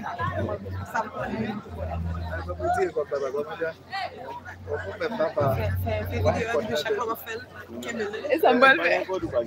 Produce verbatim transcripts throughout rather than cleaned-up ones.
Et ça me va le faire.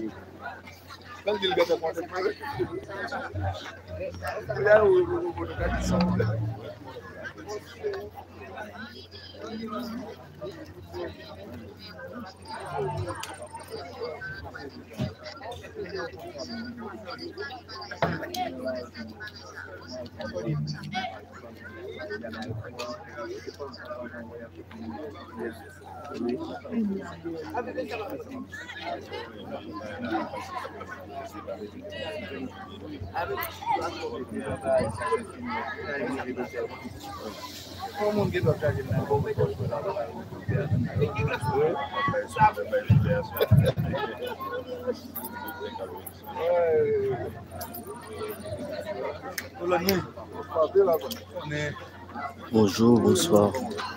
Bonjour, bonsoir.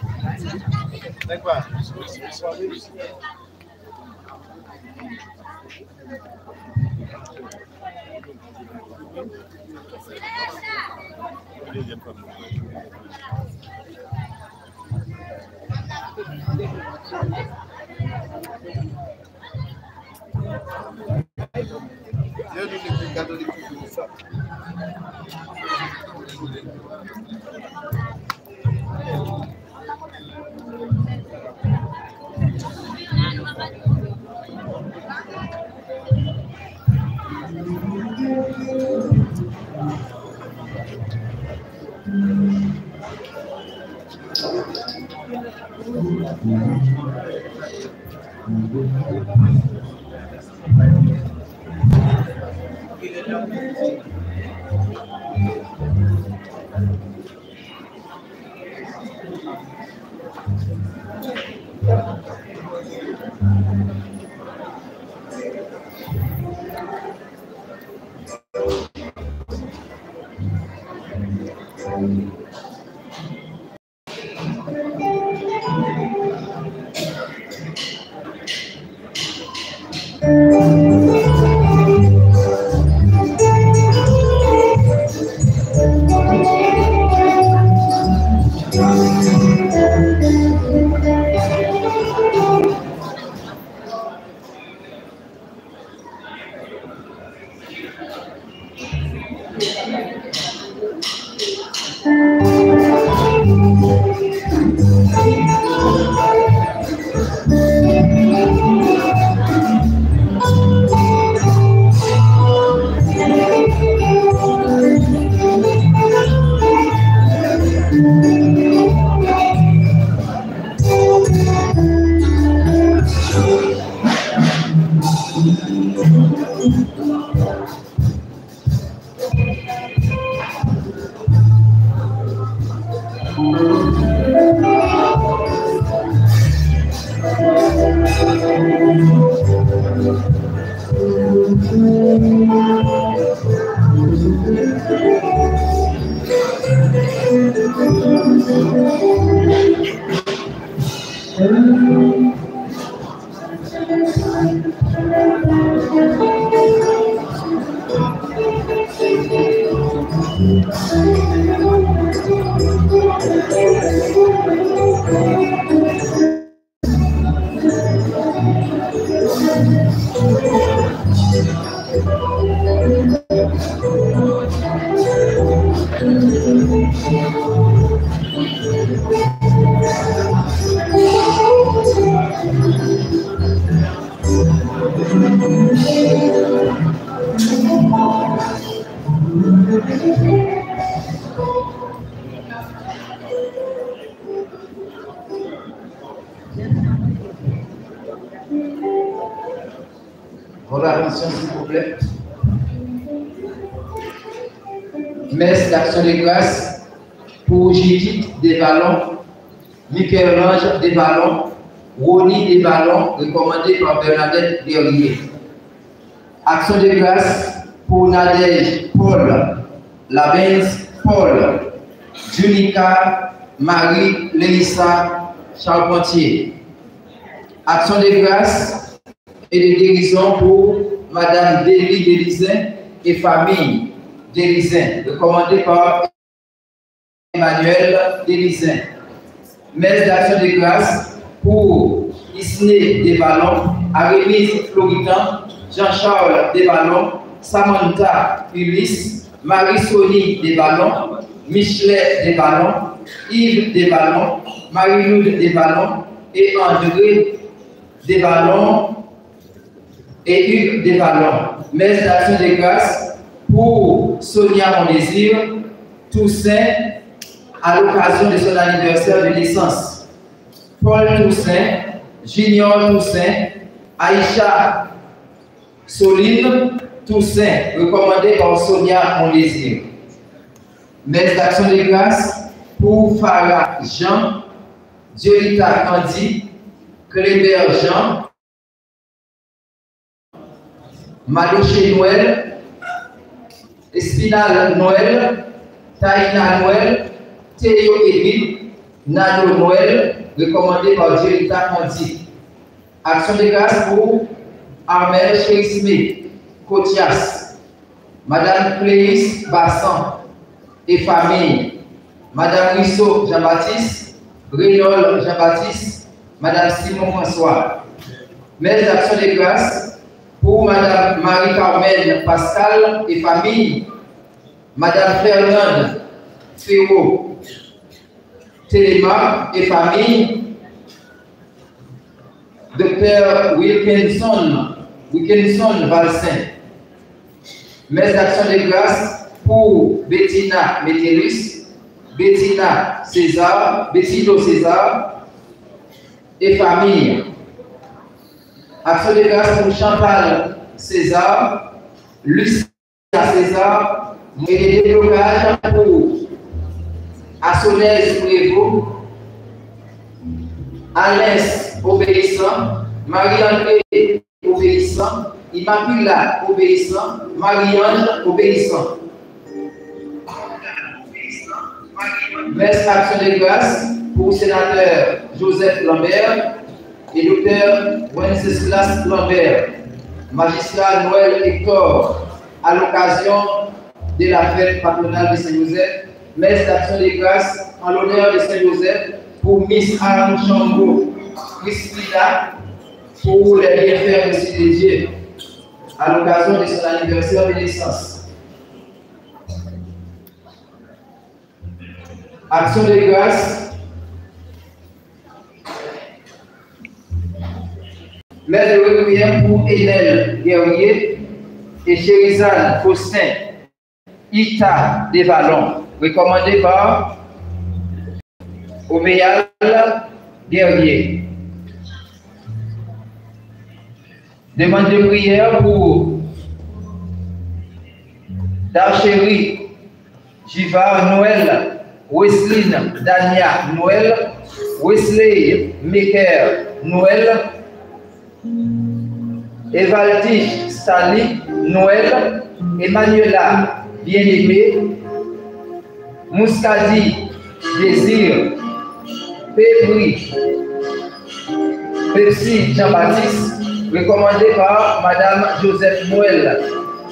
Attention s'il vous plaît. Messe d'action de grâce pour Judith Desvallons, Michel-Ange Desvallons, Ronnie Desvallons, recommandé par Bernadette Guerrier. Action de grâce pour Nadège Paul, Labenz Paul, Junica Marie Lélissa Charpentier. Action de grâce et de guérison pour Madame Délie Délizin et famille Délizin, recommandée par Emmanuel Délizin. Messe d'action de grâce pour Isné Desvallons, Arémis Floridan, Jean-Charles Desvallons, Samantha Ulysse, Marie-Sonie Desvallons, Michelet Desvallons, Yves Desvallons, Marie-Loude Desvallons et André Desvallons et Hugues Desvallons. Messe d'action de grâce pour Sonia Mondésir, Toussaint, à l'occasion de son anniversaire de naissance. Paul Toussaint, Junior Toussaint, Aïcha Soline Toussaint, recommandé par Sonia Mondésir. Messe d'action de grâce pour Farah Jean, Diolita Candy, Clébert Jean, Malouché Noël, Espinal Noël, Taïna Noël, Théo Émile, Nano Noël, recommandé par Diolita Candy. Action de grâce pour Armel Chérismé, Cotias, Madame Cléis Bassan et famille, Madame Rissot Jean-Baptiste, Rénol Jean-Baptiste, Madame Simon François. Messe d'action de grâce pour Madame Marie-Carmen Pascal et famille, Madame Fernande Ferro Téléma et famille, Docteur Wilkinson, Wilkinson Valsin. Messe d'action de grâce pour Bettina Métellus, Bettina César, Bettino César et famille. Action de grâce pour Chantal César, Lucia César et les déblocages pour Assonès Prévost, Alès Obéissant, Marie-André Obéissant, Immaculata Obéissant, Marie-Ange Obéissant. Messe action de grâce pour sénateur Joseph Lambert et docteur Wenceslas Lambert, magistrat Noël Hector, à l'occasion de la fête patronale de Saint-Joseph. Messe d'action de grâce en l'honneur de Saint-Joseph pour Miss Anne Chambaud, Christina, pour les bienfaits de Dieu, à l'occasion de son anniversaire de naissance. Action de grâce. Messe de requiem pour Enel Guerrier et Chérizane Faustin Ita Desvallons, recommandé par Oméal Guerrier. Demande de prière pour Darchéry Givard Noël, Wesline Dania Noël, Wesley Mecker Noël, Evaltich Stali Noël, Emmanuela Bien-Aimé, Mouskadi Désir, Pépri, Pepsi Jean-Baptiste, recommandé par Madame Joseph Noël.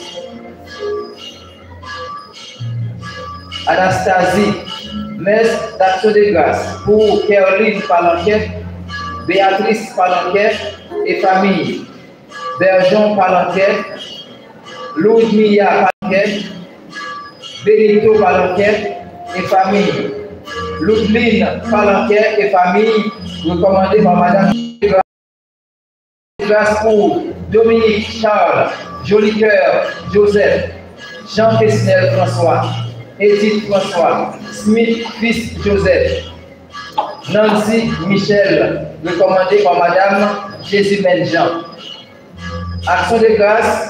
Anastasie, messe d'action de grâce pour Caroline Palanquet, Béatrice Palanquet et famille, Bergeon Palanquet, Ludmilla Palanquet, Benito Palanquet et famille, Ludmille Palanquet et famille, recommandé par Madame grâce pour Dominique Charles, Jolicoeur Joseph, Jean Quesnel François, Edith François, Smith fils Joseph, Nancy Michel, recommandé par Madame Jésus-Mène Jean. Action de grâce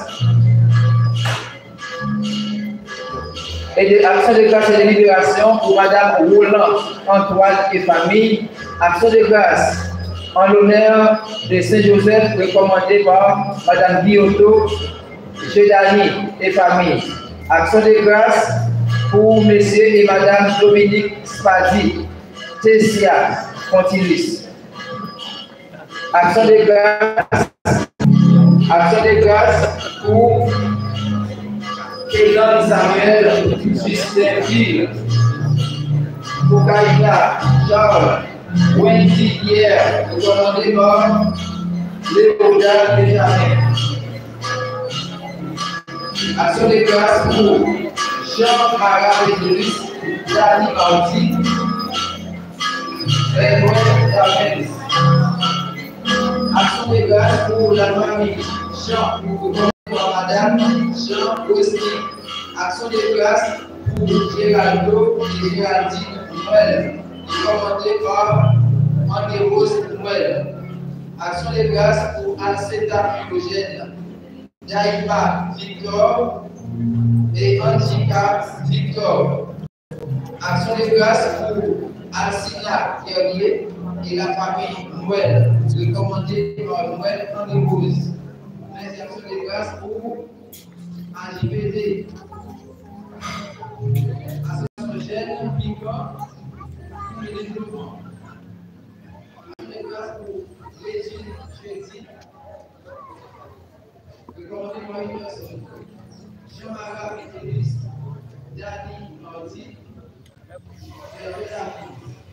et de action de grâce et de libération pour Madame Roland Antoine et famille. Action de grâce en l'honneur de Saint-Joseph, recommandé par Madame Biotto, Gédani et famille. Action de grâce pour Monsieur et Madame Dominique Spadi, Tessia Continus. Action de grâce, action de grâce pour Kélan Samuel Justin Ville, Kokaina, Charles, Wendy Pierre, recommandé par Léopold Benjamin. Action de grâce pour Jean-Marie Idriss, Dani Marty, Edouard David. Action de grâce pour la famille Jean, recommandé par Madame Jean Westy. Action de grâce pour Géraldo et Géraldine Noël, recommandé par André-Rose Noël. Action de grâce pour Alceta Philogène, Daïma Victor et Antika Victor. Action de grâce pour Alcina Guerrier et la famille Noël, recommandée par Noël André-Rose. Mais action de grâce pour A J P D. Association Piquant pour le développement. Action de grâce pour Régine Jeudi. Recommandé par une personne. Jean-Marie Idriss, Dani Marty, Hervé David.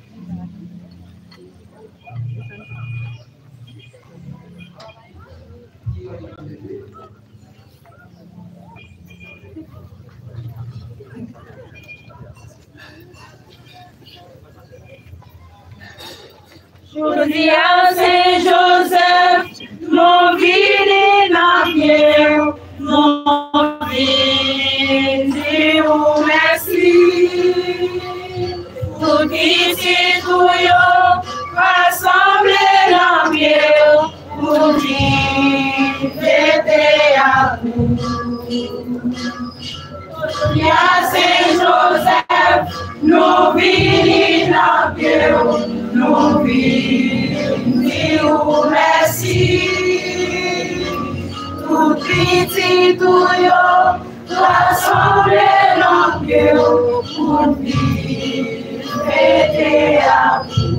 Josia Saint-Joseph, mon ville dans pierre, mon ville, Dieu merci. Tout ici, tout yo, rassemblé dans pierre, mon ville, j'étais à vous. Josia Saint-Joseph, nos villes dans pierre, nos villes, Dieu merci. Tout petit, tout yo, rassemblé dans Dieu, pour vivre et à vous.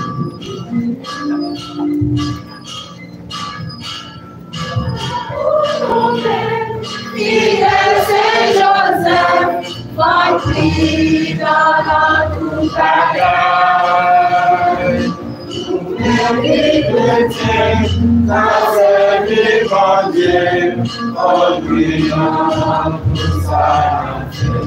Fidèle Saint-Joseph, rempli dans la toute bagaille. Les chrétiens, dans ces évangile, en lui dans tout ça.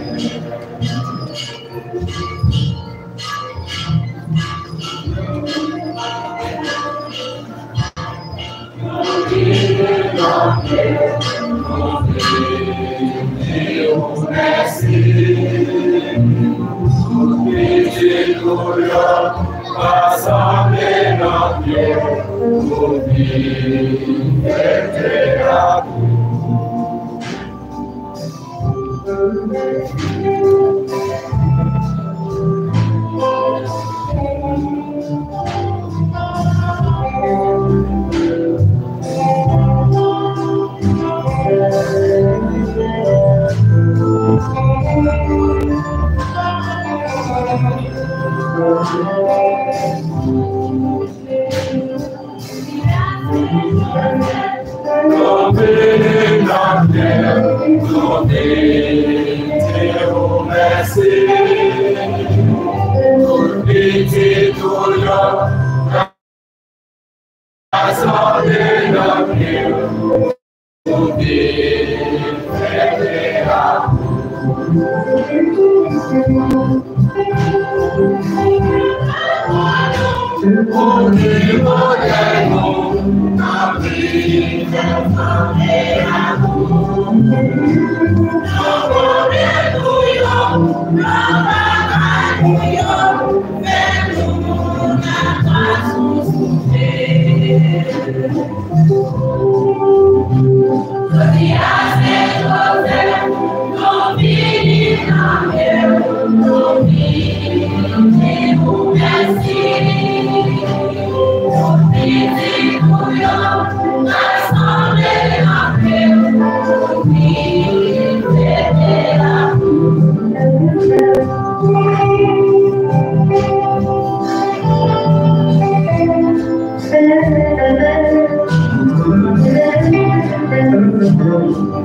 Rassemblés dans Dieu, pour vivre et à vous. Thank you.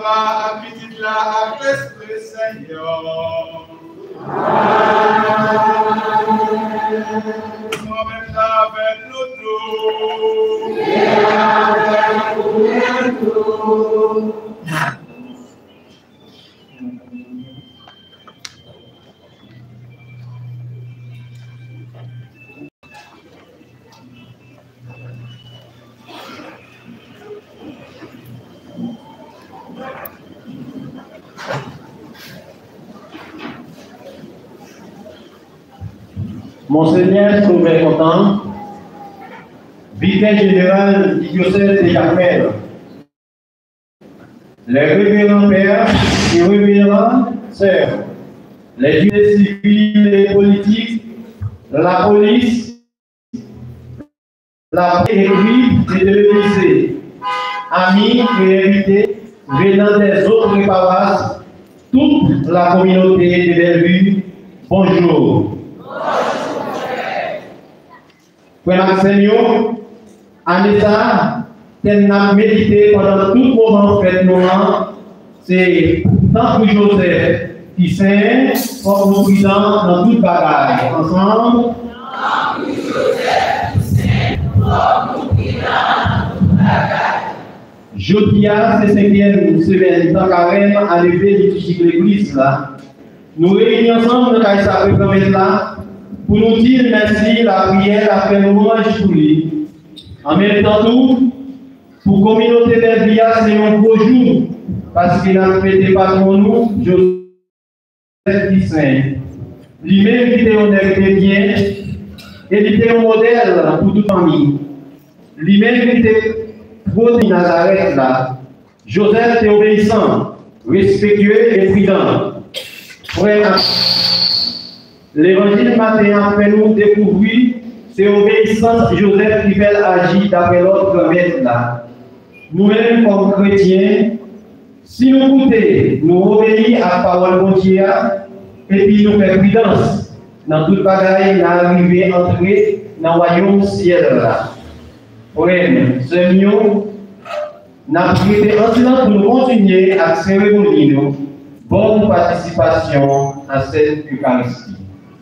papa, à petite là, à l'Esprit Seigneur. Moi-même là avec nous tous. Monseigneur Sauvé Content, vicaire général du diocèse de Yapel, les révérends pères et révérends sœurs, les unités civiles et politiques, la police, la équipe et de lycée, amis et invités venant des autres paroisses, toute la communauté de Bellevue, bonjour. Frère Maxenio, Anessa, qu'elle n'a médité pendant tout moment fait moment, c'est tant que Joseph qui sait, comme nous disons dans toute bagaille. Ensemble. Tant que Joseph qui sait, comme nous disons dans toute bagaille. Jodia, c'est cinquième semaine, dans carême, à lever liturgique l'église là. Nous réunissons ensemble dans la promesse là. Pour nous dire merci, la prière, la fait louange pour lui. En même temps, tout, pour la communauté des Villas, c'est un beau jour, parce qu'il a fait pas pour nous, Joseph qui saint. Lui-même qui était honnête et bien, et il était un modèle pour toute famille. Lui-même qui était pro de Nazareth là. Joseph était obéissant, respectueux et prudent. Frère, l'évangile matin fait nous découvrir, c'est obéissance Joseph qui fait agir d'après l'autre maître là. Nous-mêmes, comme chrétiens, si nous goûtons, nous obéissons à la parole de Dieu et puis nous faisons prudence dans toute bagaille, nous arrivons à entrer dans le royaume ciel là. Frère, c'est mieux, nous avons été en silence pour nous continuer à cérémonie. Bonne participation à cette Eucharistie.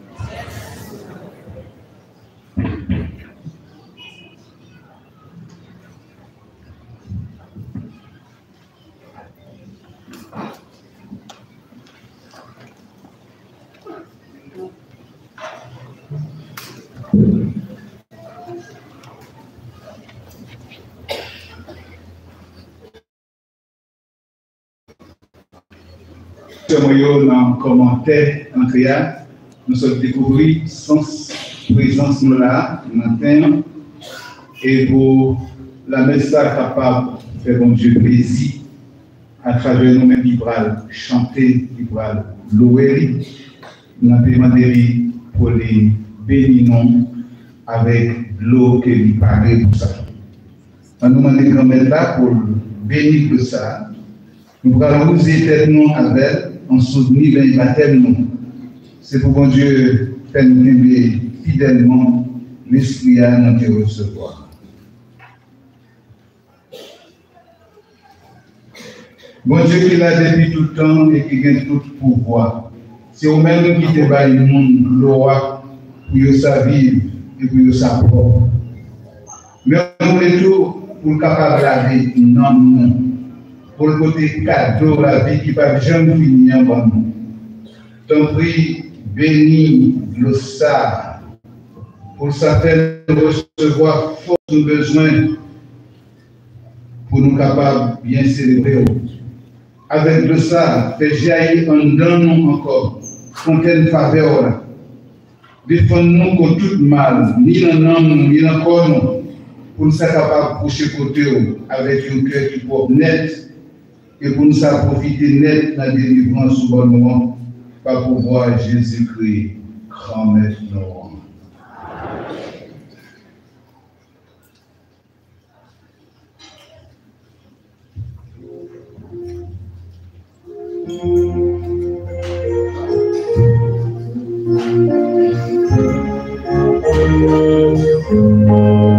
Dans le commentaire en créa, nous sommes découvert sans présence là matin et pour la message capable de faire bon Dieu plaisir à travers nous-mêmes libral, chanter libral, louer, nous avons demandé pour les bénir avec l'eau que lui paraît pour ça. Nous demandons quand même là pour bénir de ça. Nous allons nous éternellement avec en soutenir les baptêmes. C'est pour bon Dieu faire nous aimer fidèlement l'esprit à nous recevoir. Bon Dieu qui l'a depuis tout le temps et qui gagne tout pouvoir. C'est vous-même qui te le monde gloire pour sa vie et pour sa propre. Mais on est tout pour le capable de la vie, non, non. Pour le côté cadeau, la vie qui ne va jamais finir en bas. Ton prix, béni, le ça, pour ça faire recevoir force nos besoins, pour nous capables de bien célébrer. Avec le ça, fait jaillir en nous encore, fontaine faveur. Défendre-nous contre tout mal, ni dans l'âme, ni dans le corps, pour nous être capables de coucher côté avec un cœur qui peut net. Et pour nous profiter net de la délivrance au bon moment, par pouvoir Jésus-Christ, grand maître Noir.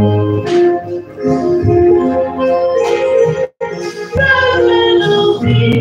Hallelujah.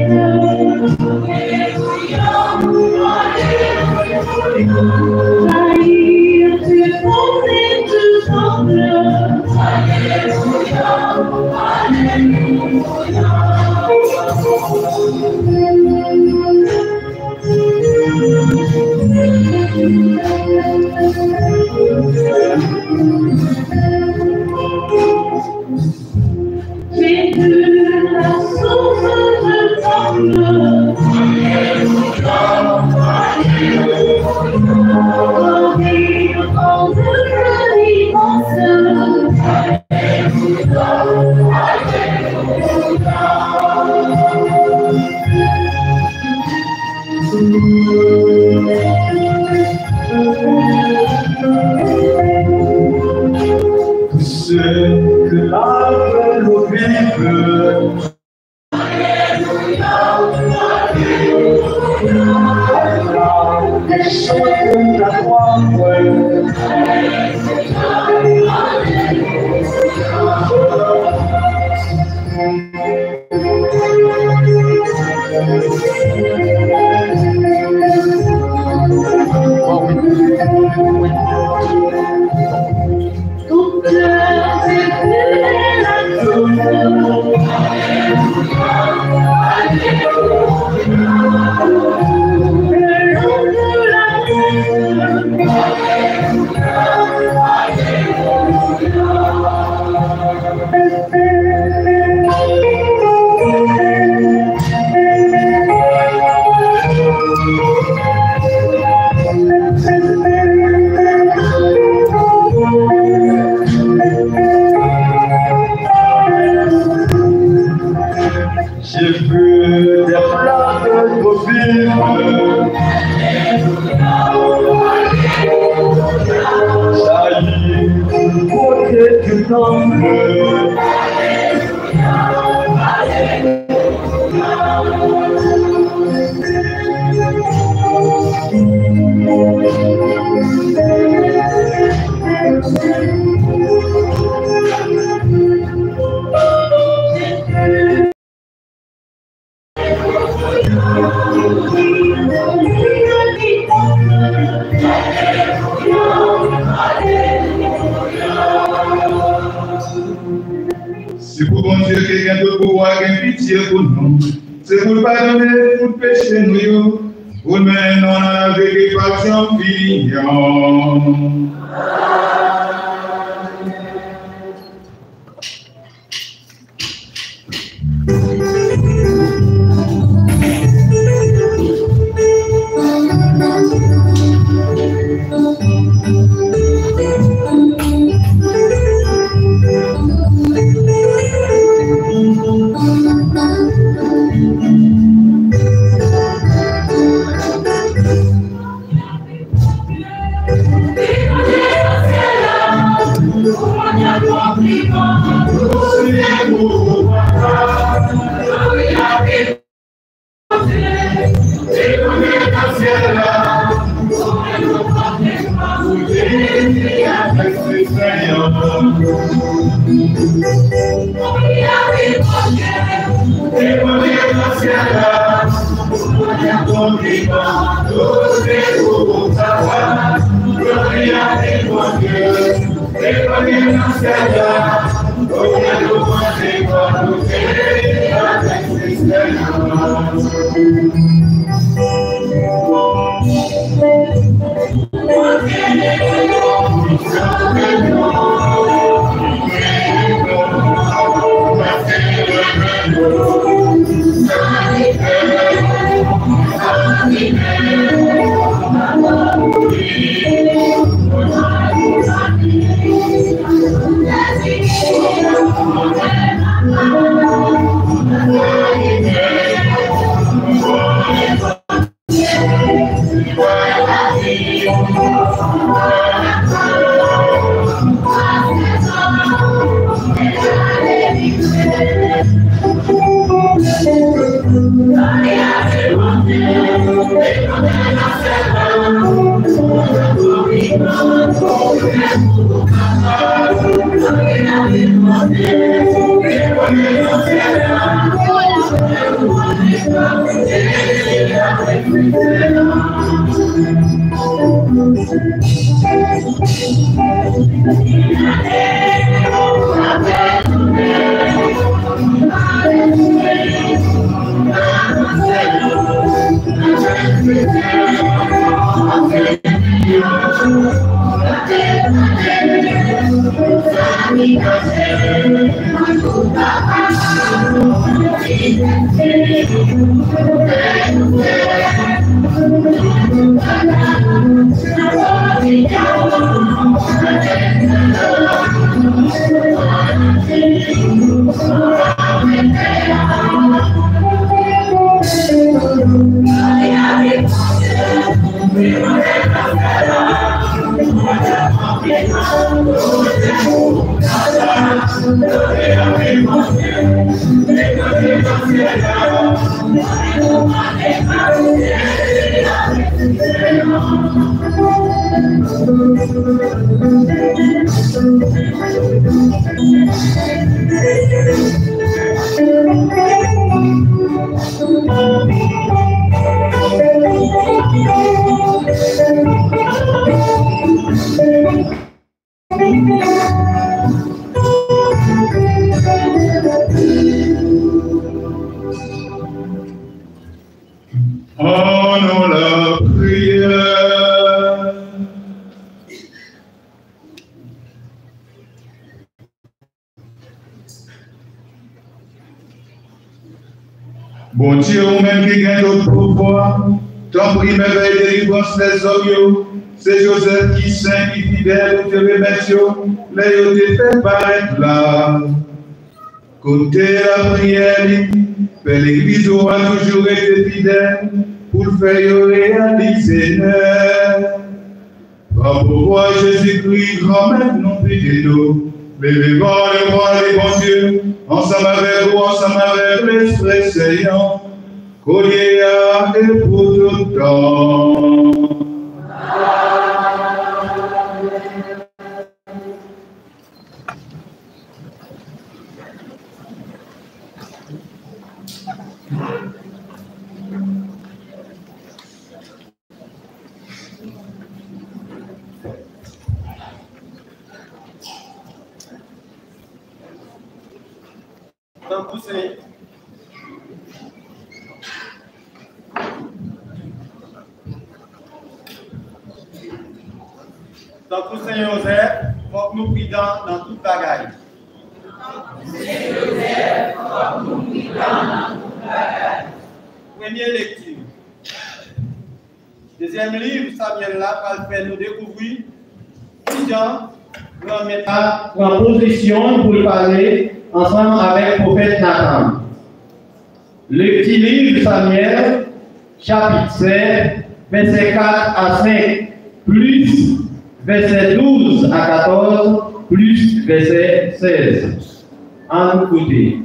ceux que l'appel au vivre. Et chacun la croix. J'ai vu des flammes de vivre. Jaillir côté du temple. C'est pour bon Dieu qui a de pouvoir, qui a pitié pour nous. C'est pour pardonner tout péché nous, pour mener dans la véritable filion. Thank you. Oh, la prière. Bon Dieu, ou même qui gagne d'autres pouvoirs, ton prix merveille délivrance les hommes, c'est Joseph qui saint, qui fidèle, ou te remercie, les te fait paraître là. Côté la prière, l'Église aura toujours été fidèle pour le faire réaliser. Par pouvoir Jésus-Christ, grand-mère, non pitié nous. Levez-vous le roi des bons dieux, ensemble avec vous, ensemble avec l'Esprit Seigneur, collier à et pour tout le temps. Donc, vous savez, donc, vous savez, Joseph, il faut que nous prions dans toute bagaille. Première lecture. Deuxième livre, Samuel là, va faire nous découvrir Jean va mettre en position pour parler ensemble avec le prophète Nathan. Le petit livre Samuel, chapitre sept, verset quatre à cinq, plus verset douze à quatorze, plus verset seize. En nous côté.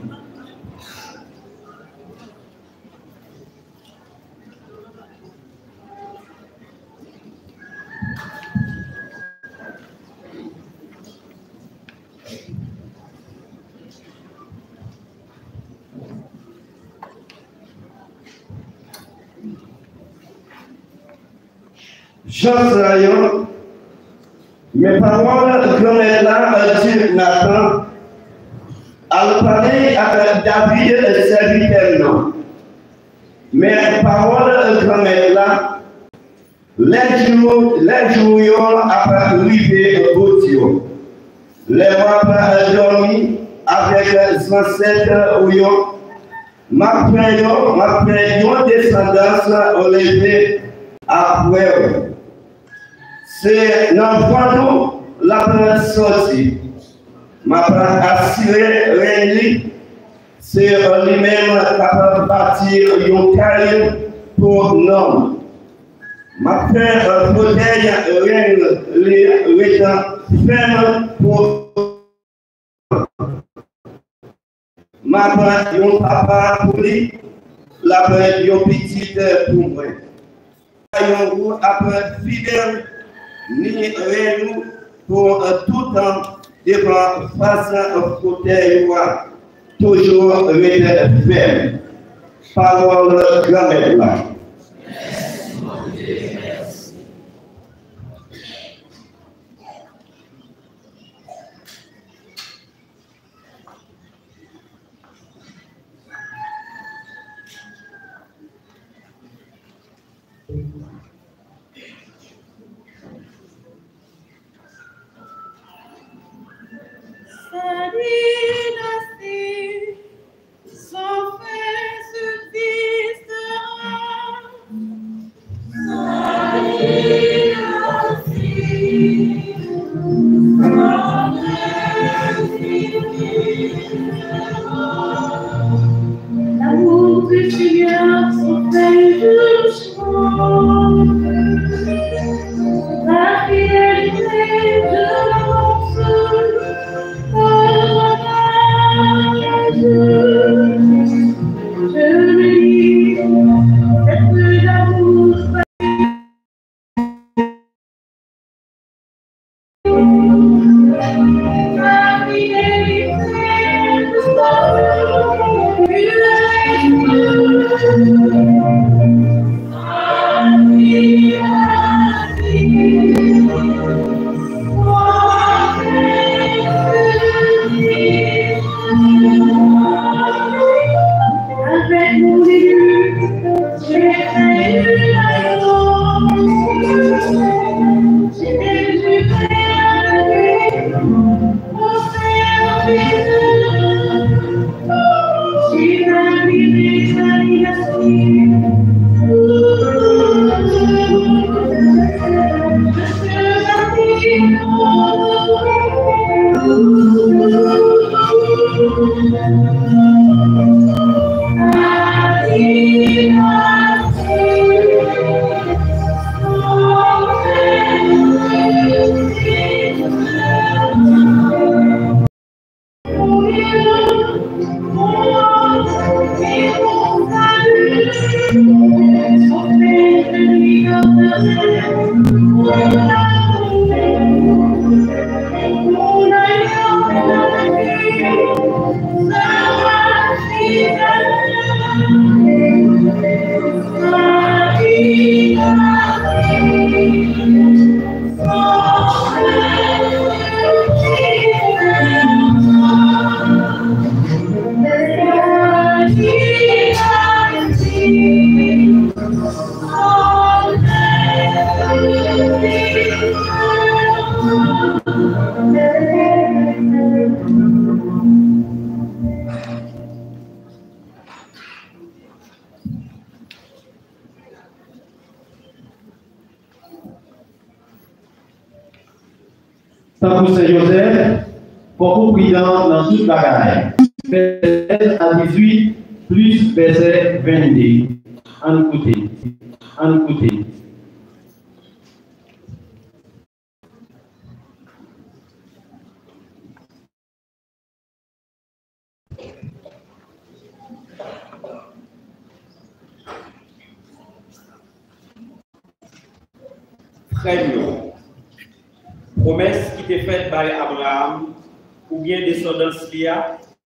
Jean mes paroles grand-mère là dit Nathan, à parler avec David et serviteur. Mes paroles grand-mère là, les jours, les jours après arrivé au bout, les rois dormi avec les ancêtres où ma prière, ma prière descendance au lever après. C'est dans le la première sortie. Ma part assurée, réunie, c'est lui-même capable de bâtir une carrière pour l'homme. Ma père protège rien les ferme pour ma part, un papa pour lui, la part, une petite pour moi. Un après fidèle. Ni rien pour tout temps devant face au côté toujours rester ferme. Parole grand-mère là. L'amour du Seigneur s'en fait doucement. La fidélité de l'avance. Tant pour Saint-Joseph, pour prudent dans toute bagaille. Verset à dix-huit, plus verset vingt-deux. En côté. En côté. Frère, promesse qui était faite par Abraham, ou bien descendance Lia,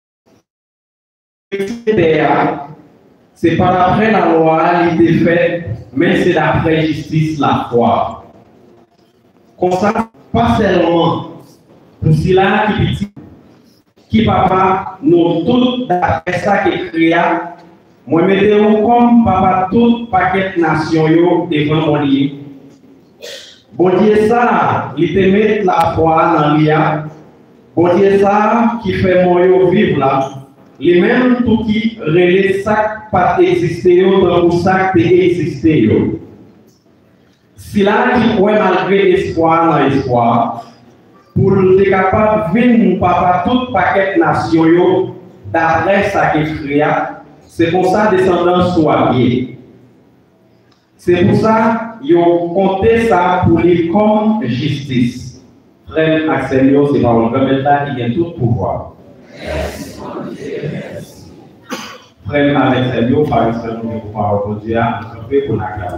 c'est pas après la loi qui était faite, mais c'est d'après justice la foi. Comme ça, pas seulement pour cela qui petit, qui papa, nous tous d'après ça qui créa, moi mettez-vous comme papa tout paquet nation yo devant mon lit. Bon Dieu ça, il te met la foi dans l'I A. Bon Dieu ça, qui fait mon vivre là. Les mêmes tout qui relève ça pas exister dans ça qui exister. Si là qui pourrait malgré l'espoir dans l'espoir, pour être capable de venir papa tout paquet nation yo d'après ça qui créa, c'est pour ça descendance soit bien. C'est pour ça qu'ils ont compté ça pour les comme justice. Frère Axel, c'est par le remède là, il y a tout pouvoir. Frère Axel, par exemple, nous pouvoir aujourd'hui à nous pour la garde.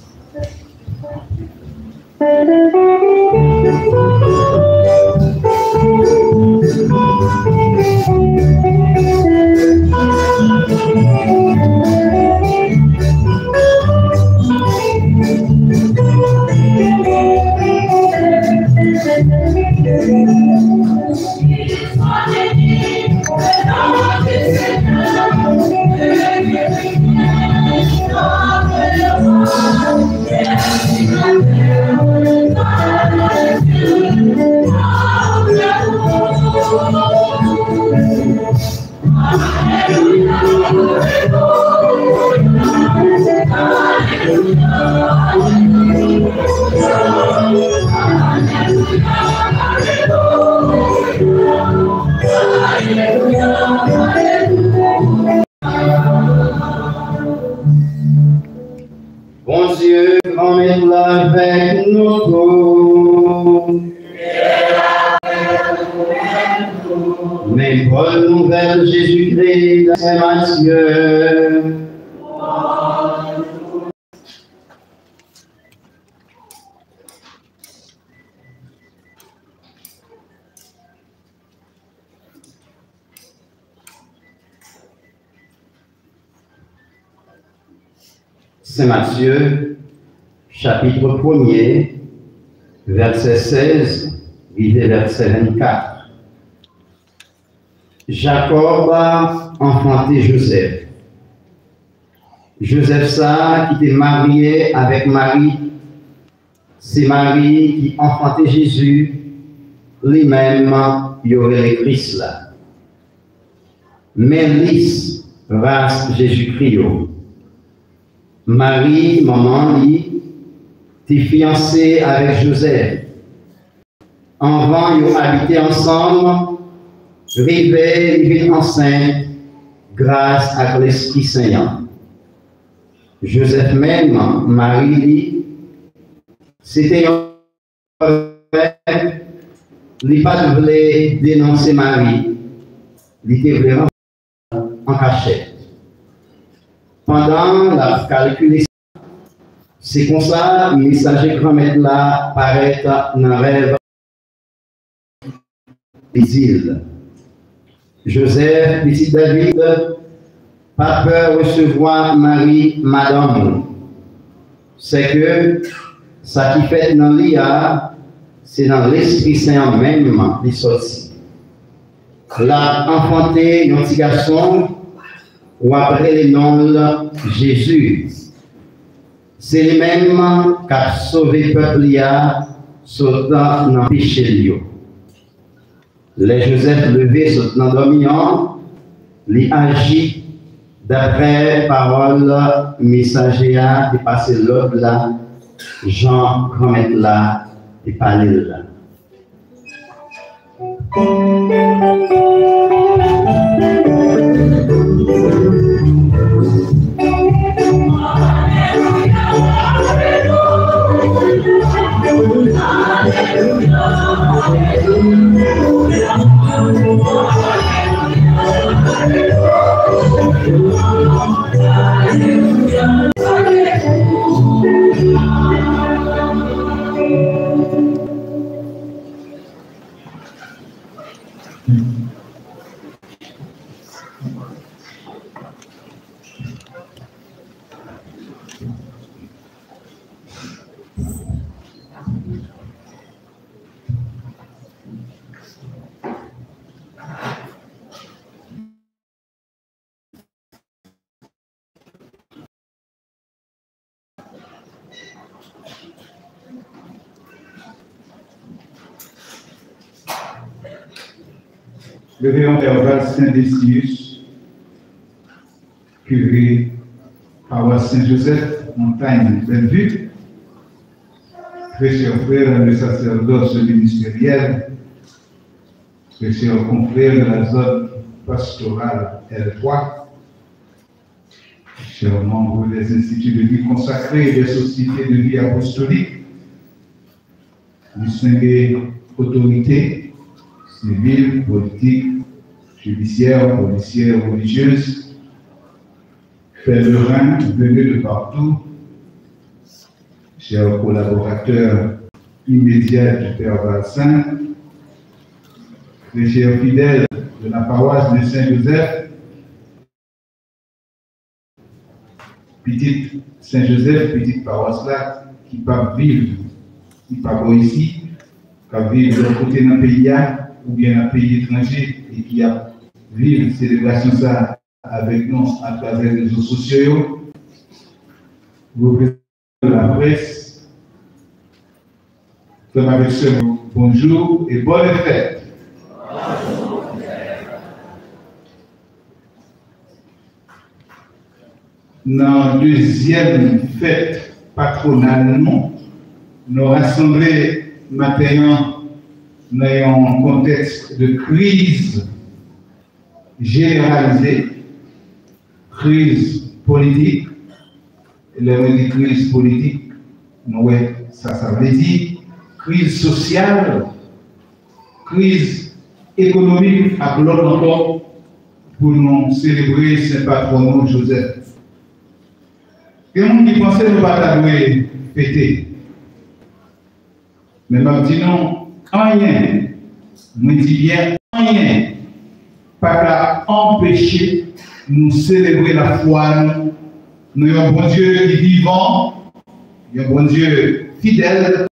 Bon Dieu, emmène-le avec nous tous. Mais bonne nouvelle, Jésus-Christ, Saint Matthieu. Saint Matthieu, chapitre premier, verset seize, verset vingt-quatre. Jacob a enfanté Joseph. Joseph ça qui était marié avec Marie, c'est Marie qui enfantait Jésus, lui-même, il y aurait le Christ là. Mais lisse, race Jésus-Christ. Marie, maman, lui, était fiancée avec Joseph. Avant, ils ont habité ensemble, rivée, ils vivent enceinte, grâce à l'Esprit Saint. Joseph même, Marie, lui, c'était un frère, il pas voulait dénoncer Marie, il était vraiment en cachette. Pendant la calculation, c'est comme ça, le messager grand-mère là paraît dans un rêve des îles. Joseph, petit David, pas peur de recevoir Marie, madame. C'est que ça qui fait dans l'I A, c'est dans l'Esprit Saint même qui sorti. L'a enfanté un petit garçon, ou après le nom de Jésus. C'est lui-même qui a sauvé le peuple, sortant dans le péché. les Joseph levés sur l'endormissant, les agit d'après parole messagère et passer l'autre là, Jean Grand là et parler là. Le révérend Herval Saint-Décius, curé paroisse Saint-Joseph, Montagne Bellevue, très chers frères le sacerdoce ministériel, très chers confrères de la zone pastorale L trois, chers membres des instituts de vie consacrés et des sociétés de vie apostolique, distinguées autorités, civiles, politiques, judiciaires, policières, religieuses, pèlerins venus de partout, chers collaborateurs immédiats du Père Valsin, les chers fidèles de la paroisse de Saint-Joseph, petite Saint-Joseph, petite paroisse là, qui peuvent vivre, qui peuvent ici, qui vivent de l'autre côté dans le pays, ou bien un pays étranger et qui a vécu cette célébration ça avec nous à travers les réseaux sociaux, représentants de la presse, comme avec ce bonjour et bonne fête. Dans la deuxième fête patronale, nous nous rassemblons maintenant dans un contexte de crise généralisée, crise politique. La crise politique, ça, ça veut dire crise sociale, crise économique, à l'autre encore, pour nous célébrer Saint Patron Joseph. Il y a des gens qui pensaient que nous ne pas fêter. Mais nous disons, rien, nous disons bien rien, pas qu'à empêcher nous célébrer la foi. Nous, nous avons un bon Dieu qui est vivant, il y a un bon Dieu fidèle.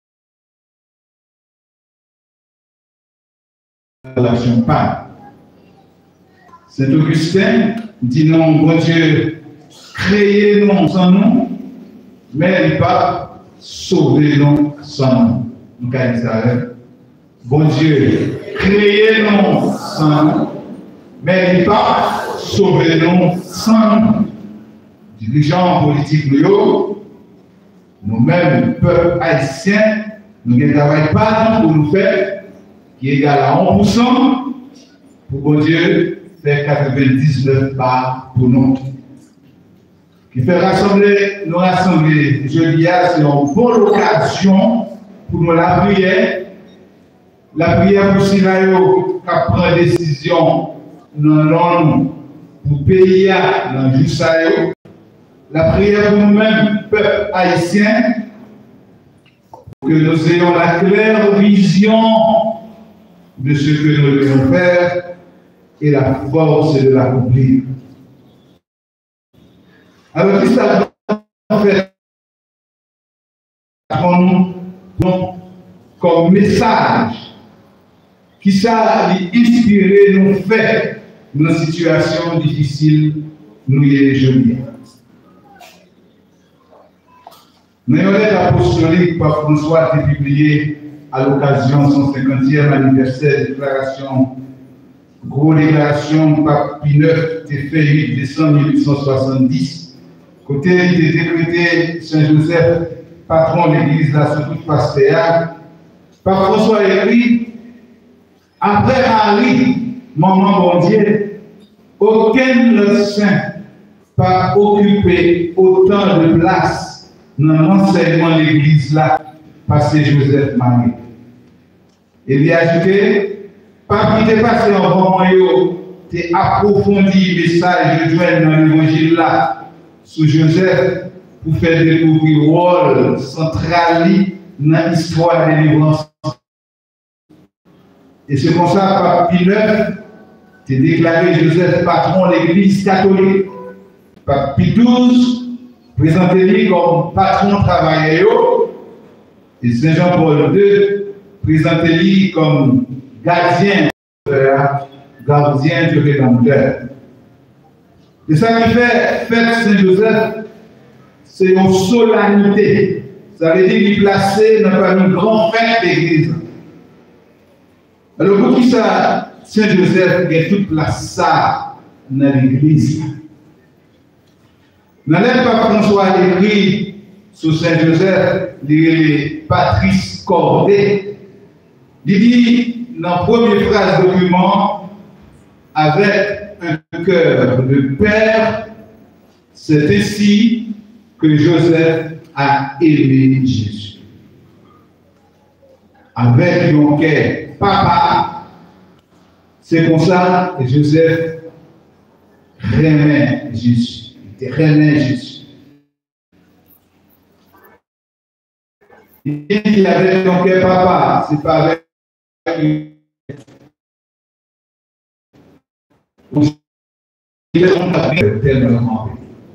Relation pas. Saint Augustin dit non, bon Dieu, créez nous sans nous, mais il pas sauver nous sans nous. Nous avons ça. Bon Dieu, créez-nous sans nous, mais il pas sauver-nous sans nous. Dirigeants politiques, nous, nous-mêmes, peuple haïtien, nous ne travaillons pas pour nous faire, qui est égal à un pour cent, pour bon Dieu, faire quatre-vingt-dix-neuf parts pour nous. Qui fait rassembler, nous rassembler, je dis, c'est une bonne occasion pour nous la prière. La prière pour Sinayo, qui prend décision dans l'homme pour payer dans le Jussayo. La prière pour nous-mêmes, peuple haïtien, pour que nous ayons la claire vision de ce que nous devons faire et la force de l'accomplir. Alors, qu'est-ce que ça va faire comme message? Qui ça inspirer nous faire dans une situation difficile, nous les jeunes. Mais une lettre apostolique par François a été publiée à à l'occasion de son cinquantième anniversaire de déclaration, gros déclaration Pape Pie neuf, fait huit décembre mille huit cent soixante-dix. Côté il était décrété Saint-Joseph, patron de l'église là, sur toute face théâtre. Pape François écrit, après Marie, maman bon Dieu, aucun autre saint n'a occupé autant de place dans l'enseignement de l'église là, passé Joseph Marie. Et il a ajouté, pas qui t'est passé en bon moyen, t'es approfondi le message de Joël dans l'évangile là, sous Joseph, pour faire découvrir le rôle central dans l'histoire de l'évangile. Et c'est pour ça, Pape Pie neuf, t'es déclaré Joseph patron de l'église catholique. Pape Pie douze, présenté comme patron travailleur. Et Saint Jean-Paul deux, présenté comme gardien, gardien du Rédempteur. Et ça qui fait fête Saint-Joseph, c'est une solennité. Ça veut dire qu'il est placé dans une grande fête d'église. Alors, pour qui ça, Saint-Joseph, il y a toute place ça dans l'église. Dans l'aide Pape François écrit sur Saint-Joseph, il est Patrice Cordet. Il dit dans la première phrase document, avec un cœur de père, c'est ainsi que Joseph a aimé Jésus. Avec mon cœur papa, c'est comme ça que Joseph remet Jésus. Il remet Jésus. Il dit avec ton cœur papa, c'est pas avec il est tellement.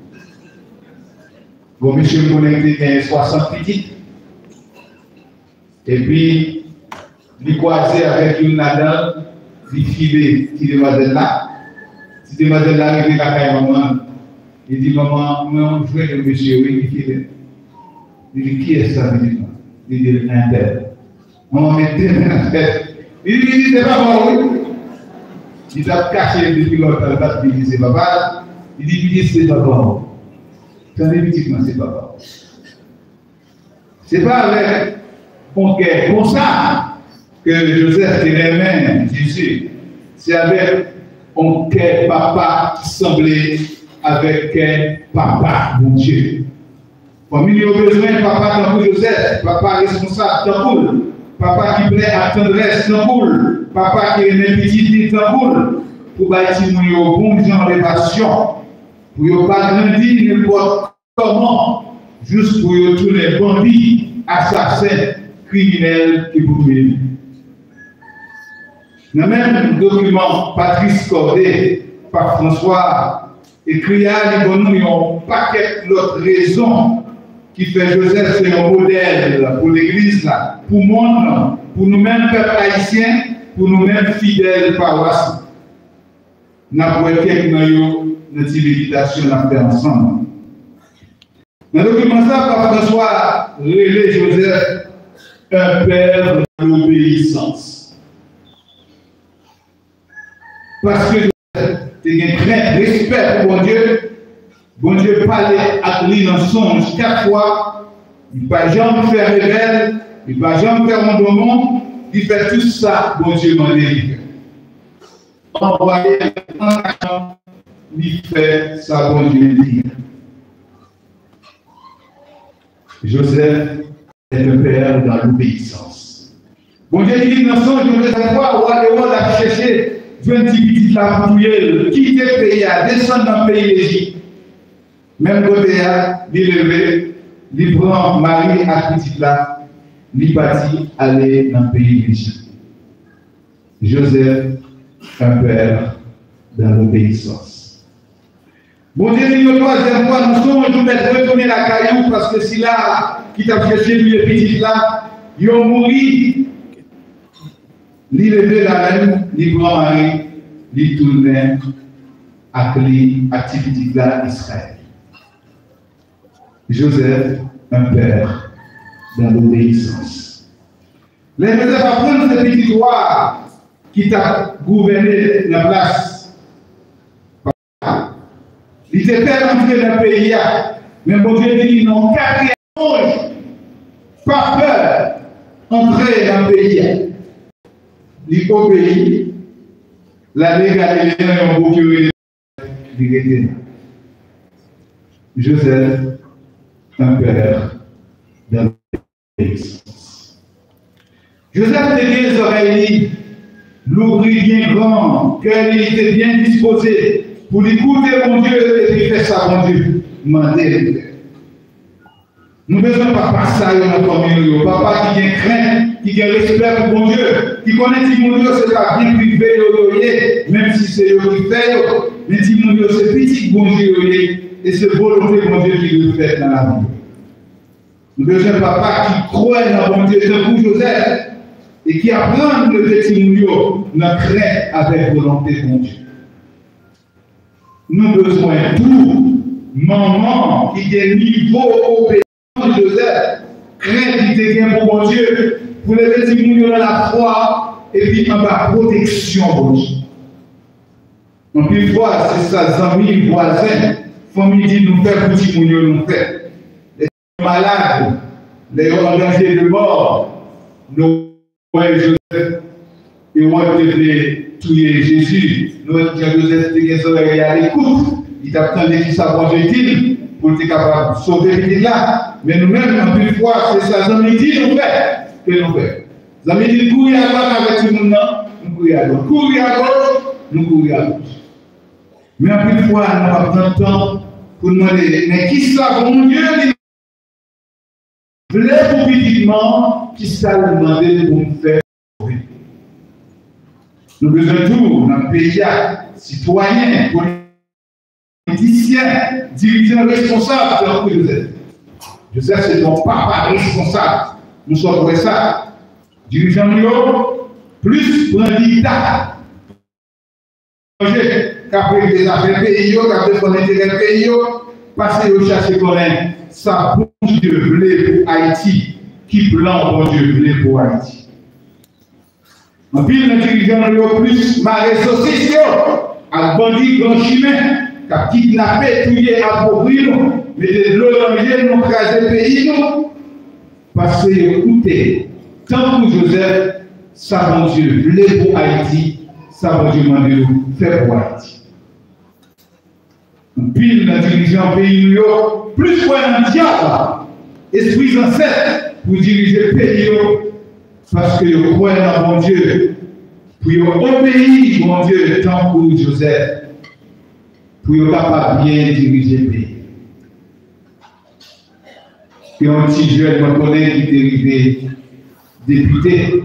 Bon, monsieur connecté soixante petites. Et puis, il croisait avec une nadal, il filait, il demoiselle là. Si demoiselle là arrive à la maman, il dit maman, moi, je veux le monsieur, oui, il filait. Il dit qui est ça? Il dit un tel. Maman, mettez un tel. Il dit, c'est pas moi, oui. Il a caché depuis longtemps, il dit c'est papa. Il dit, c'est papa. C'est un évitement, c'est papa. C'est pas avec mon cœur comme ça que Joseph aimait Jésus. C'est avec mon cœur papa qui semblait avec cœur papa, mon Dieu. Comme il y a besoin, papa dans Joseph, papa responsable dans papa qui plaît à tendresse dans papa qui aime petit dans pour bâtir mon bon genre de passion, pour ne pas grandir n'importe comment, juste pour tous les bandits, assassins, criminels et bourgeois. Dans le même document, Patrice Cordet, Pape François, écrit à nous un paquet d'autres raisons qui fait Joseph c'est un modèle pour l'Église, pour le monde, pour nous-mêmes, peuple haïtien, pour nous-mêmes fidèles paroissiens. Nous avons fait notre méditation à faire ensemble. Dans le document, Pape François relève Joseph un père de l'obéissance. Parce que tu as un grand respect pour mon Dieu. Bon Dieu parlait à lui dans songe quatre fois. Il ne va jamais faire rebelle, il ne va jamais faire mon domon. Il fait tout ça, bon Dieu m'a délivré. Envoyé en action, il fait ça, bon Dieu dit. Joseph est le père dans l'obéissance. Bon Dieu dit dans son je vais savoir où aller où la chercher, vingt petits la fouiller, quitter le pays, descendre dans le pays d'Égypte. Même côté, il levé, il prend Marie à petite là, il partit aller dans le pays d'Égypte. Joseph, un père dans l'obéissance. Bon Dieu, le troisième fois, nous sommes de retourner la caillou parce que si là, qui t'a cherché lui les petites là, ils ont mouru. Il levé la même, il prend Marie, il tourne à l'activité là Israël. Joseph, un père dans l'obéissance. Les Joseph apprennent ce petit roi qui t'a gouverné la place. Il était entré dans le pays, mais mon Dieu dit non, quatrième ange, pas peur, entrer dans le pays. Il obéit, la légalité est beaucoup plus de Joseph, un père dans l'existence. Joseph était les oreilles, l'ouvrit bien grand, qu'il était bien disposé pour écouter mon Dieu et faire ça, mon Dieu. Demandez. Nous ne besoin pas passer ça dans notre famille. Papa qui a crainte, qui a respect pour mon Dieu, qui connaît que mon Dieu, c'est pas bien privé, même si c'est eux qui fait, mais si mon Dieu, c'est petit bon Dieu, et c'est volonté mon Dieu qui le fait dans la vie. Nous besoin de papa qui croit dans mon Dieu, c'est pour Joseph, et qui apprend le petit mon Dieu, notre crainte avec volonté mon Dieu. Nous besoin de tout, maman qui est niveau obéissant de Joseph, crainte qui est pour mon Dieu, pour les petits mounions dans la foi, et puis en bas, protection pour Dieu. Donc, une fois, c'est ça, amis, voisins, famille dit nous faire petits mounions, nous faire. Les malades, les engagés de mort, nous voyons Joseph, et on devait tuer Jésus. Nous, Joseph, il à l'écoute, il t'attendait qu'il s'approche utile pour être capable de sauver les là. Mais nous-mêmes, en plus fois, c'est ça, amis dit nous faire, que nous faisons. Les amis disent courir à droite avec tout le monde, nous courir à gauche. Courir à gauche, nous courir à gauche. Mais en plus fois, nous avons besoin de temps pour nous demander, mais qui ça, mon Dieu, voulez pour petitement, qui ça nous demander pour nous faire. Nous avons besoin de tout, dans le pays, citoyens, politiciens, dirigeants responsables de la Joseph. Joseph, c'est ton papa responsable. Nous sommes pour ça. Dirigeants, plus pour un dictat. Qu'après des affaires pays, qu'après son intérêt pays, passer au chercher connaître ça, bon Dieu, voulait pour Haïti, qui plan, bon Dieu, voulait pour Haïti. En pile, les dirigeants plus marée saucisson, à bandit grand chemin, qui a kidnappé, tué, appauvri, mettez de l'eau dans le gel, nous craser le pays, nous. Parce que, écoutez, tant que Joseph, ça, mon Dieu, voulait pour Haïti, ça, mon Dieu, mon Dieu, fait pour Haïti. En pile, les dirigeants pays, plus qu'un diable, esprit ancêtre, pour diriger le pays, parce que vous croyez dans mon Dieu, pour obéir, mon Dieu, tant pour Joseph, pour être capable de bien diriger le pays. Et un petit jeune me connaît qui est arrivé député,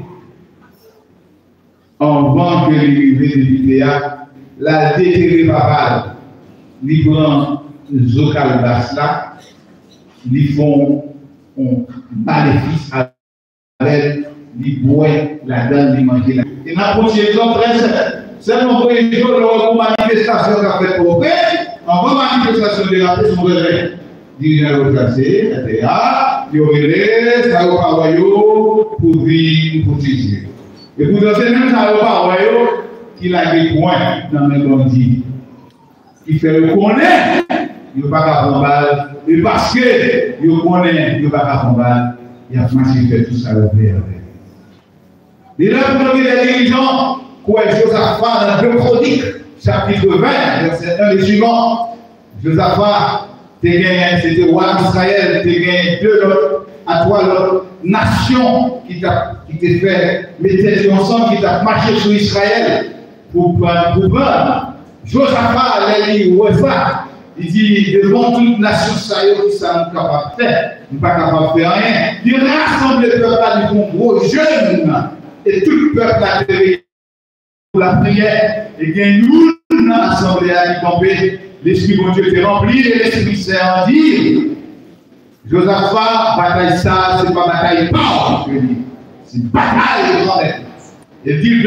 avant que l'arrivée député, la déterré papa, ils prennent Zokal Basla, ils font un maléfice à elle. Ils boivent la dame, ils mangent la. Et ma procédure très simple. C'est mon premier jour de manifestation qu'a fait pour eux. En bonne manifestation de la paix, son réveil. Dirigeant le placé, la T A, il y aurait ça au Paraguayo pour vivre, pour tirer. Et pour danser même ça au Paraguayo, il a des points dans mes bandits. Il fait le connaître, il n'y a pas qu'à combattre. Et parce que il connaît, il n'y a pas qu'à combattre, il a fait tout ça au père. Et là, pour les dirigeants, quoi, Josaphat, dans deux Chroniques, chapitre vingt, verset un et suivant, Josaphat, c'était roi d'Israël, tu as gagné deux autres, à toi l'autre nation qui t'a fait mettre ensemble, qui t'a marché sur Israël pour prendre. Josaphat allait dire, ouais, ça. Il dit, devant toute nation, ça y est, qui ça nous capable de faire, nous pas capable de faire rien. Il rassemble le peuple à du gros jeunes. Et tout le peuple a été pour la prière, et bien nous, dans l'assemblée à camper, l'Esprit de Dieu était rempli, et l'Esprit Saint dit, Josaphat, bataille ça, c'est pas bataille pas, c'est une bataille de grandeur. Il dit,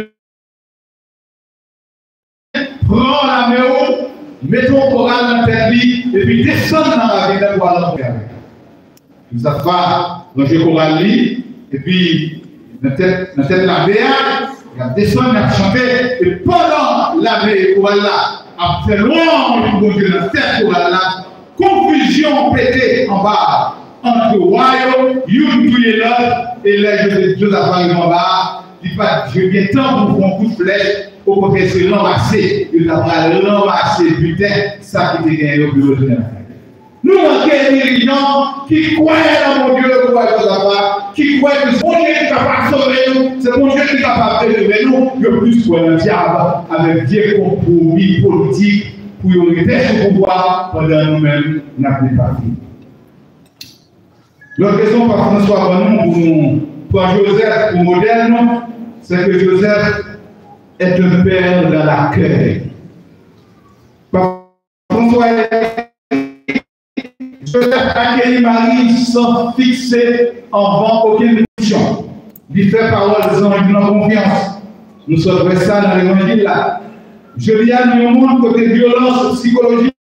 prends la main, mettons le coral dans le tête, et puis descends dans la ville pour aller en faire. Josaphat, range le coral, et puis dans la tête de la béate, il a descendu, il a chanté, et pendant la veille pour Allah, a fait loin pour Dieu dans la tête pour Allah, confusion pétée en bas, entre royaume, une touye là, et là, je Dieu a parlé en bas, il dit pas, je viens tant pour prendre un coup de flèche, au contraire, c'est l'embrasser, il a parlé l'embrasser, putain, ça qui était gagné au bureau de la nous manquons des dirigeants qui croient dans mon Dieu, qui croient que c'est mon Dieu qui est capable de sauver nous, c'est mon Dieu qui est capable de lever nous, le plus pour un diable avec des compromis politiques pour nous rester sous pouvoir pendant nous-mêmes n'avons pas fait. L'autre question par François Bonon pour Joseph, pour modèle, c'est que Joseph est un père dans l'accueil. François Joseph accueillit Marie sans fixer en vent aucune mission. Il fait parole sans une confiance. Nous sommes ça dans l'évangile là. Je viens du monde côté violence psychologique,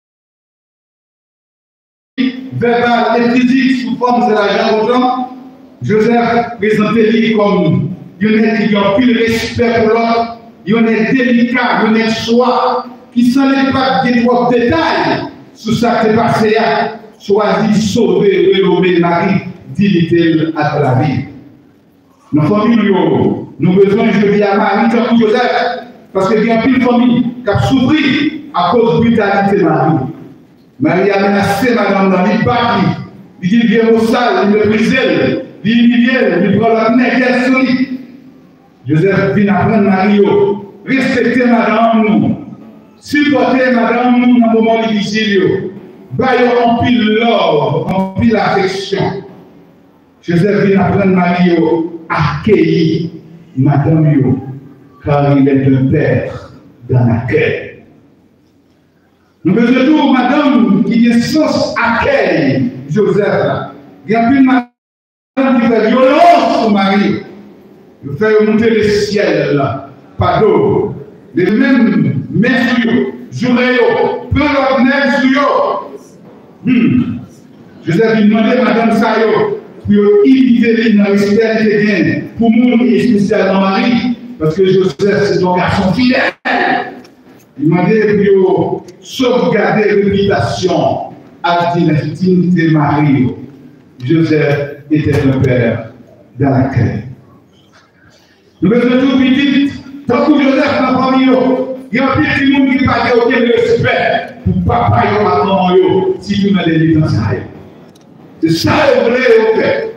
verbale et physique sous forme de l'argent autant. Joseph présentait comme il y en a qui ont plus de respect pour l'autre, il y en a délicat, il y en a soi, qui s'en est pas des trois détails sur ça qui est passé. Choisi, sauver, rénover Marie, dit-il à la vie. Nos familles, nous avons besoin, je dis à Marie, comme Joseph, parce qu'il y a une famille qui a souffert à cause de la brutalité de Marie. Marie a menacé madame dans les battre, il dit, viens au sale, il me brise, il humilie, il prend la nègre solide. Joseph vient apprendre Marie, respecter madame nous, supporter madame nous dans le moment difficile. Baillons en pile l'or, en pile l'affection. Joseph vient apprendre Marie à accueillir madame yo, car il est un père dans l'accueil. Nous faisons tout madame qui a sens accueil Joseph. Il y a plus madame qui fait violence pour Marie. Il fait monter le ciel là, pas d'eau. Les mêmes messieurs, jouer, prendre leur neige sur eux. Hmm. Joseph lui demandait à Madame Sayo pour éviter l'inespérité de gain pour moi et spécialement Marie, parce que Joseph c'est un garçon fidèle. Il demandait pour sauvegarder la réputation à la dynastie de Marie. Joseph était un père dans l'accueil. Nous faisons tout petit, tant que Joseph n'a pas mis, il y a un petit monde qui n'a pas aucun respect. Pour papa et maman, si vous n'avez des dépenses. C'est ça que vous voulez faire.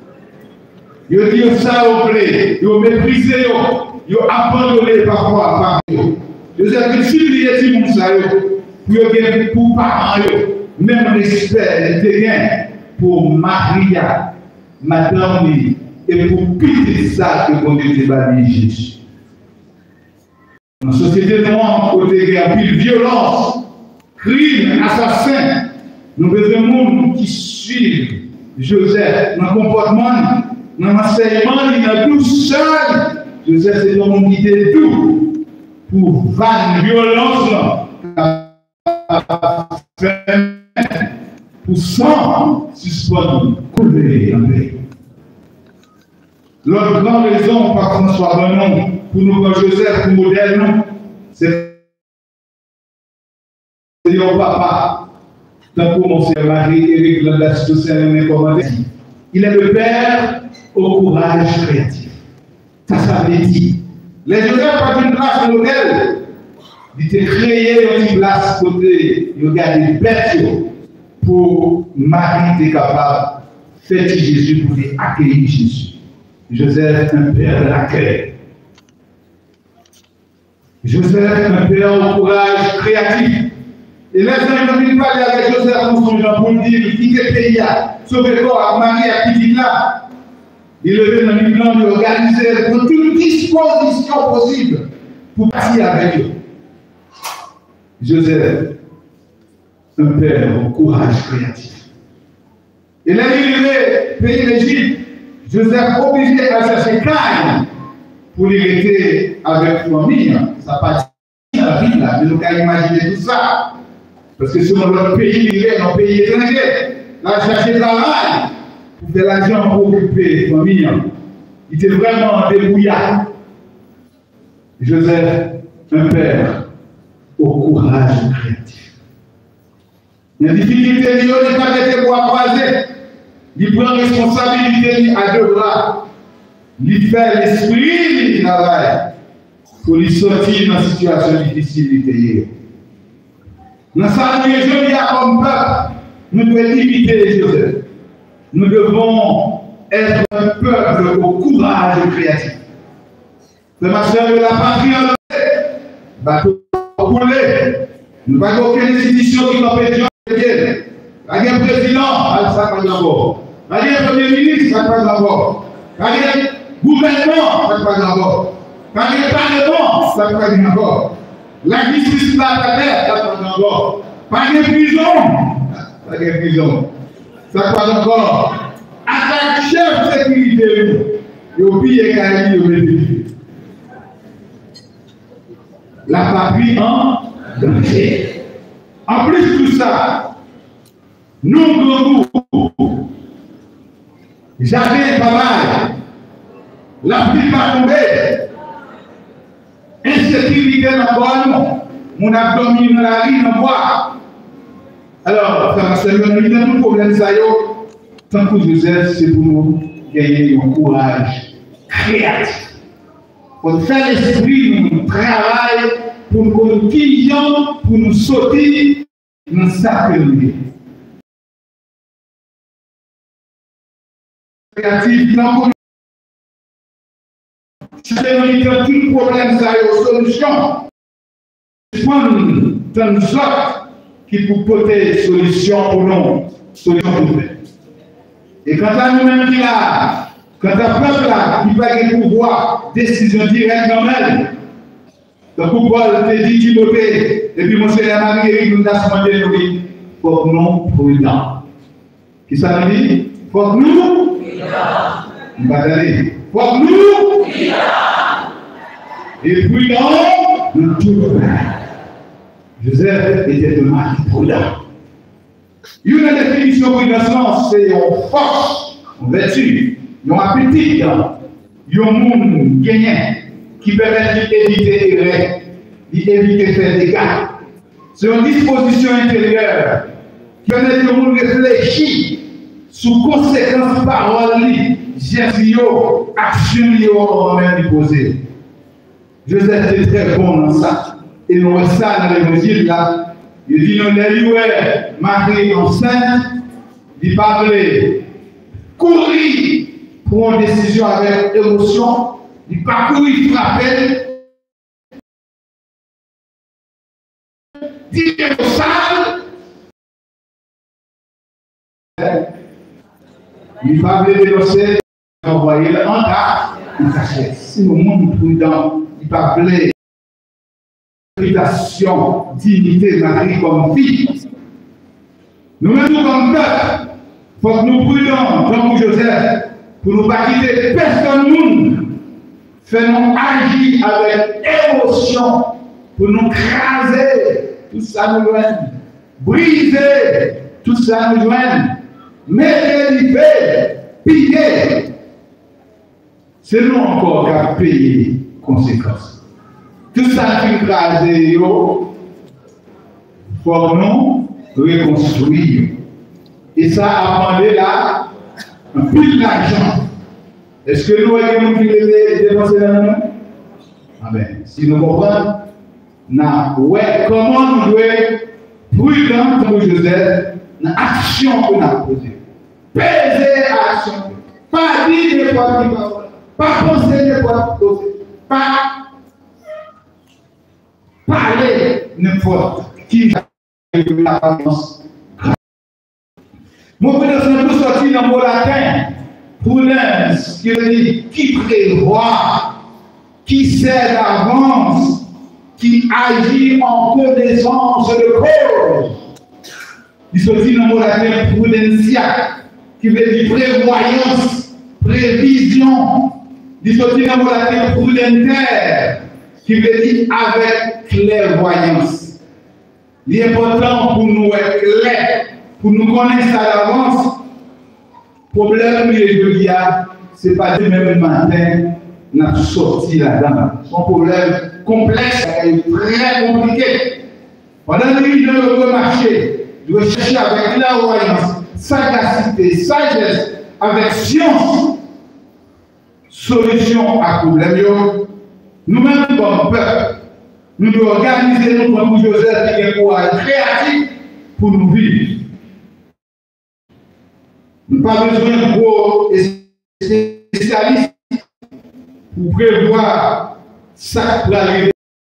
Vous dites ça vous voulez. Vous méprisez, vous abandonnez parfois par vous. Vous avez supplié si vous savez, pour gagner pour parents, même respect et gain pour Maria, madame, et pour quitter ça que vous avez débattu Jésus. Dans la société noire, côté il y a plus de violence. Crime, assassin, nous faisons un monde qui suit Joseph dans le comportement, dans l'enseignement, il a tout seul. Joseph, c'est un monde qui était tout pour vanne, violence, pour sang, suspendre, couler en paix. L'autre grande raison, par François Bonon, pour nous voir Joseph, pour modèle, c'est mon papa, tant pour mon frère Marie, Éric Landas, tout ça, il est le père au courage créatif. Ça, ça veut dire. Les Joseph pas une place modèle. Il était créé une place côté, il a des bêtes pour Marie être capable de faire Jésus pour accueillir Jésus. Joseph, un père de l'accueil. Joseph, un père au courage créatif. Et les gens ne parlent pas avec Joseph pour son genre pour dire qui est pays, sauver corps, Marie à qui là. Il levait dans le plan de organiser pour toute disposition possible pour partir avec eux. Joseph, un père au courage créatif. Et là, il est pays d'Égypte. Joseph obligé à chercher Caïn pour les rester avec famille. Ça partit dans la vie là, mais nous pouvons imaginer tout ça. Parce que sur notre pays, il est dans le pays étranger. Là, chercher travail pour faire l'argent pour occuper les familles. Il était vraiment débrouillard. Joseph, un père au courage créatif. La difficulté, il n'est pas des bois croisés. Il prend responsabilité à deux bras. Il fait l'esprit du travail pour lui sortir dans une situation difficile. Dans sa vie, je dis comme peuple, nous devons imiter Joseph. Nous devons être un peuple au courage créatif. C'est ma soeur de la patrie en bateau coulé. Nous n'avons aucune institution qui compétit en Dieu. Pas de président, ça pas d'abord. Pas de premier ministre, ça pas d'abord. Pas de gouvernement, ça pas d'abord. Pas de parlement, ça pas d'abord. La justice là, ça pas d'abord. Pas de prison, pas de prison. Ça pas d'abord. À chaque chef de sécurité, il y a oublié qu'il y a la patrie en danger. En plus de tout ça, nous, nous, j'avais pas mal. La pluie va tomber. Insécurité dans le monde. Mon abdomen dans la vie, dans bois. Alors, ça va se faire un problème, ça y est. Tant que Joseph, c'est pour nous gagner un courage créatif. Pour faire l'esprit, nous travaillons pour nous guider, pour nous sauter dans sa pénurie. Créatif, dans c'est tout problème, ça a une solution. Prendre dans nous autres qui pour porter des solutions pour nous, solution pour nous. Et quand à nous-mêmes qui là, quand à peuple là, qui va avoir pouvoir, décision directe dans elle, donc pour Paul te dit Timothée, et puis mon Seigneur Marie, nous avons demandé, il faut que nous prudents. Qui ça veut dire? Il faut que nous prudents. Il faut que nous prudents. Et prudents, nous tout. Joseph était un mari prudent. Il y a une définition de prudence, c'est une force, une vertu, un appétit, un monde gagnant qui permet d'éviter errer, d'éviter faire des dégâts. C'est une disposition intérieure qui permet de monde réfléchir sous conséquences paroles, gestes, actions qu'on va même poser. Joseph est très bon dans ça. Et nous voyons ça dans l'évangile là. Il dit non, les ouais, Marie enceinte, il parlait, courir pour une décision avec émotion, il pas courir frapper, dire au sale, il parlait dénoncer, envoyer le hangar, il cachait. Si le monde prudent, il parlait. Réputation, dignité, Marie comme fille. Nous-mêmes, comme peuple, il faut que nous prudents, comme Joseph, pour ne pas quitter personne monde, faisons agir avec émotion, pour nous craser, tout ça nous joigne, briser, tout ça nous joigne, mettre les faits, piquer. C'est nous encore qui avons payé les conséquences. Tout ça qui crase, il faut nous reconstruire. Et ça a demandé là un peu d'argent. Est-ce que nous avons dépensé dans nous? Amen. Si nous comprenons, ouais, comment nous devons prudent comme Joseph dans l'action que nous avons posée. Peser l'action. Pas dire de quoi qui va, pas penser de quoi qui va, pas parler n'importe qui a l'apparence. Mon frère, c'est tout sorti dans le mot latin. Pour l'un, qui veut dire qui prévoit, qui sait d'avance, qui agit en connaissance de cause. Il sorti dans le mot latin prudentia, qui veut dire prévoyance, prévision. Il sorti dans le mot latin prudentaire, qui veut dire avec clairvoyance. L'important pour nous être clair, pour nous connaître à l'avance, le problème, ce n'est pas le même matin qu'on a sorti là-dedans. C'est un problème complexe, très compliqué. Pendant que nous devons dans le marché, nous devons chercher avec clairvoyance, sagacité, sagesse, avec science, solution à problème. Nous-mêmes, comme peuple, nous devons organiser nous comme Joseph qui est courage créatif pour nous vivre. Nous n'avons pas besoin de gros spécialistes pour prévoir ça pour arriver.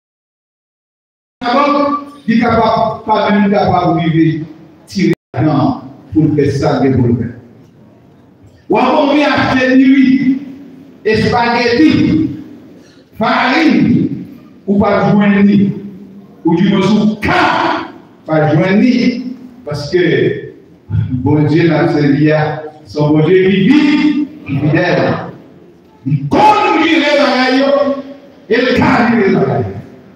Il est capable, pas même capable de vivre, tirer dedans pour faire ça développer. Ou encore, on vient acheter nuit, spaghetti, farine, ou pas joindre, ou du moins pas joindre, parce que bon Dieu n'a pas dit, son bon Dieu qui vit, qui fidèle. Il conduit les bagailles et le cadre les bagailles.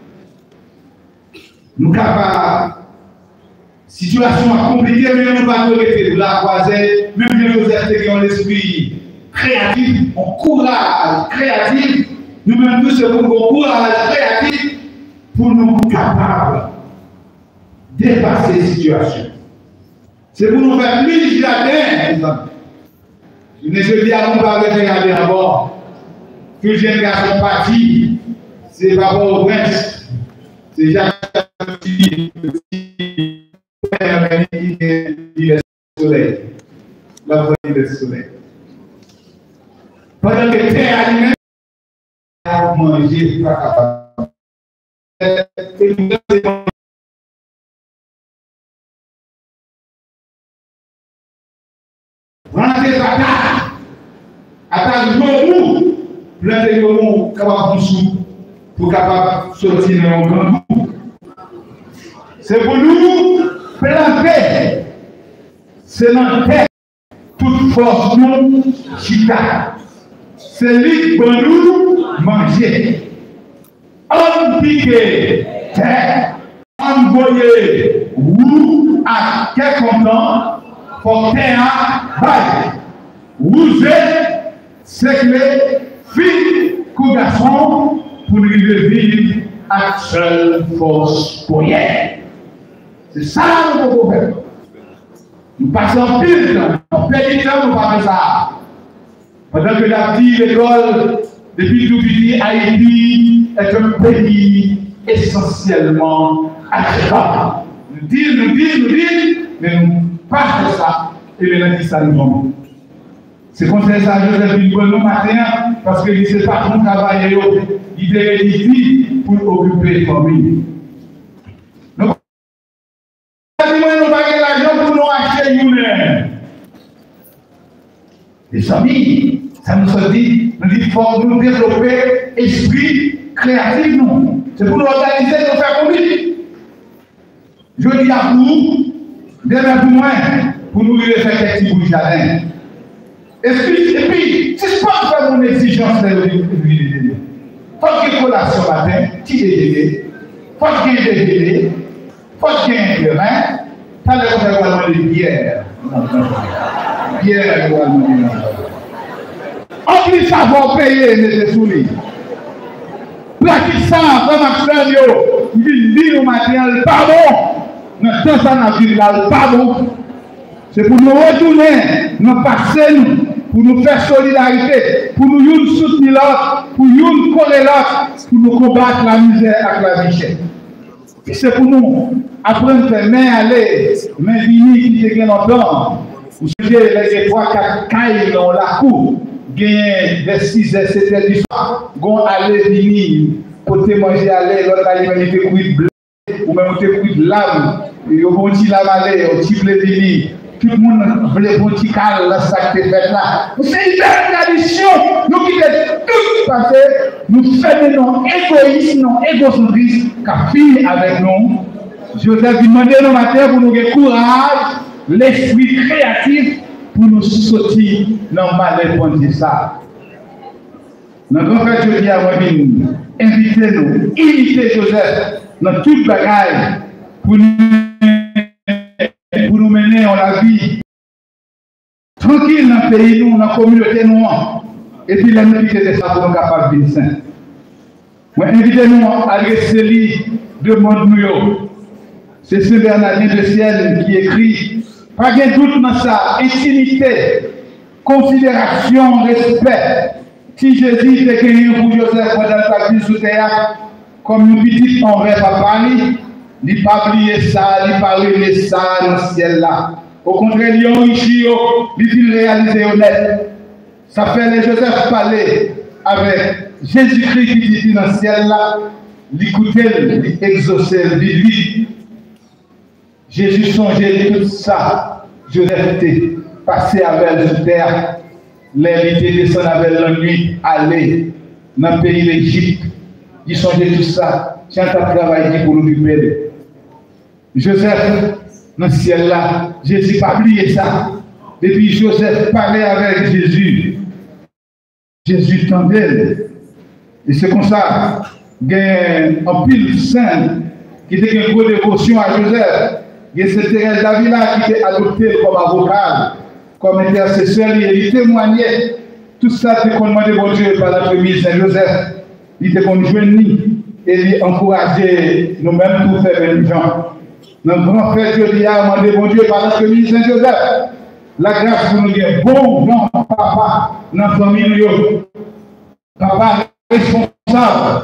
Nous capables, situation compliquée, mais nous ne pouvons pas arrêter de la croiser, même les Joseph qui ont l'esprit créatif, on courage créatif, nous-mêmes tous avons un courage créatif pour nous capables de dépasser les situations. C'est pour nous faire plus jardin. Je ne dis à nous pas regarder d'abord que j'ai un garçon parti, c'est pas pour au prince. C'est Jacques qui est soleil. La voie du soleil. Pendant que terre alimentaire a mangé, pas capable. Prends des attaques. Attaque de nous. Plein de nous capables de soupe pour capable sortir dans un grand bout. C'est pour nous planter. C'est notre tête. Toute force nous chita. C'est lui pour nous manger. On pique terre. Envoyer ou à quel content pour terre baille. Vous êtes séclé, fille, coup garçon, pour nous vivre à seule force pour hier. C'est ça que nous pouvons faire. Nous passons pile temps, on perd du temps, nous faisons ça. Pendant que la petite école, depuis tout petit, Haïti est un pays essentiellement agricole. Nous disons, nous disons, nous disons, mais nous ne pas de ça, et maintenant ça nous tombe. C'est comme ça que Joseph dit nous matin, parce qu'il ne sait pas comment travailler, il est ici pour occuper les familles. Donc, nous n'avons pas l'argent pour nous acheter nous-mêmes. Les amis, ça nous a dit, nous dit qu'il faut nous développer l'esprit créatif, nous. C'est pour nous organiser, nous faire combien. Je dis à vous, demain pour moi, pour nous faire quelque chose de jardin. Et puis, et puis, si je pense faire mon exigence de l'humanité, il faut qu'il y ait une collation matin, petit déjeuner, il faut qu'il y ait des déjeuners, il faut qu'il y ait un terrain, il faut qu'il y ait une bière. Bière, on peut savoir payer les souris. Pratique ça, comme Maxime, il dit au matériel, pardon, notre temps ça n'a plus là, pardon. C'est pour nous retourner, nous passer, pour nous faire solidarité, pour nous soutenir l'autre, pour nous coller l'autre, pour nous combattre la misère avec la richesse. C'est pour nous apprendre à faire main aller, main venir qui te gagne longtemps. Vous savez, les trois, quatre cailles dans la cour, gagner des six heures, sept heures du soir, gon aller venir, côté manger aller, l'autre aller venir te courir de blé, ou même te courir de lame, et au bon petit lame aller, au petit blé venir. Tout le monde voulait un petit cal, là, ça qui est fait là. C'est une belle tradition. Nous qui sommes tous passés, nous faisons non égoïsme, non égocentrisme, qui finit avec nous. Joseph demandé nos matin pour nous avoir courage, l'esprit créatif pour nous sortir dans le mal pour dire ça. Notre grand frère Joseph a envie inviter nous, imiter Joseph dans toute bagaille pour nous. Pour nous mener en la vie tranquille dans le pays, nous, dans la communauté, nous, et puis là, nous quitter ça pour nous capables de venir saint. Moi, invitez-nous à rester li, demande-nous. C'est ce Bernardin de Ciel qui écrit, pas de doute dans ça, intimité, considération, respect. Si Jésus était cueilli pour Joseph pendant sa vie sous terre, comme nous petits on rêve à Paris, il n'a pas oublié ça, il n'a pas oublié ça dans le ciel là. Au contraire, il a enrichi, il a réalisé honnête. Ça fait les Joseph parler avec Jésus-Christ qui dit dans le ciel là, l'écouter, l'exaucer, lui. Jésus songeait tout ça, Joseph était passé avec la terre, l'invité descend avec la nuit, aller dans le pays d'Égypte. Il songeait tout ça, tiens, tu as travaillé pour l'occuper. Joseph, dans le ciel là, Jésus n'a pas oublié ça. Et puis Joseph parlait avec Jésus. Jésus tendait. Et c'est comme ça, il y a un pile saint qui était une grosse dévotion à Joseph. Il y a cette Thérèse Davila qui était adoptée comme avocat, comme intercesseur, il témoignait tout ça que qu'on demandait bon Dieu par la première Saint Joseph. Il était qu'on joignit et il encourageait nous-mêmes pour faire les gens. Notre grand frère Dieu a demandé bon Dieu par la première Saint Joseph. La grâce pour nous dire bon non papa dans la famille, papa responsable,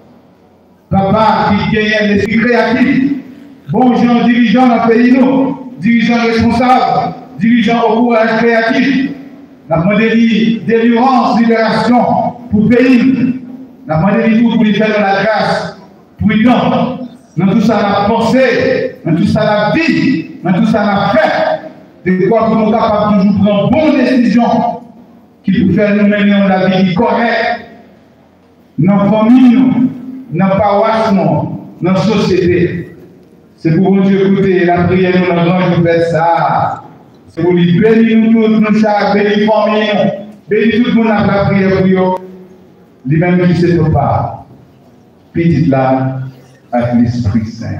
papa qui gagne l'esprit créatif. Bon gens dirigeants dans le pays, nous, dirigeants responsables, dirigeants au courage créatif. Nous avons demandé délivrance, libération pour le pays. Nous avons demandé tout pour lui faire la grâce, pour lui donner. Dans tout ça, la pensée, dans tout ça, la vie, dans tout ça, la fête. De quoi nous sommes capables de toujours prendre bonne décision qui peut faire nous mener la vie correcte dans la famille, dans la paroisse, dans la société. C'est pour Dieu écouter la prière, nous avons fait ça. C'est pour lui bénir nous tous, nous chaque, bénir la famille, bénir tout le monde avec la prière pour eux. Lui-même qui ne sait pas. Petite là, avec l'Esprit Saint.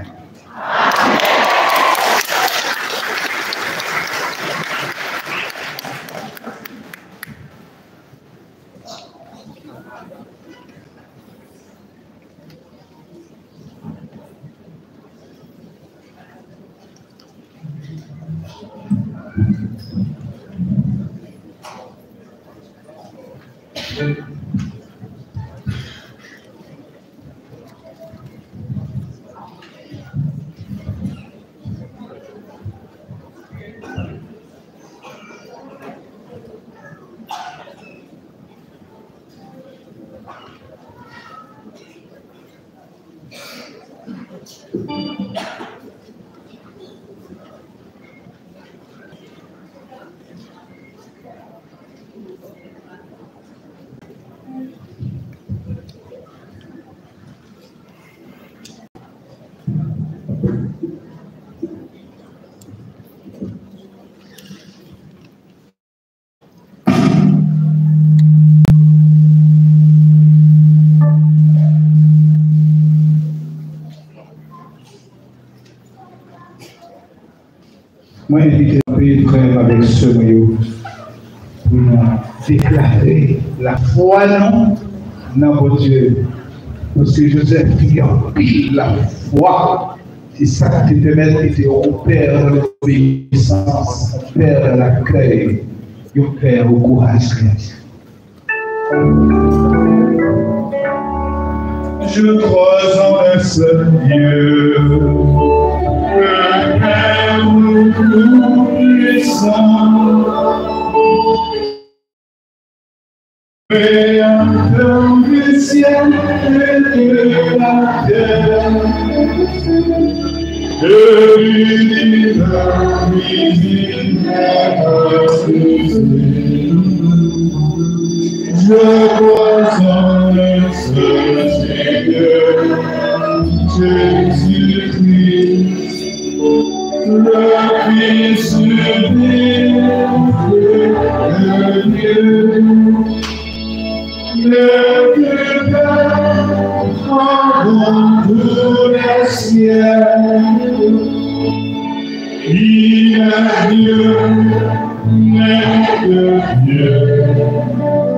Moi, invite un peu frère avec ce maillot pour nous déclarer la foi non dans votre Dieu. Parce que Joseph qui a la foi, c'est ça qui te met, qui était au père de l'obéissance, au père de l'accueil, au père au courage créatif. Je crois en un seul Dieu, le Père tout-puissant, Créateur du ciel et de la terre, de l'univers visible et invisible. Je crois en un seul Seigneur, Jésus-Christ, le Fils unique de Dieu, le plus bel dans tous les cieux. Il est Dieu, mais de Dieu.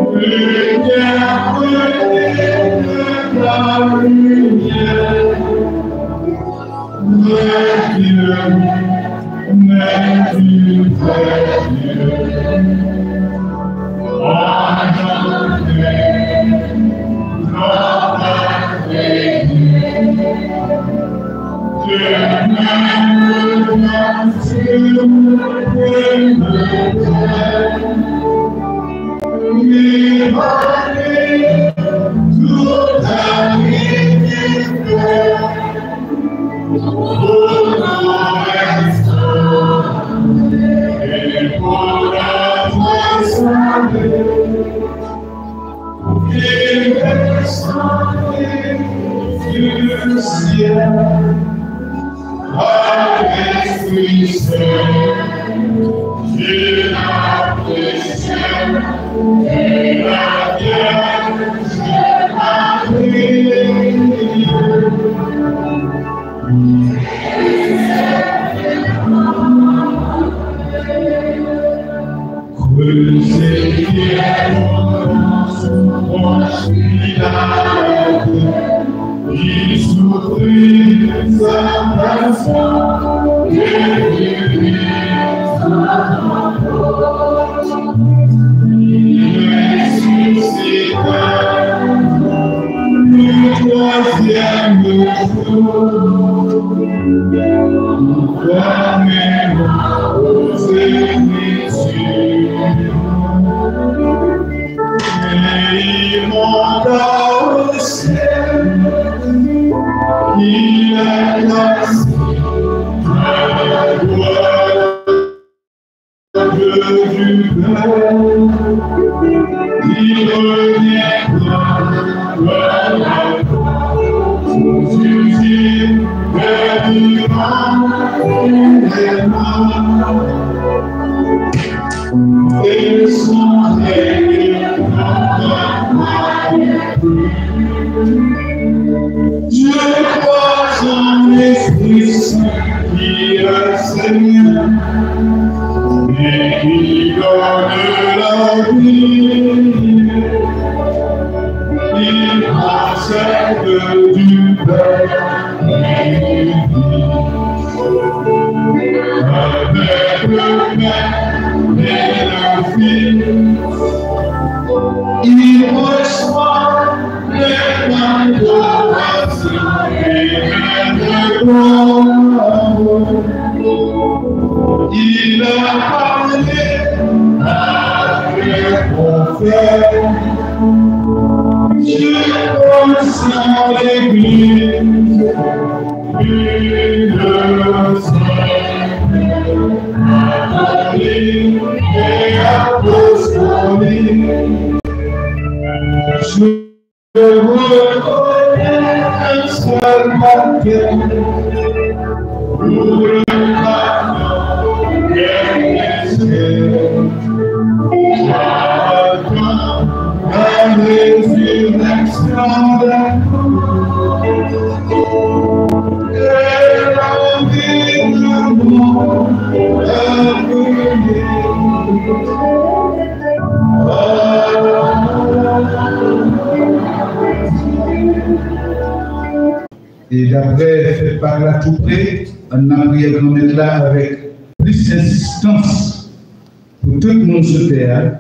Et d'après fait par là tout près, on a prié de nous mettre là avec plus d'insistance pour tout le monde sur terre,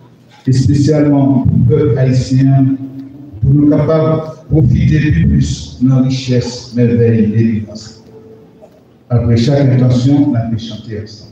et spécialement pour le peuple haïtien, pour nous capables de profiter plus de nos richesses, merveilles et délivrance. Après chaque intention, on a pu chanter ensemble.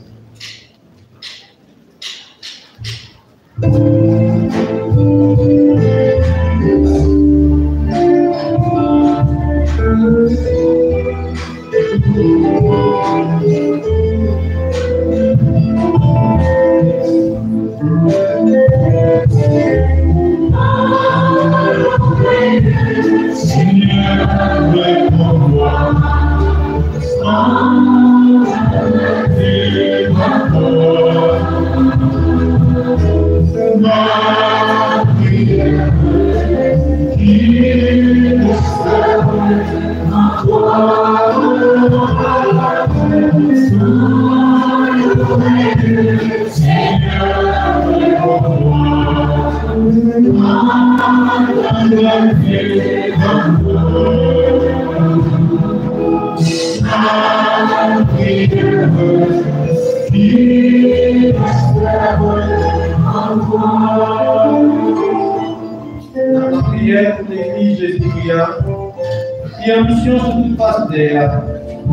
Thank you. La prière pour l'église Jésus-Christ, qui a mission sur toute face terre,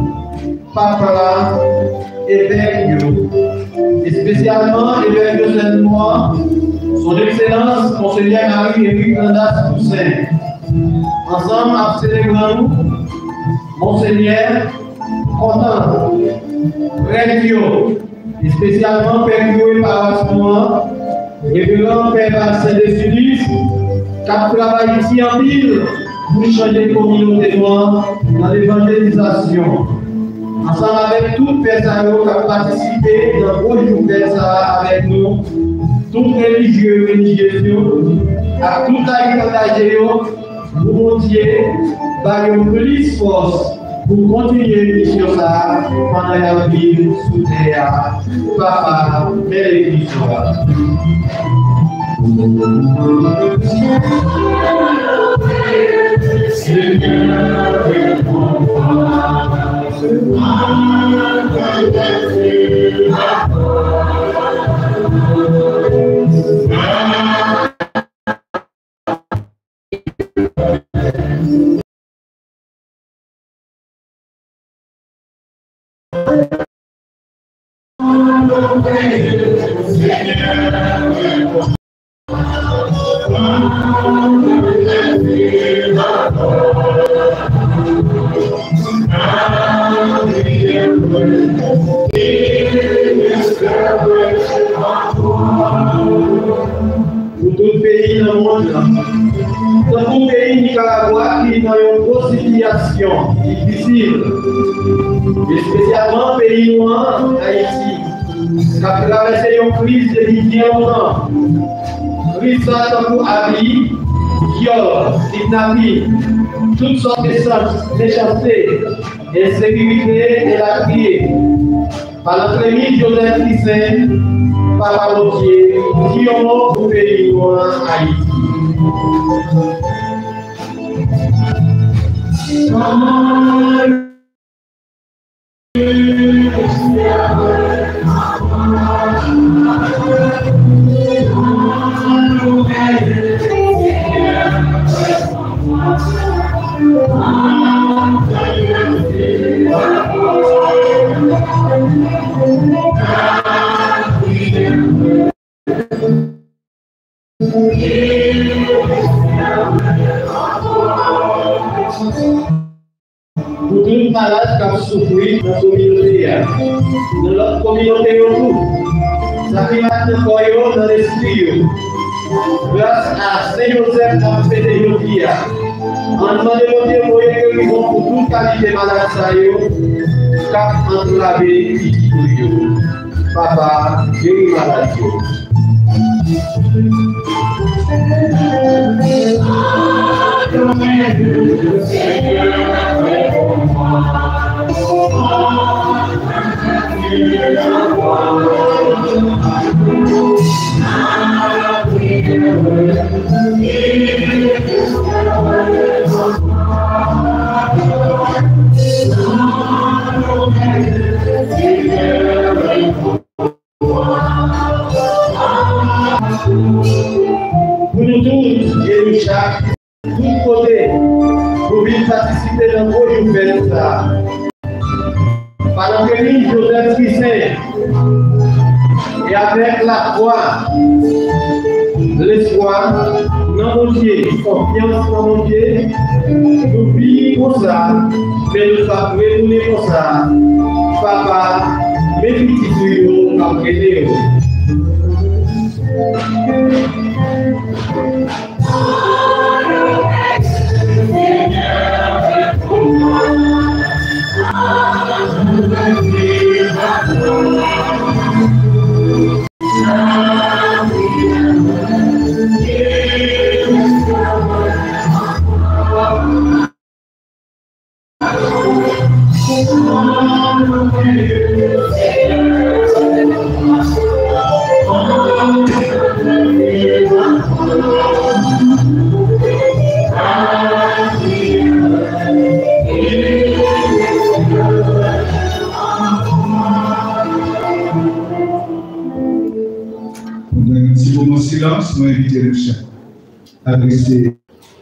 Papa évêque, et spécialement évêque de Saint-Noir, son Excellence, Monseigneur Marie-Éric Landas Toussaint. Ensemble, à célébrer Monseigneur, content, Rédio, et spécialement Père Guillaume et Parasement, révérend Père Saint-Décilis, qui a travaillé ici en ville pour changer les communautés noires dans l'évangélisation. Ensemble avec toutes les personnes qui ont participé dans le jour avec nous, toutes les religieux et religieuses, à tout les vous montiez par une plus force pour continuer mission ça pendant la vie sous terre. Papa, mère l'église. Pour tout pays dans le monde, dans tout pays Nicaragua qui est dans une grosse situation difficile, et spécialement pays noir, Haïti, qui a traversé une crise depuis bien longtemps. Crise pour avis, viol, kidnapping, toutes sortes de méchanceté, insécurité et la criée. Par notre ami Joseph Toussaint, par la Rotier, qui ont notre pays noir Haïti. Pour tout le malade qui a souffert dans la communauté, dans notre communauté, ça fait maintenant dans l'esprit. Grâce à Saint-Joseph qui a fait des aujourd'hui, en demandant de moyens que nous avons pour toute qualité de malade, qui a entravé les petits. Papa, guéris malade. Pour nous tous et nous chaque, tous côtés, pour venir participer dans vos nouvelles ça. Pendant que nous, Joseph Toussaint, et avec la foi, l'espoir, dans mon Dieu, confiance dans mon Dieu, nous vivons pour ça, mais nous sommes retournés pour ça. Papa, mes petits tuyaux, après chance moi inviter le chef à rester.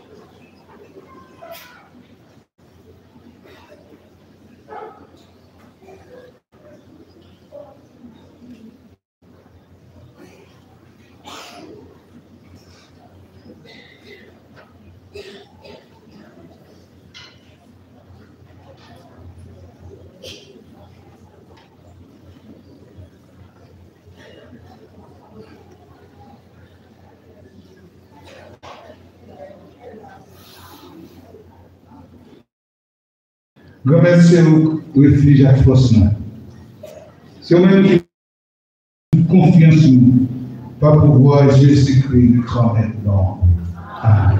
Remerciez au refuge à force. C'est au-même qui confiance en nous, pas pouvoir Jésus-Christ quand maintenant. Amen.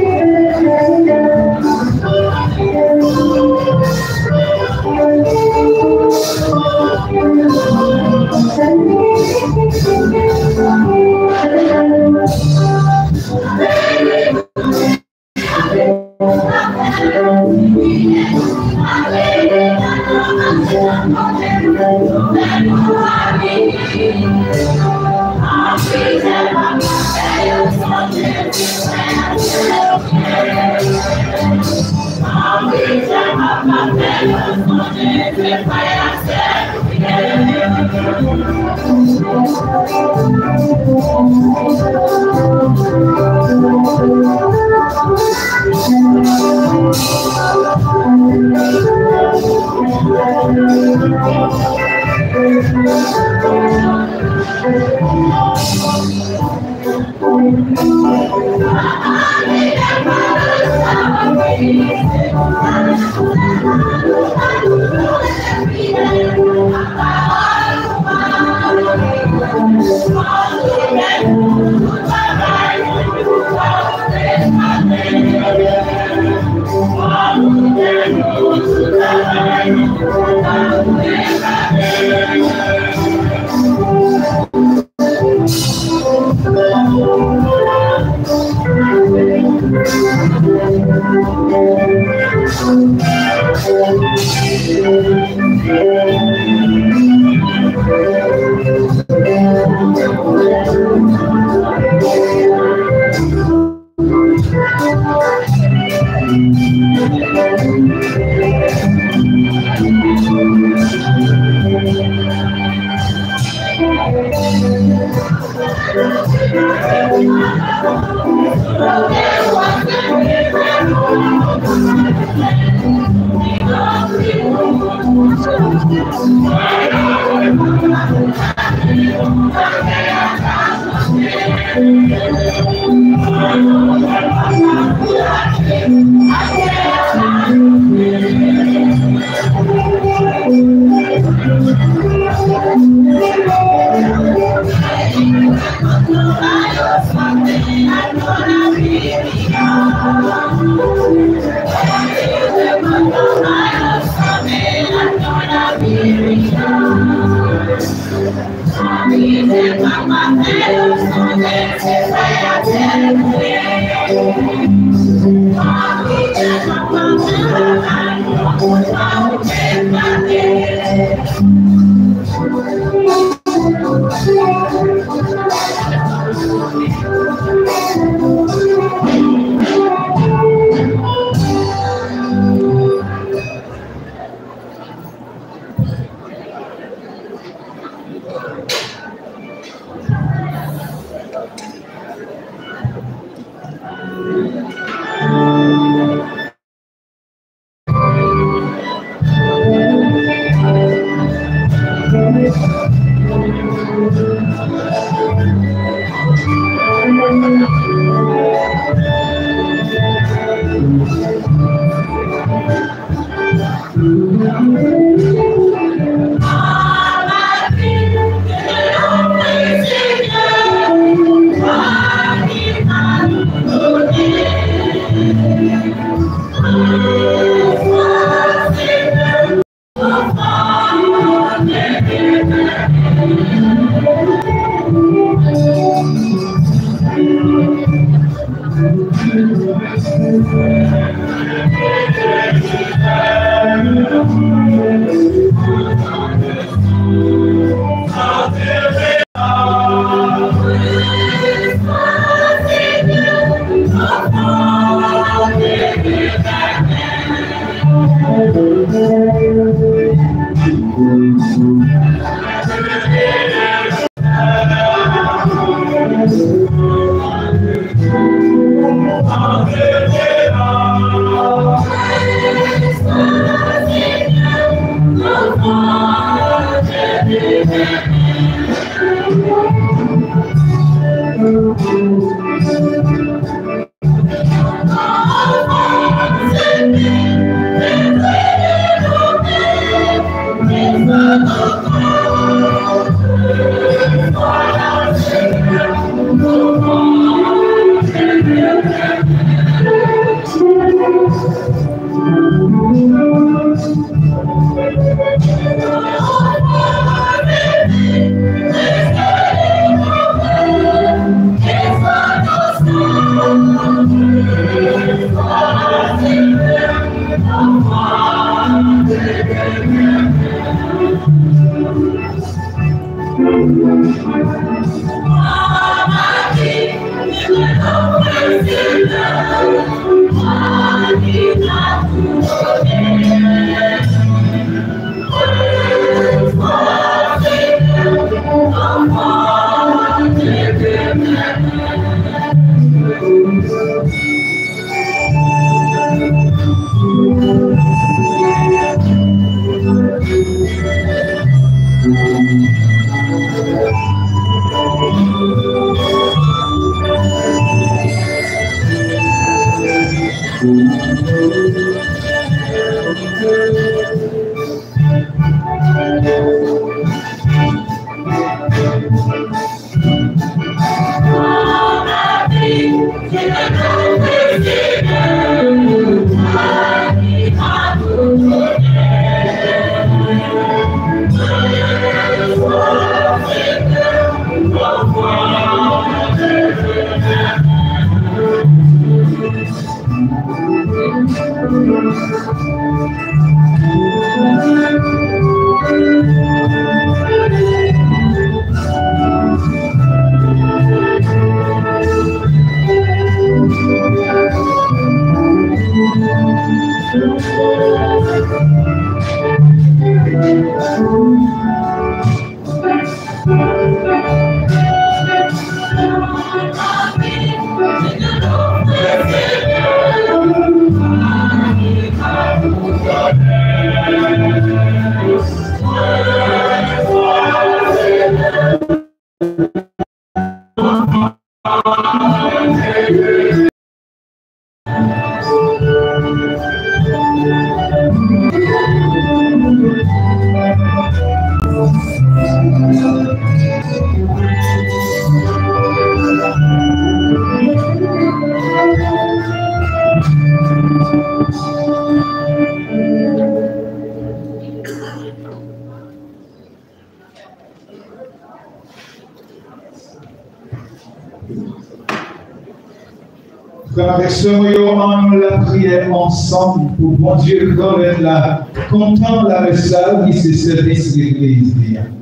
Thank you. Frères et sœurs, on la prière ensemble pour bon Dieu connaître la content la message qui se service de l'Église.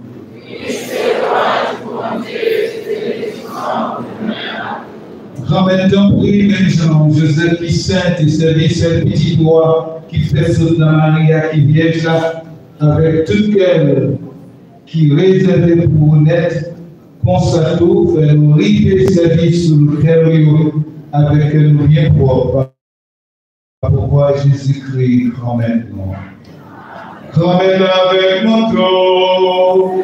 Ramène ton prix, Jean, Joseph qui saint et service ce petit doigt qui fait sauter dans Maria qui vient là avec tout cœur qui réservé pour naître, constato, faire nous river service sur le cœur avec nous bien propre. Pourquoi Jésus-Christ, ramène-nous. Ramène avec mon corps.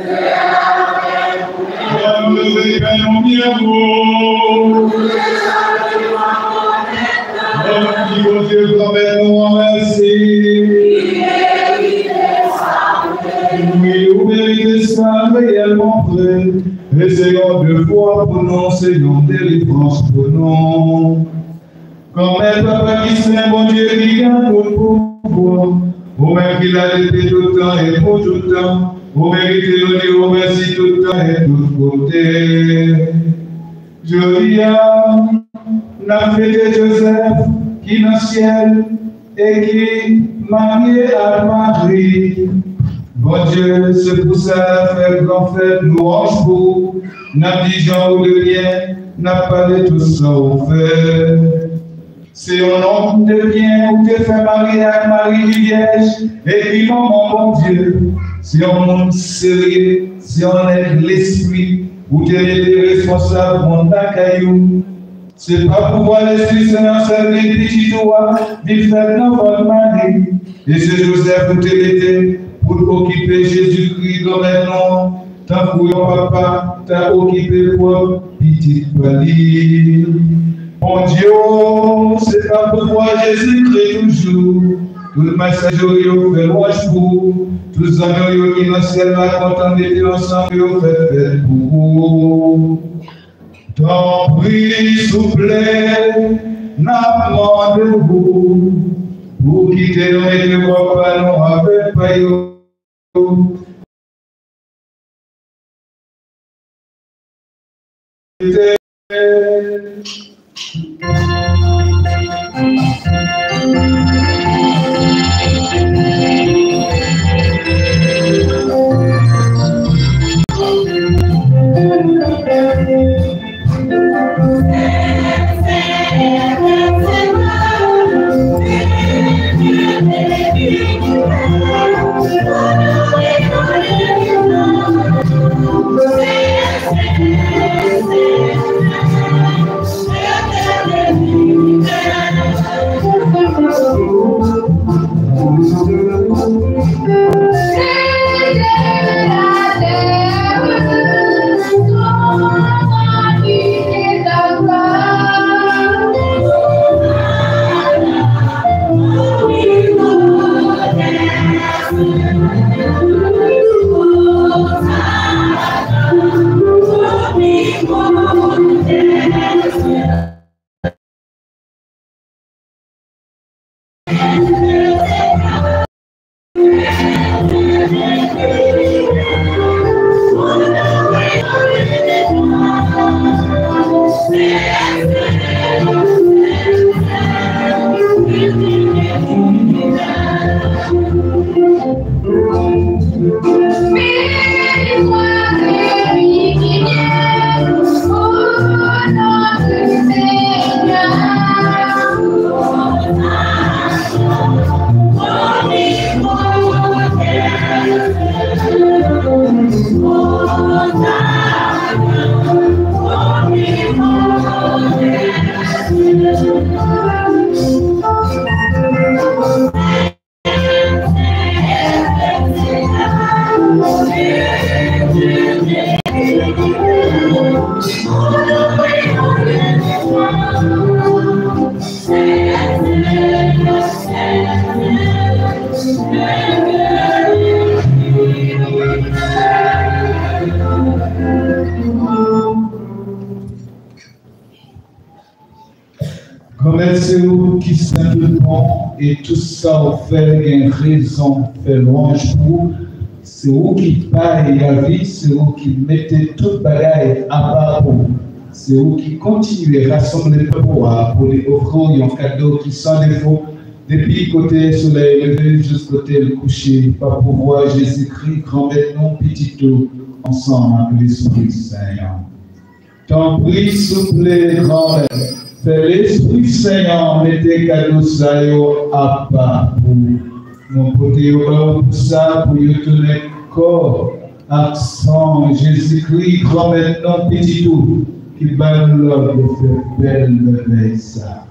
Comme le réveillons bien beau. Comme Dieu, ramène-nous en merci. Oui, vous méritez ça réellement vrai. Essayons de foi pour nous, Seigneur, délivrance pour nous. Comme un papa qui saint, bon Dieu, qui a tout pouvoir, au même qu'il a été tout le temps et pour tout le temps, vous méritez de dire au merci tout le temps et tout côté. Jolia, la fête de Joseph, qui est dans le ciel et qui marié à Marie. Bon Dieu, c'est pour ça, faire grand fête, louange pour, n'a dit Jean ou de bien, n'a pas de tout ça au fait. C'est un homme de bien où tu fais marier avec Marie du Vierge, et puis non, mon bon Dieu, c'est un monde sérieux, c'est un aide l'esprit, où tu es responsable de mon caillou. C'est pas pour voir l'Esprit Saint servir des petits doigts, d'y faire dans votre mari. Et c'est Joseph où tu l'étais, pour occuper Jésus-Christ dans les noms, tant pour ton papa, t'as occupé pour petite Marie. Mon Dieu, c'est pas pour moi Jésus-Christ toujours. Tout le message au fait louange pour. Tous les amis qui dans le ciel là, content d'être ensemble, au fait fête pour vous. T'en prie, souple, n'a de vous. Pour quitter nos et ne voir pas non avec paillot. Thank you. Remerciez-vous qui simplement et tout ça vous fait une raison, fait louange pour. C'est vous qui paye la vie, c'est vous qui mettez toute bagaille à part pour vous. C'est vous qui continuez à rassembler le pouvoir pour les offrir un cadeau qui sans défaut depuis côté soleil levé jusqu'au côté le coucher. Par pouvoir Jésus-Christ, grand-mère, petit tout, ensemble avec l'Esprit Saint. T'en prie, souple, grand-mère. Fais l'Esprit Saint, mettez cadeau ça à part pour mon côté pour ça, pour y tenir corps, accent, Jésus-Christ, grand maintenant, petit tout, qui va nous faire belle veille ça.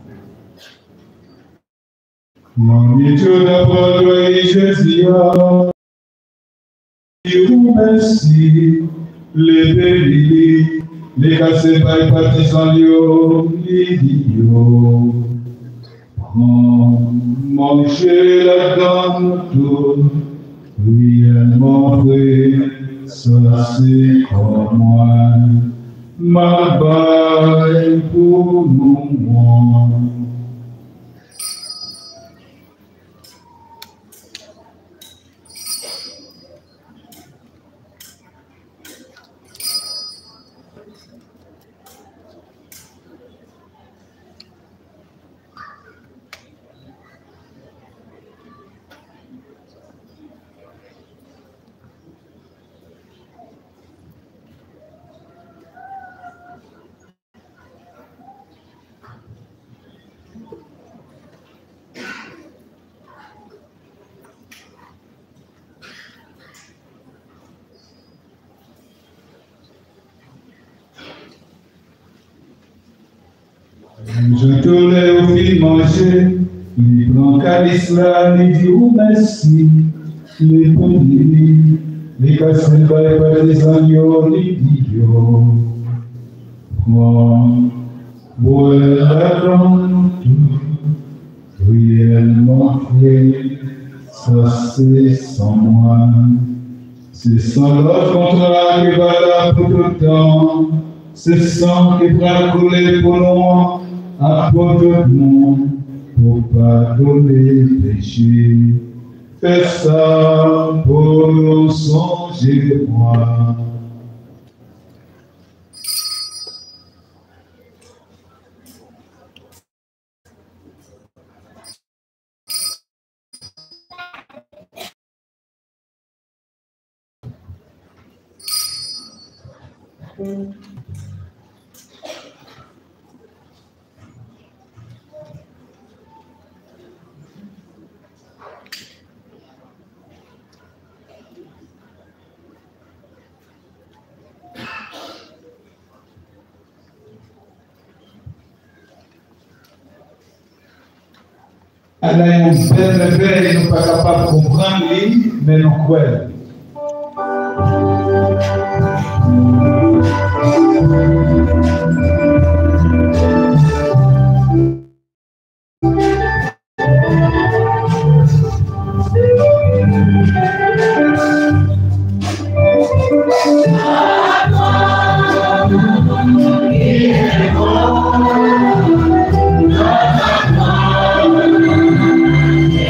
Mon Dieu d'abord, Jésus, Dieu merci, les bénis. Les cassés par les partisans, les idiots. Prends, mangez la donne tout, réellement vrai, ça c'est comme moi. Ma baille pour nous. Je te l'ai oublié manger, les blancs calices là, les dieux merci, les bonnets, les cassés par les partisans, les idiots. Prends, bois la grande tout, réellement vrai, ça c'est sans moi. C'est sans l'autre contrat qui va là pour tout le temps, c'est sans qui va couler pour loin. Apporte-moi pour pardonner le péché. Fais ça pour songer moi. Elle a un bel réveil, nous ne sommes pas capables de comprendre, mais nous croyons. Yeah.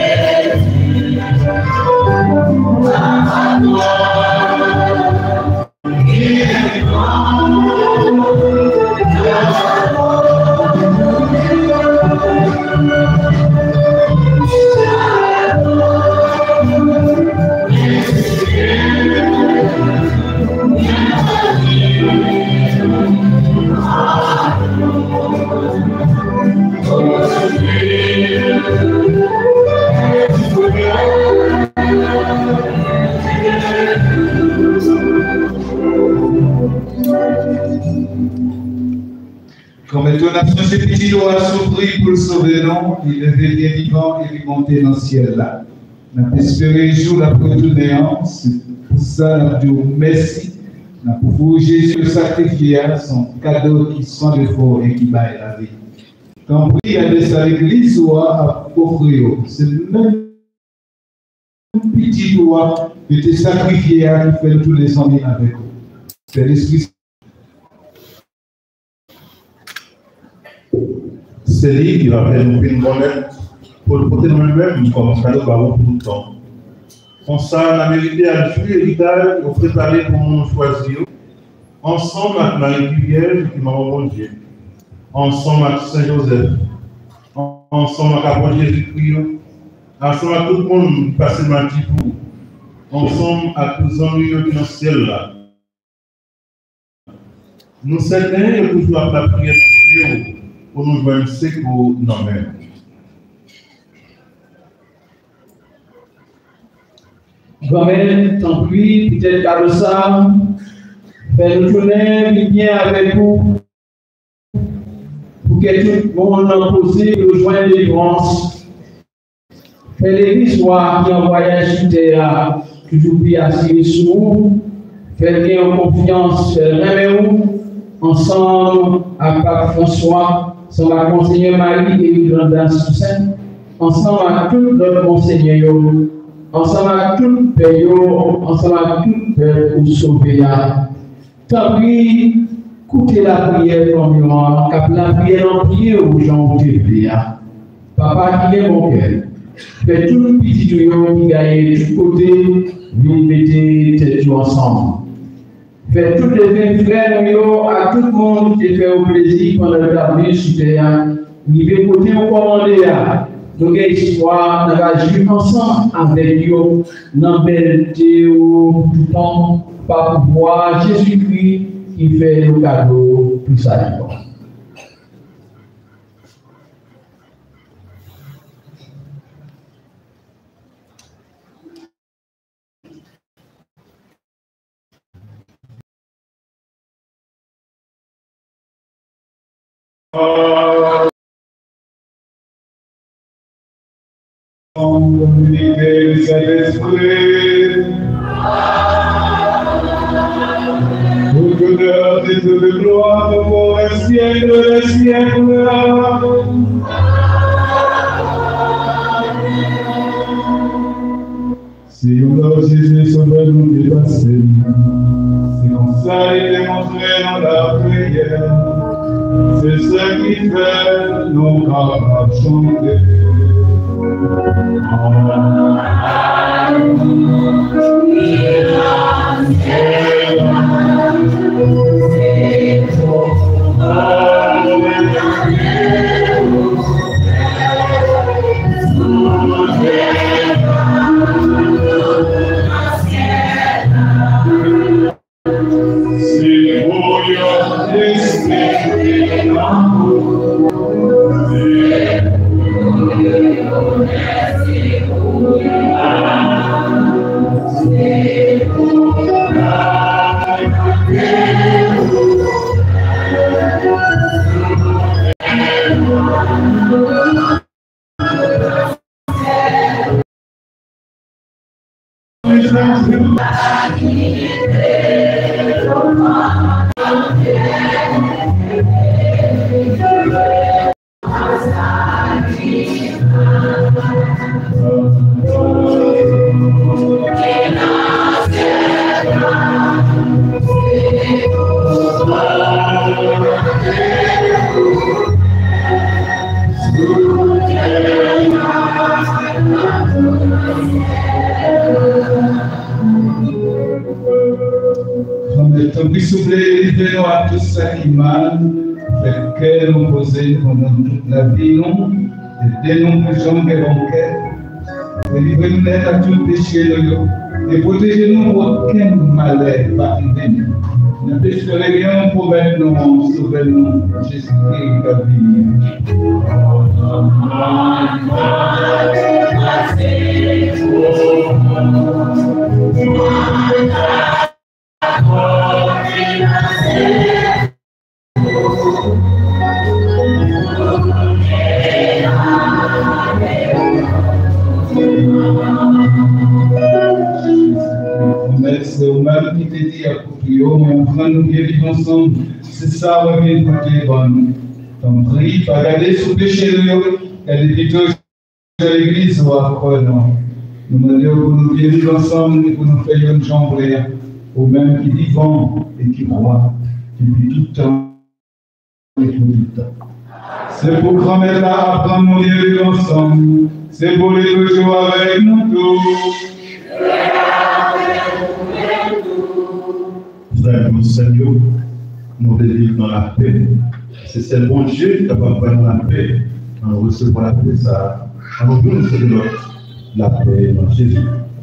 ces petits doigts souffrir pour le sauver, non, il est venu vivant et il monté dans le ciel là. On a espéré jour d'après tout néant, c'est pour ça, nous disons merci. On a pour Jésus sacrifié son cadeau qui sont de faux et qui baille la vie. Quand on prie à l'église, on a offrir, c'est le même petit doigt qui était sacrifié à qui fait tous les amis avec vous. C'est l'esprit. C'est lui qui va faire une bonne pour le côté de nous-mêmes, comme ça, nous avons tout le temps. On s'en a mérité à jouer l'héritage, on préparé pour nous choisir. Ensemble avec Marie Vierge qui m'a rencontré. Ensemble avec Saint-Joseph. Ensemble avec Apôtre Jésus-Christ. Ensemble avec tout le monde qui passe le matin pour. Ensemble avec tous les amis qui sont dans le ciel là. Nous certains, nous toujours la prière pour nous joindre secours dans nous-mêmes. Grand-mère, tant pis, peut-être par ça, faites-nous tourner bien avec vous, pour que tout le monde en possible rejoigne délivrance. Faites l'église soit qui en voyage sur terre, toujours bien assis sur vous, faites bien en confiance, remettez-vous ensemble avec Pape François, ensemble avec Monseigneur Marie et Grandance Toussaint, ensemble avec tous nos monseigneurs. Ensemble avec tout le pays, ensemble avec tout le peuple pour sauver. Tant pis, écoutez la prière comme moi, car la prière en prière aux gens de Dieu. Papa qui est mon cœur, fait tout le petit tuyau qui gagne de tout côté, vous mettez tête ensemble. Faites tous les vingt frères à tout le monde qui fait au plaisir pendant la vie sur terre. Vous pouvez côté au commander. Nous avons espoir d'agir ensemble avec vous, dans le tout le temps, par pouvoir Jésus-Christ qui fait le cadeau tout ça. Communiquez le Saint-Esprit. Au bonheur des œuvres de gloire pour les siècles des siècles. Seigneur Jésus, sauve-nous dépassés. C'est comme ça il est démontré dans la prière. C'est ce qui fait nos capables chanter. Tant pis souffler, livrez-nous à tout ça qui mal, fait que nous poser pendant toute la vie, non, aidez-nous pour gens qui ont cœur, délivrez-nous à tout péché, et protégez-nous aucun malheur par nous. Ne pécherez rien pour maintenant, sauvez-nous, Jésus-Christ, la vie. au même qui te dit à Coupio, mais on prend nous bien vivre ensemble. C'est ça, on vient pour te bon. Donc, prie, pas regarder sous péché, il y a des plutôt à l'église ou à quoi, non. Nous demandons pour nous bien vivre ensemble et pour nous faire une jambe au même qui vivant et qui croit depuis tout le temps et tout le temps. C'est pour grand-mère là apprendre nous bien vivre ensemble. C'est pour les toujours avec nous tous. Frère, nous Seigneur, nous devons vivre dans la paix. C'est le bon Dieu qui est capable de faire la paix. On recevra la paix, ça. On veut nous faire la paix dans Jésus.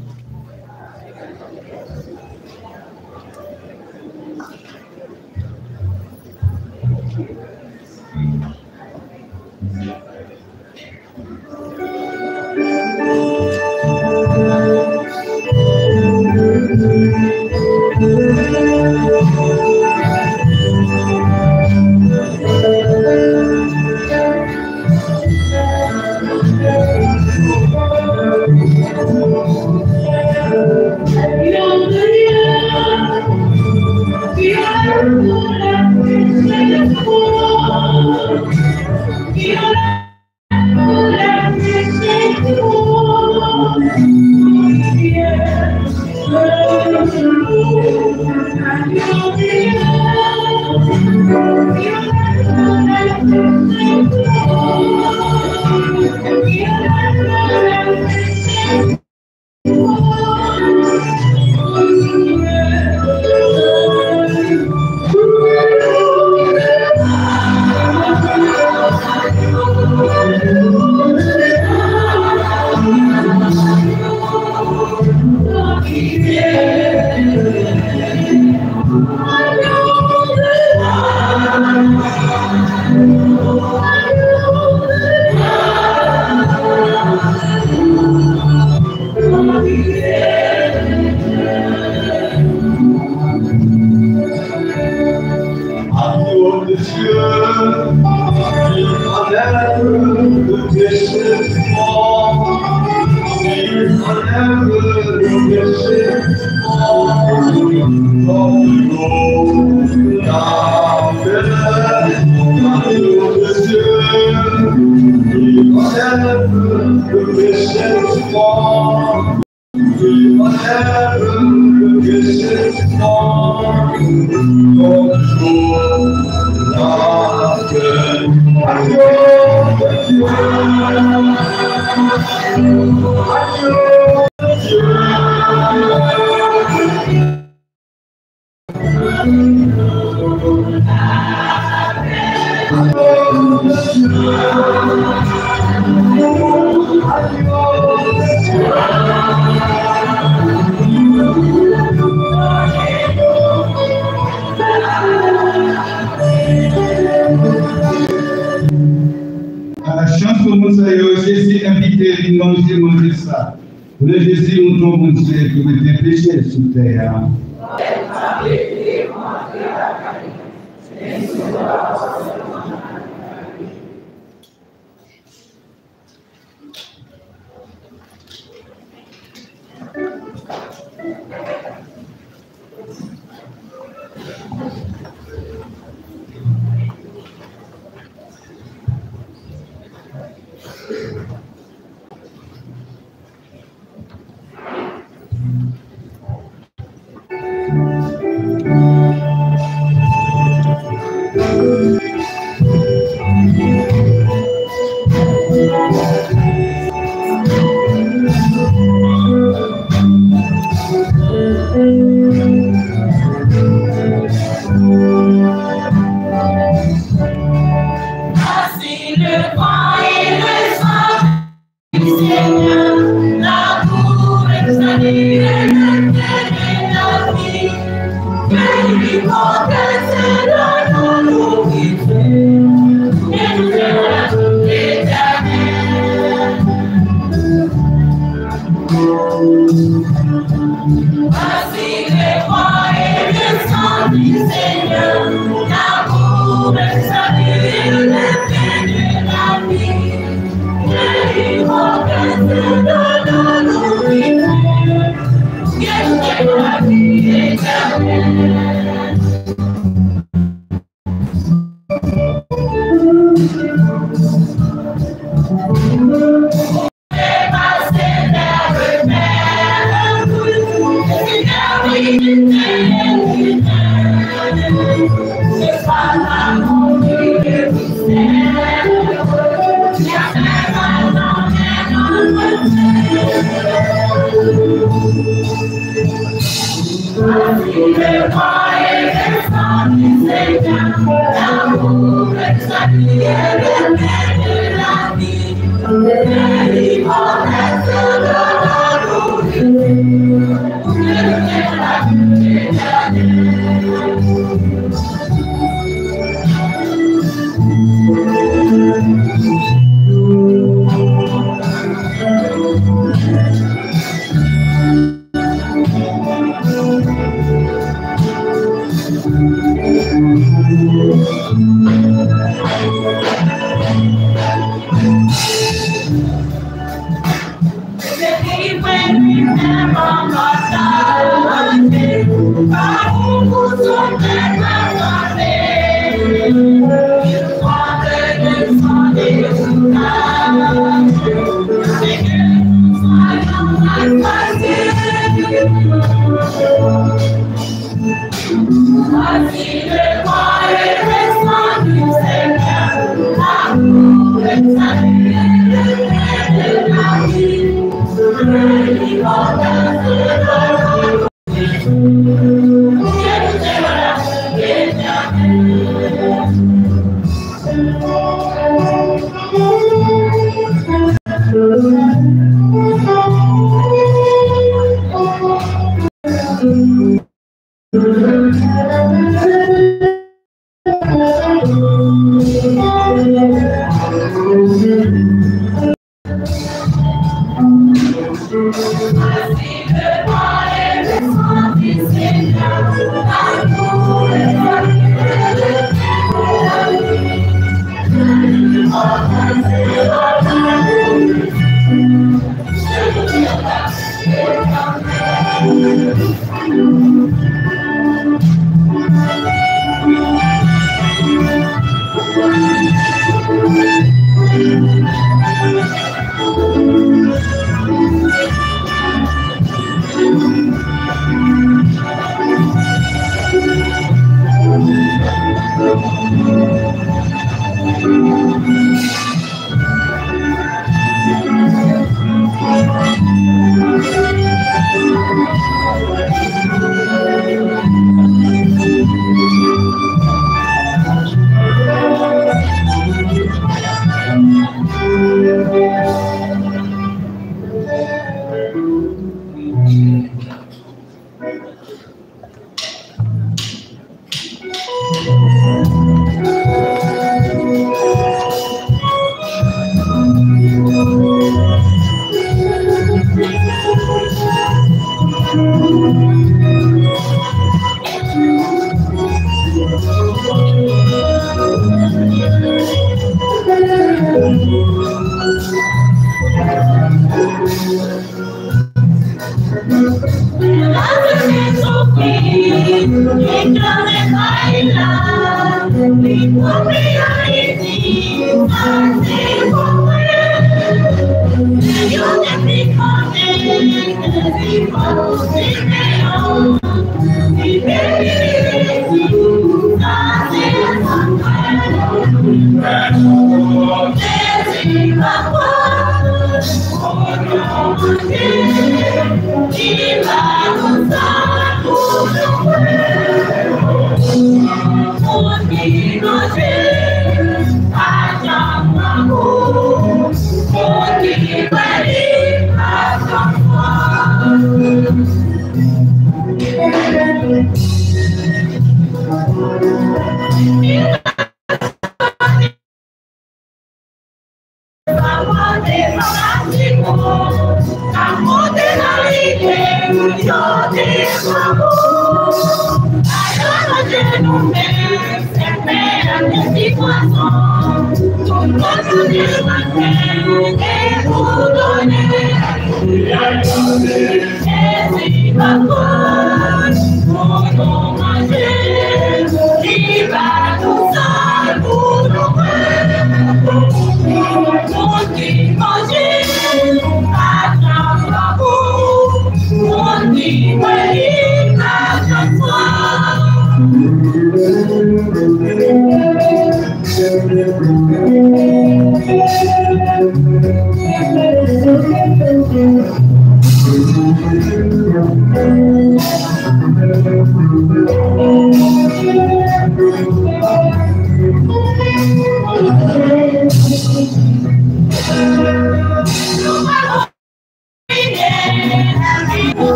Jésus invité à manger, manger ça. Vous le Jésus, nous devons manger pour les péchés sous terre.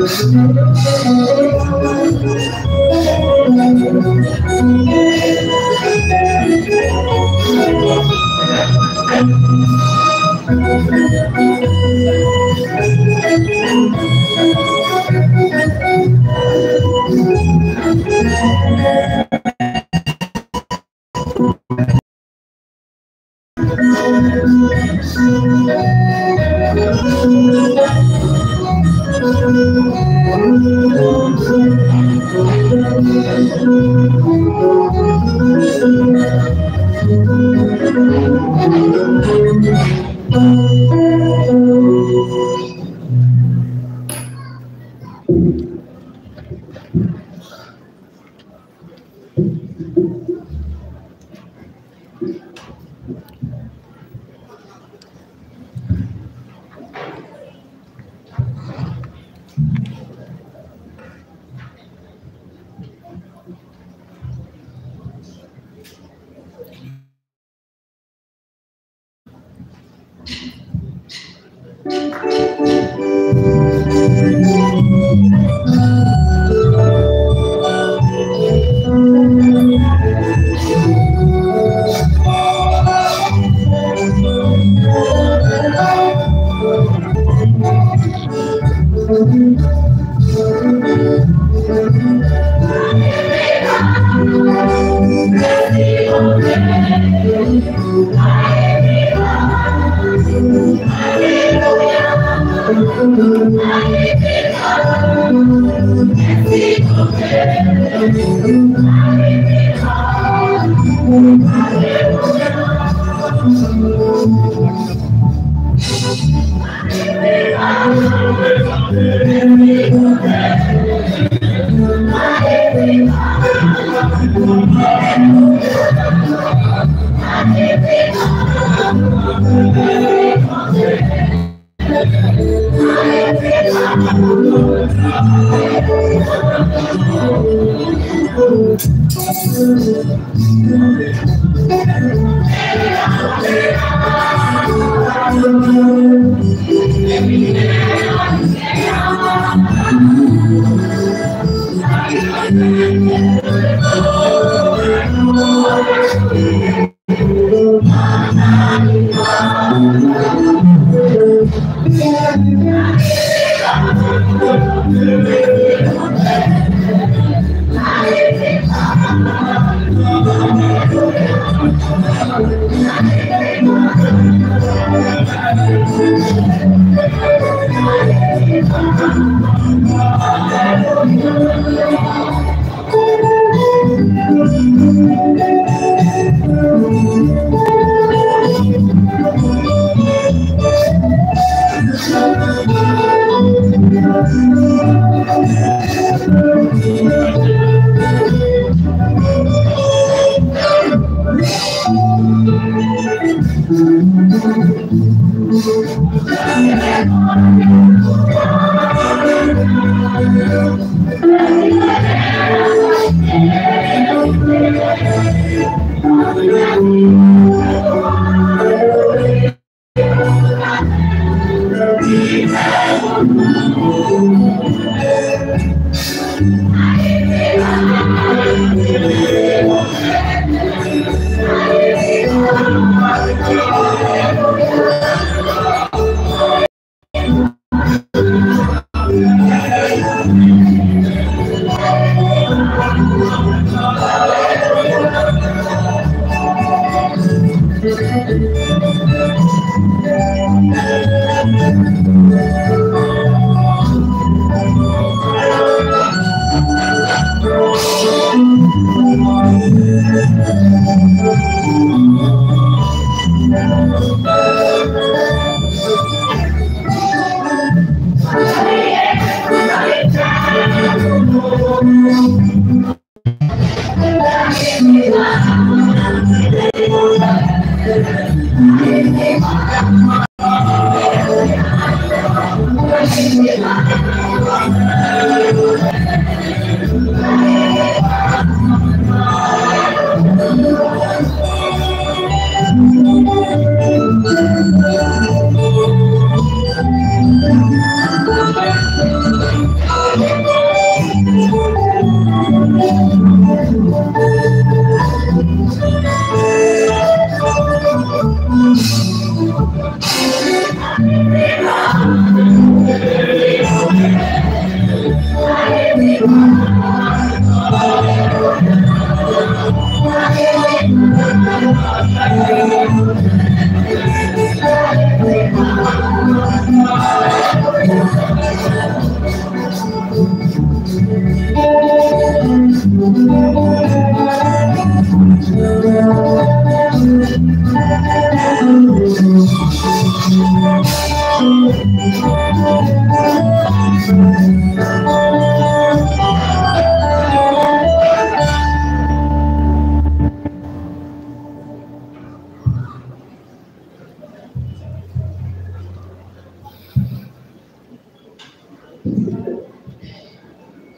Thank you.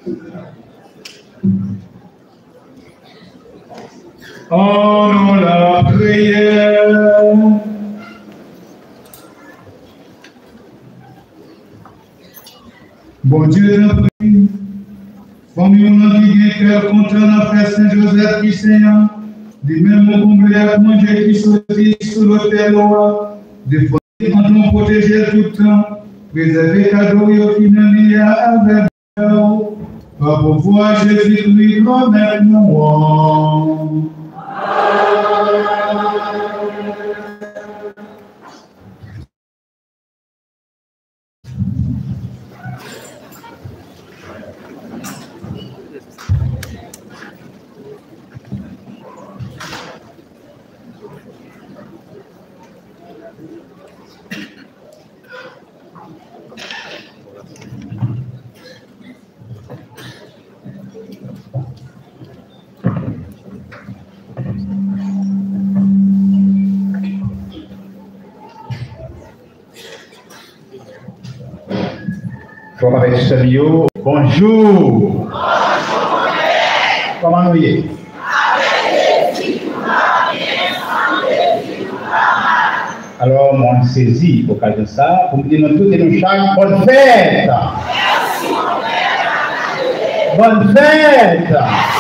Oh non, la prière. Bon Dieu, nous prions. Comme nous avons dit que contre notre frère Saint-Joseph qui Seigneur, de même au comblé à manger qui sortit sous l'autel, de fois nous protéger tout le temps, préserver cadeau et finaliser avec nous. Par pouvoir Jésus-Christ, nous. Comme avec Samio, bonjour. Comment nous y est? Alors, moi, on saisit l'occasion de ça pour me dire nous tous et nous chaque bonne fête. Bonne fête.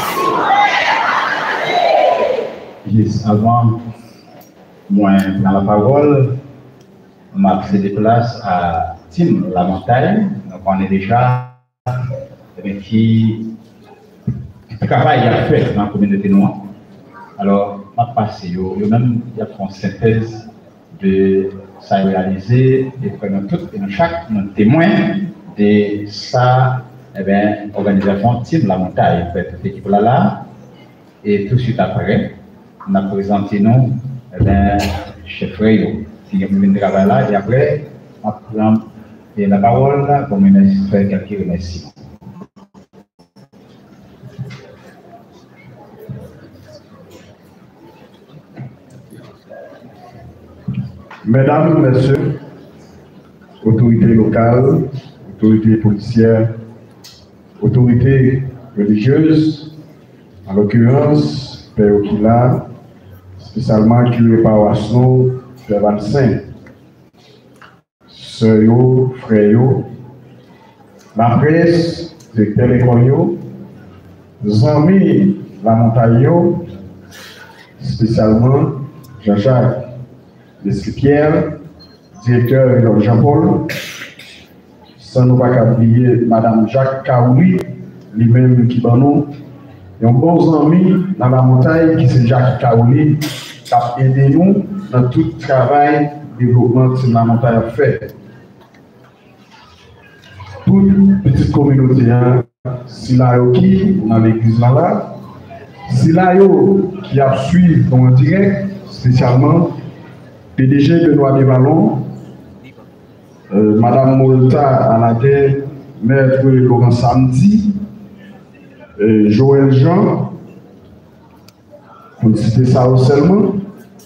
Juste avant, moi, dans la parole, on m'a cédé place à Tim La Montagne. Donc, on est déjà qui travaille à faire dans la communauté noire. Alors, on a passé, yo, yo même, il y a une synthèse de ça réalisé et prenons tout et nous chaque nous témoin de ça, eh bien, organisation Team La Montagne, fait toute l'équipe là là, et tout de suite après, on a présenté nous, eh bien, chef Rayo, qui est venu travailler là, et après, on prend la parole là, pour me faire quelques remerciements. Mesdames, Messieurs, autorités locales, autorités policières, autorités religieuses, en l'occurrence, Père Okila, spécialement curé paroissiaux, Père Valsin, Sœurs, Frères, la presse, directeur l'école, amis, la montagne, spécialement Jean-Jacques Pierre, directeur Jean-Paul, sans nous pas oublier Madame Jacques Kaouli, lui-même qui bat nous, et un bon ami dans la montagne qui c'est Jacques Kaouli, qui a aidé nous dans tout le travail de développement de la montagne fait. Toute petite communauté, hein, si là qui dans l'église là, si là qui a suivi en direct, spécialement P D G Benoît Desvallons, euh, Madame Molta Anade, Maître Laurent Samedi, euh, Joël Jean, pour citer ça seulement,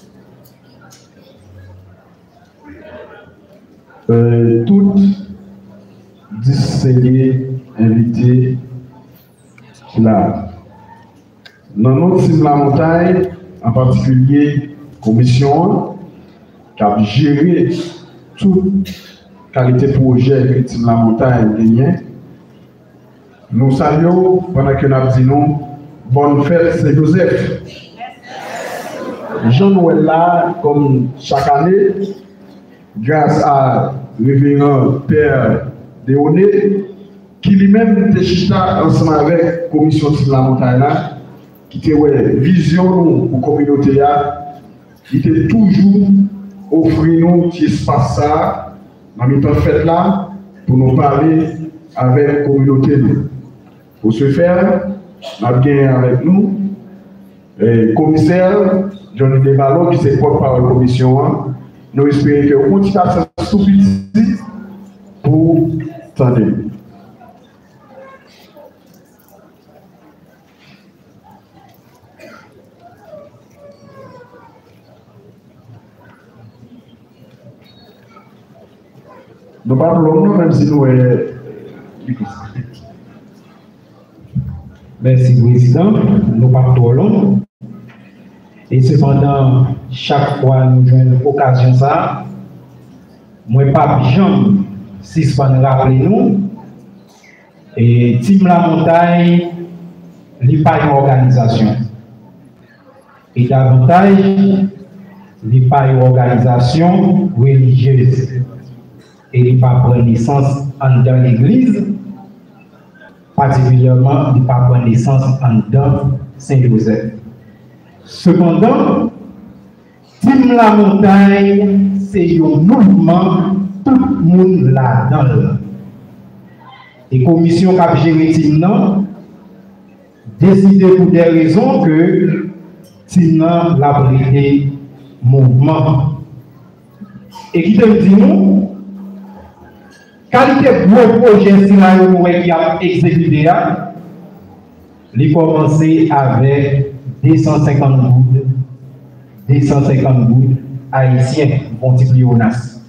euh, toutes distinguées invitées là. Dans notre team La Montagne, en particulier commission, qui a géré toute qualité projet que Team La Montagne gagné. Nous saluons pendant que nous avons dit nous, bonne fête Saint-Joseph. Jean-Noël là, comme chaque année, grâce à révérend Père Déoné, qui lui-même était chita ensemble avec la commission Team La Montagne là, qui était ouais, vision pour la communauté là, qui était toujours offrir-nous un petit espace ça, dans le temps fait là, pour nous parler avec la communauté. Pour ce faire, nous avons gagné avec nous le commissaire Johnny Desvallons, qui est porte-parole de la commission. Nous espérons que vous continuez à faire tout petit pour tendre. Nous parlons, même si nous sommes. Merci, Président. Nous pas trop long. Et cependant, chaque fois nous avons une occasion ça, moi pas jamais si ce pas nous rappeler nous. Et Team La Montagne, il n'y a pas une organisation. Et davantage, il n'y a pas une organisation religieuse. Et il n'y a pas prendre naissance dans l'église, particulièrement, il n'y a pas prendre naissance dans Saint-Joseph. Cependant, Team La Montagne, c'est un mouvement, tout le monde là-dedans. Et commission qui a géré Team non, décidé pour des raisons que Team non l'a prêté mouvement. Et qui te dit nous, qualité gros projet qui a exécuté, il a commencé avec deux cent cinquante gouttes, deux cent cinquante gouttes haïtiens multipliés au N A S.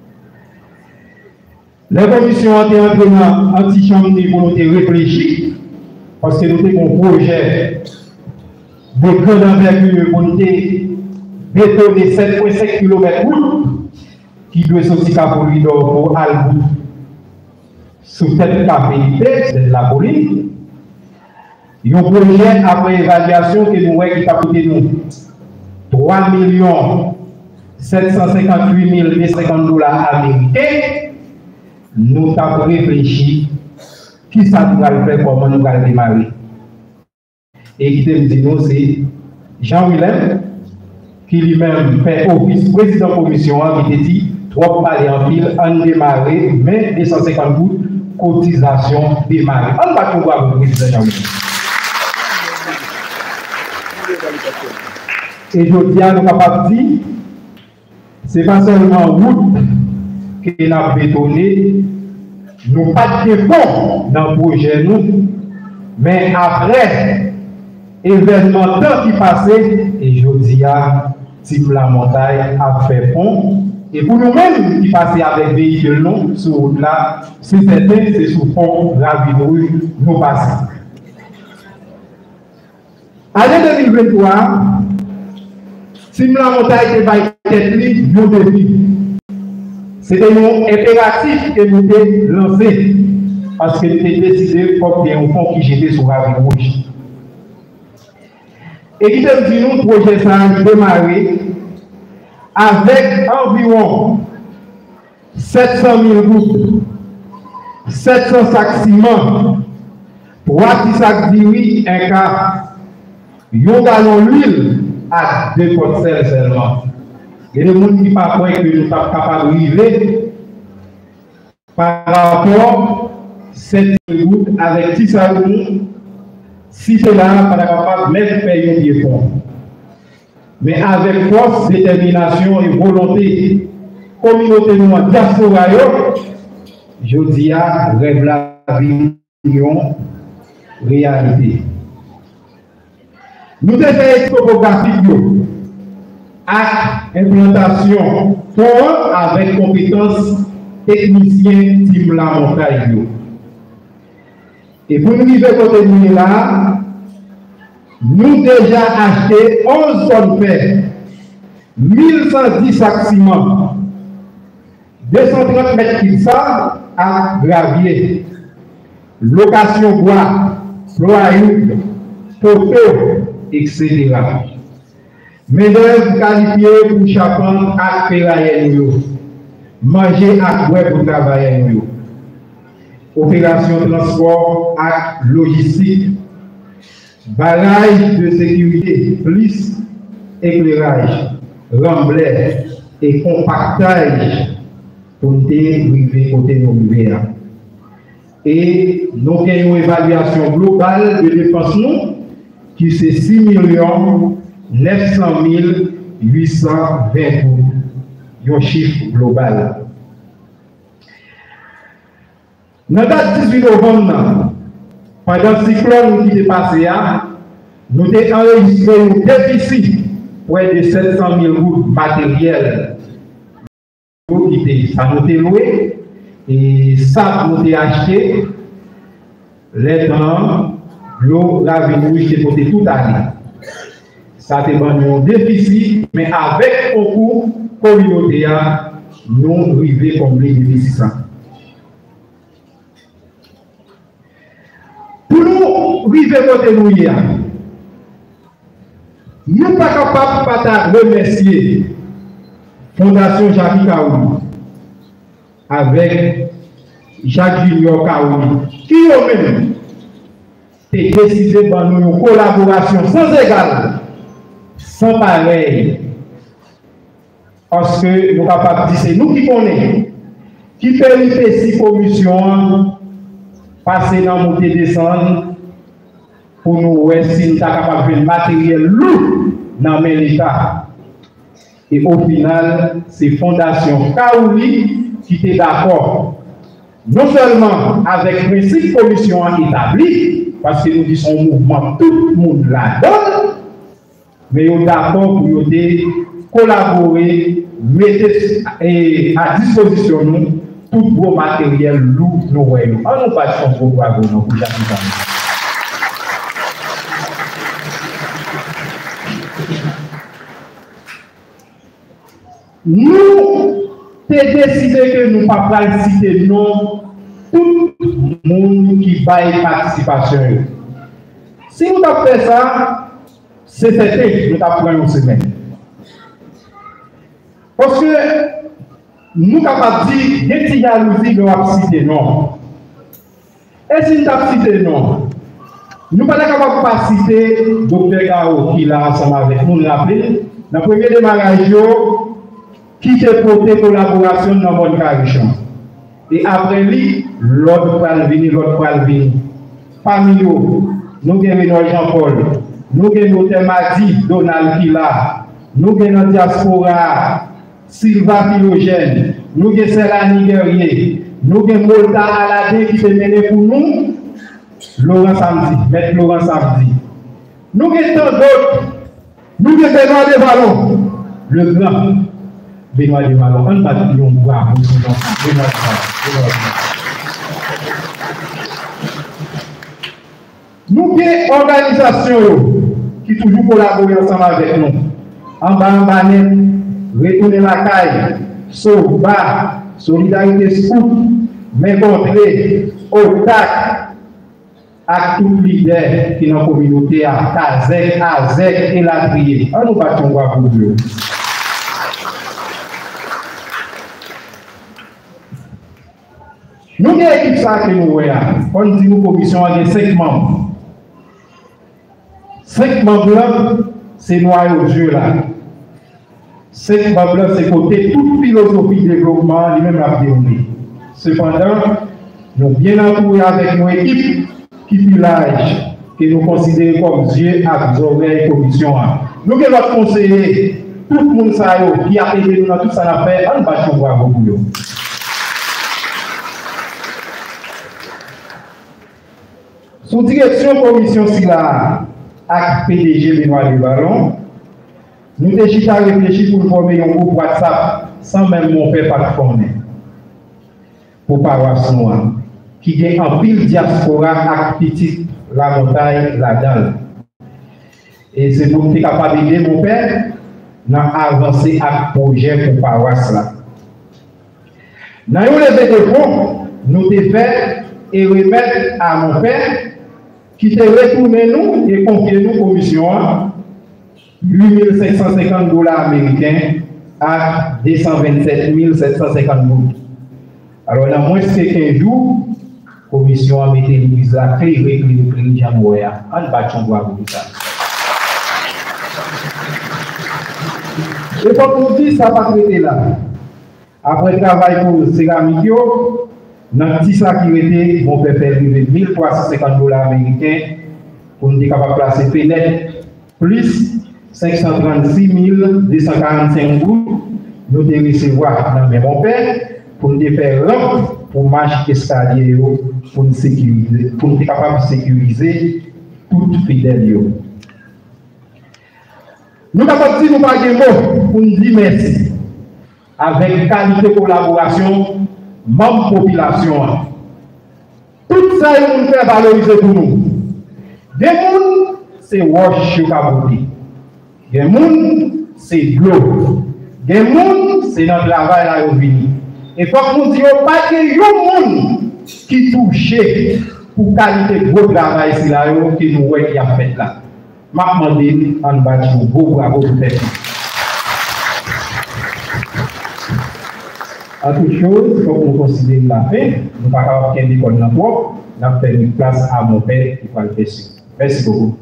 La commission anti-chambre de volonté réfléchie, parce que nous avons un projet de grande envergure pour nous bétonner sept virgule cinq kilomètres qui doit sortir à corridor pour Albou sous cette capacité de la police. Il y a un projet après évaluation que nous avons qui a coûté nous trois millions sept cent cinquante-huit mille deux cent cinquante dollars américains. Nous avons réfléchi qui ça nous va faire, comment nous allons démarrer. Et qui te dit nous, c'est Jean-Willem, qui lui-même fait office président de la commission, qui te dit trois parler en pile, en démarrer, mais deux cent cinquante gouttes, cotisation démarrer. On va pouvoir vous président Jean-Willem. Et je dis à nous capables de dire, ce n'est pas seulement route qui n'a bétonné, nous pas de fonds dans le projet, nous, mais après, événement temps qui passait, et je dis à Team La Montagne a fait fond, et pour nous-mêmes qui passons avec véhicule, nous, sur route là, c'est certain, c'est sous fond, la vie nous passons. Année deux mille vingt-trois, Team La Montagne va être nos défis. C'était un impératif que nous avons lancé parce que nous avons décidé qu'il y ait un fonds qui jetait sur la vie rouge. Et qui te dit nous, le projet ça a démarré avec environ sept cent mille gouttes, sept cents sacs ciment, trois petits sacs d'huile, un quart, un gallon d'huile à deux pots de sel seulement. Et le monde qui ne pas que nous sommes capables de vivre par rapport à cette goutte avec six salons, si c'est là, on est capable de mettre payer un pied fond. Mais avec force, détermination et volonté, communauté nous diaspora, je dis à rêve la vision réalité. Nous devons faire une topographie à implantation pour avec compétences techniciens Team La Montagne. Et pour nous arriver à côté de là, nous déjà acheté onze tonnes de fer, mille cent dix sacs ciment, deux cent trente mètres de sable à gravier, location bois, plywood, poteau, et cetera. Mesdames qualifiées pour chapon à ferrailler, manger à boire pour travailler. Opération transport et logistique, barrage de sécurité, plus éclairage, remblai et compactage pour nous arriver côté nos rivières. Et nous avons une évaluation globale de dépenses qui c'est six millions neuf cent mille huit cent vingt, un chiffre global. Dans la date dix-huit novembre, pendant le cyclone qui est passé, nous avons enregistré un déficit près de sept cent mille gouttes matérielles. Ça nous a loué et ça nous a acheté les dents, l'eau, la venue, qui est portée toute l'année. Ça a été un déficit, mais avec un cours communautaire, nous arrivons comme les déficits. Pour nous, arriver côté nous, nous ne sommes pas capables de remercier Fondation Jacques Kaouli avec Jacques Junior Kaouli, qui eux-mêmes ont décidé de nous une collaboration sans égale, sans pareil. Parce que nous sommes capables de dire, c'est nous qui connaissons, qui péripétie commission, passer dans la montée descendre, pour nous voir si nous sommes capables de faire matériel lourd dans l'État. Et au final, c'est Fondation Kaouli qui était d'accord, non seulement avec le principe commission établi, parce que nous disons un mouvement, tout le monde la donne, mais nous d'accord pour nous collaborer, mettre à disposition nous tout gros matériel lourd nous voyons. On nous pas de gros wagon pour Jacques. Nous avons décidé que nous ne pouvons pas citer non tout le monde qui va y participation. Si nous avons fait ça, c'est certain, nous avons pris une semaine. Parce que nous sommes capables de dire, des petits jalousies, nous avons cité non. Et si nous avons cité non, nous ne sommes pas capables de citer docteur Gao qui est là ensemble avec nous, nous rappelons, dans le premier démarrage, qui te porté collaboration dans votre carrière. Et après lui, l'autre va venir, l'autre va venir. Parmi nous, nous avons Jean-Paul, nous avons Thémati, Donald Kila, nous avons Diaspora, Sylvain Philogène, nous avons Célani Guerrier, nous avons Molta Aladé qui s'est mené pour nous, Laurent Samedi, Maître Laurent Samedi. Nous avons tant d'autres, nous avons Benoît de Vallon, le grand. Benoît de Vallon, on va dire un bras, Benoît de Vallon. Nous avons une organisation qui toujours collabore ensemble avec nous. En bas, en bas, retourner la caille, Sauva, Solidarité Scout, Mécontré, Otac, à tout leader qui est dans la communauté, à Kazek, Azek et la prière. On nous battons pour Dieu. Nous avons une équipe qui nous voyons. On dit que nous commission a cinq membres. Cinq membres, c'est noyau Dieu là. Cinq membres, c'est côté toute philosophie de développement, lui-même la théorie. Cependant, nous sommes bien entourés avec nos équipes qui village, que nous considérons comme Dieu à oreilles commission. Nous avons notre conseiller, tout le monde qui a aidé nous dans tout ça, on fait, on va voir beaucoup. Sous direction commission SILA avec P D G Benoît de Vallon, nous avons déjà réfléchi pour former un groupe WhatsApp sans même mon père pas former. Pour paroisse noire, qui est en pile diaspora avec petit la montagne là-dedans. Et c'est pour être capable d'aider mon père à avancer avec le projet pour paroisse là. Dans le levé de fonds, nous devons faire et remettre à mon père qui te retourne nous et confier nous commission huit mille cinq cent cinquante dollars américains à deux cent vingt-sept mille sept cent cinquante dollars. Alors, dans moins de quinze jours, la commission a mis les visas très réglés pour les gens. On va voir ça. Et comme vous dites, ça va traiter là. Après le travail pour le céramique, dans le petit sac qui était, mon père fait mille trois cent cinquante dollars américains pour nous être capable de placer P-net, plus cinq cent trente-six mille deux cent quarante-cinq gouttes, nous devons recevoir dans mon père pour nous faire rampe pour marcher escalier pour nous sécuriser, pour nous être capable de sécuriser tout fidèle. Nous avons dit nous pas de mots pour nous dire merci avec qualité de collaboration. Membre population. Tout ça, nous fait valoriser pour nous. Des gens, c'est roche sur Kabouti. Des gens, c'est de l'eau. Des gens, c'est dans le travail là où vini. Et faut qu'on dise pas que y a monde qui touche pour qualité de gros travail ici là qui nous voit qui a fait là. M'a demandé en bas du beau bravo pour faire. En toute chose, il faut qu'on considère la fin. Nous ne pouvons pas avoir qu'un école dans toi. Nous avons fait une place à mon père qui va le faire. Merci beaucoup.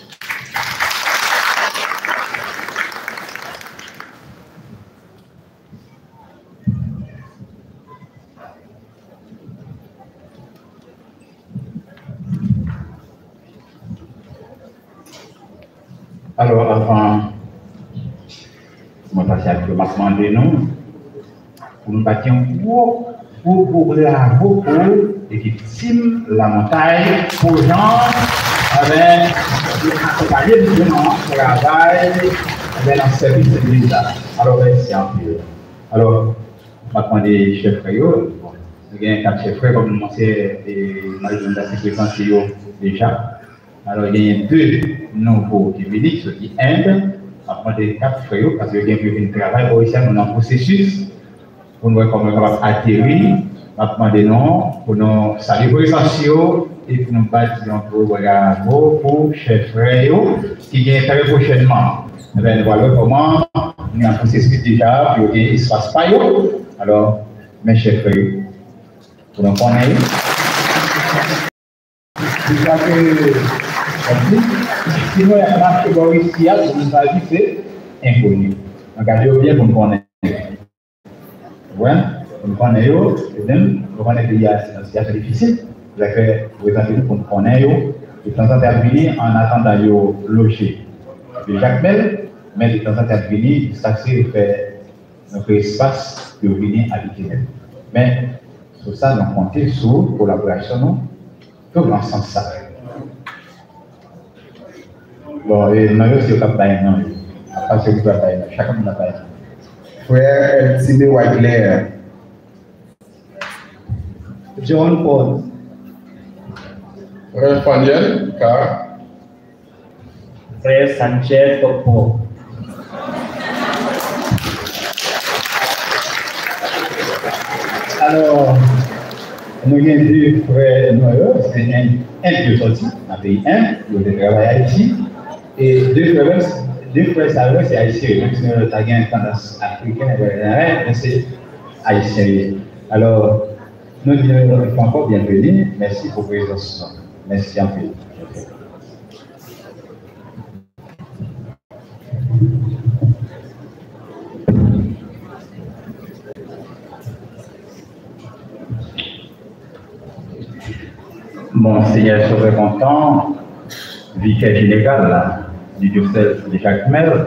Alors, avant, je vais passer à demander nous. Pour nous bâtir un gros, gros, gros bravo pour l'équipe Team La Montagne, pour les gens, avec l'accompagner de notre travail, avec un service de l'État. Alors, c'est un peu. Alors, je vais demander chef frère. Il y a quatre chefs frères, comme nous l'avons dit, et Marie-Jeanne s'est présentée déjà. Alors, il y a deux nouveaux qui viennent, ceux qui aident, à prendre les quatre frères, parce qu'il y a un travail, pour ici, nous avons un processus. Pour nous comment capable atterrir, à demander non, pour nous saluer essentiels et pour nous bâtir un programme pour chef frère qui vient très prochainement. Nous voilà comment nous avons un processus déjà, puis il y a un espace pas. Alors, mes chers frères, pour nous connaître. C'est ça que sinon, il y a un marché ici, nous avons c'est inconnu. Regardez bien pour nous connaître. Ouais, on connaît yo, et même, on connaît qu'il y a une situation difficile. Vous avez présenter nous pour nous connaître yo, de temps en temps venir en attendant yo loger. De Jacques Mel, mais de temps en temps venir, ça c'est faire notre espace de venir habiter. Mais sur ça, nous comptons sur la collaboration, nous, tout dans ce sens. Bon, et nous aussi, on va pas non. À part ce que vous avez, chacun n'a pas. Frère Timé Wagler. John Paul. Frère Faniel Car. Frère Sanchez Topo. Alors, nous avons deux frères noirs, c'est un, un qui est sorti, un pays un, qui travaille ici, et deux frères. Deux frères savants, c'est haïtien, même si nous avons une tendance africaine, mais c'est haïtien. Alors, nous disons encore bienvenue, merci pour votre présence. Merci un peu. Monseigneur Sauvé Content, vicaire général là. Du diocèse de Jacques-Mel,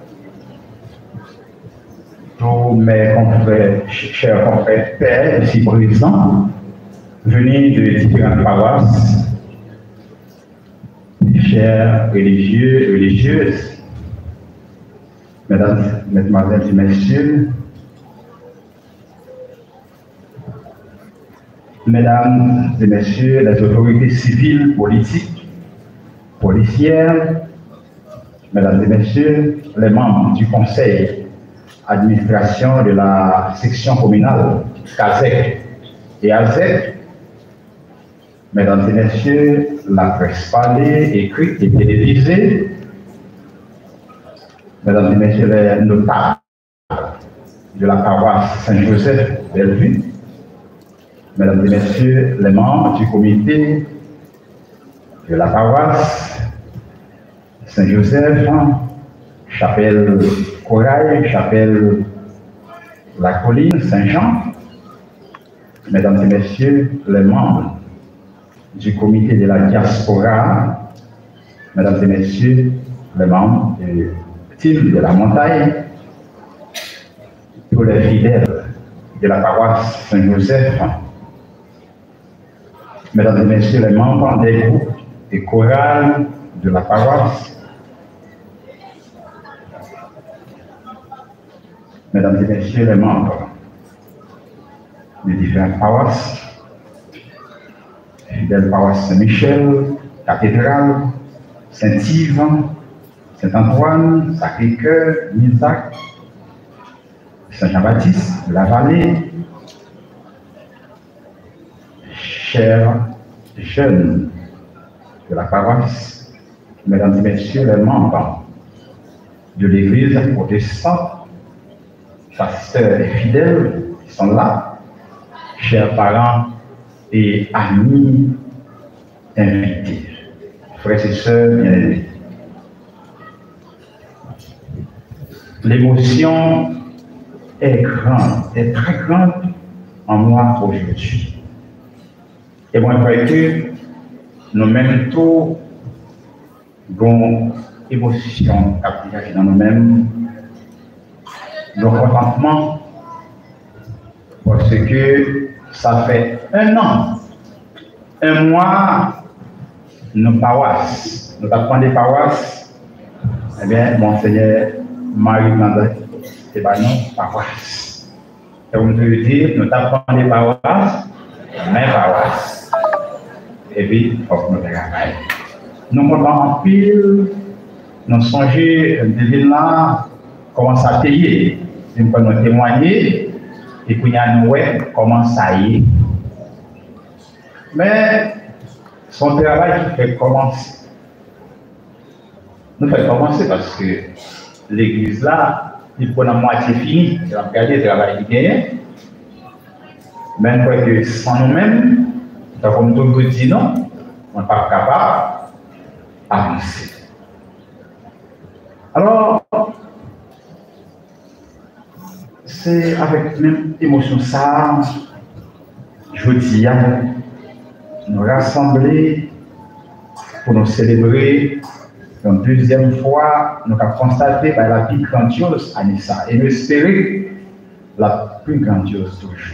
tous mes confrères, chers confrères pères ici présents, venus de différentes paroisses, chers religieux, religieuses, mesdames, mesdemoiselles et messieurs, mesdames et messieurs, les autorités civiles, politiques, policières, mesdames et messieurs, les membres du conseil d'administration de la section communale C A S E C et A Z E C, mesdames et messieurs, la presse parlée, écrite et télévisée, mesdames et messieurs, les notables de la paroisse Saint-Joseph-Bellevue, mesdames et messieurs, les membres du comité de la paroisse Saint-Joseph, chapelle Corail, chapelle La Colline, Saint-Jean, mesdames et messieurs, les membres du comité de la diaspora, mesdames et messieurs, les membres du team de la montagne, tous les fidèles de la paroisse Saint-Joseph, mesdames et messieurs, les membres des groupes et chorales de la paroisse, mesdames et messieurs les membres des différentes paroisses, fidèles paroisse Saint-Michel, Cathédrale, Saint-Yves, Saint-Antoine, Sacré-Cœur, Misac, Saint-Jean-Baptiste, la Vallée. Chers jeunes de la paroisse, mesdames et messieurs les membres de l'Église protestante, pasteurs et fidèles qui sont là, chers parents et amis invités, frères et sœurs bien-aimés. L'émotion est grande, est très grande en moi aujourd'hui. Et moi, je crois que nous-mêmes, tous, avons émotion captivée dans nous-mêmes, nos contentements, parce que ça fait un an, un mois, nos paroisses, nous avons des paroisses, eh bien, Monseigneur Marie-Mandé, c'est pas nos paroisses. Et on peut dire, nous avons des paroisses, mes paroisses. Et puis, il faut que nous travaillions. Nous montons en pile, nous songeons de là, comment ça payer, nous pouvons témoigner, et puis nous voyons comment ça y est. Mais son travail qui fait commencer. Nous fait commencer parce que l'église là, il faut la moitié finie, c'est la regarder le travail qui gagne. Même que sans nous-mêmes, comme tout le monde dit non, on n'est pas capable d'avancer. Alors, c'est avec même émotion ça, je dis, nous rassembler pour nous célébrer. Une deuxième fois, nous avons constaté bah, la plus grandiose Anissa et nous espérons la plus grandiose toujours.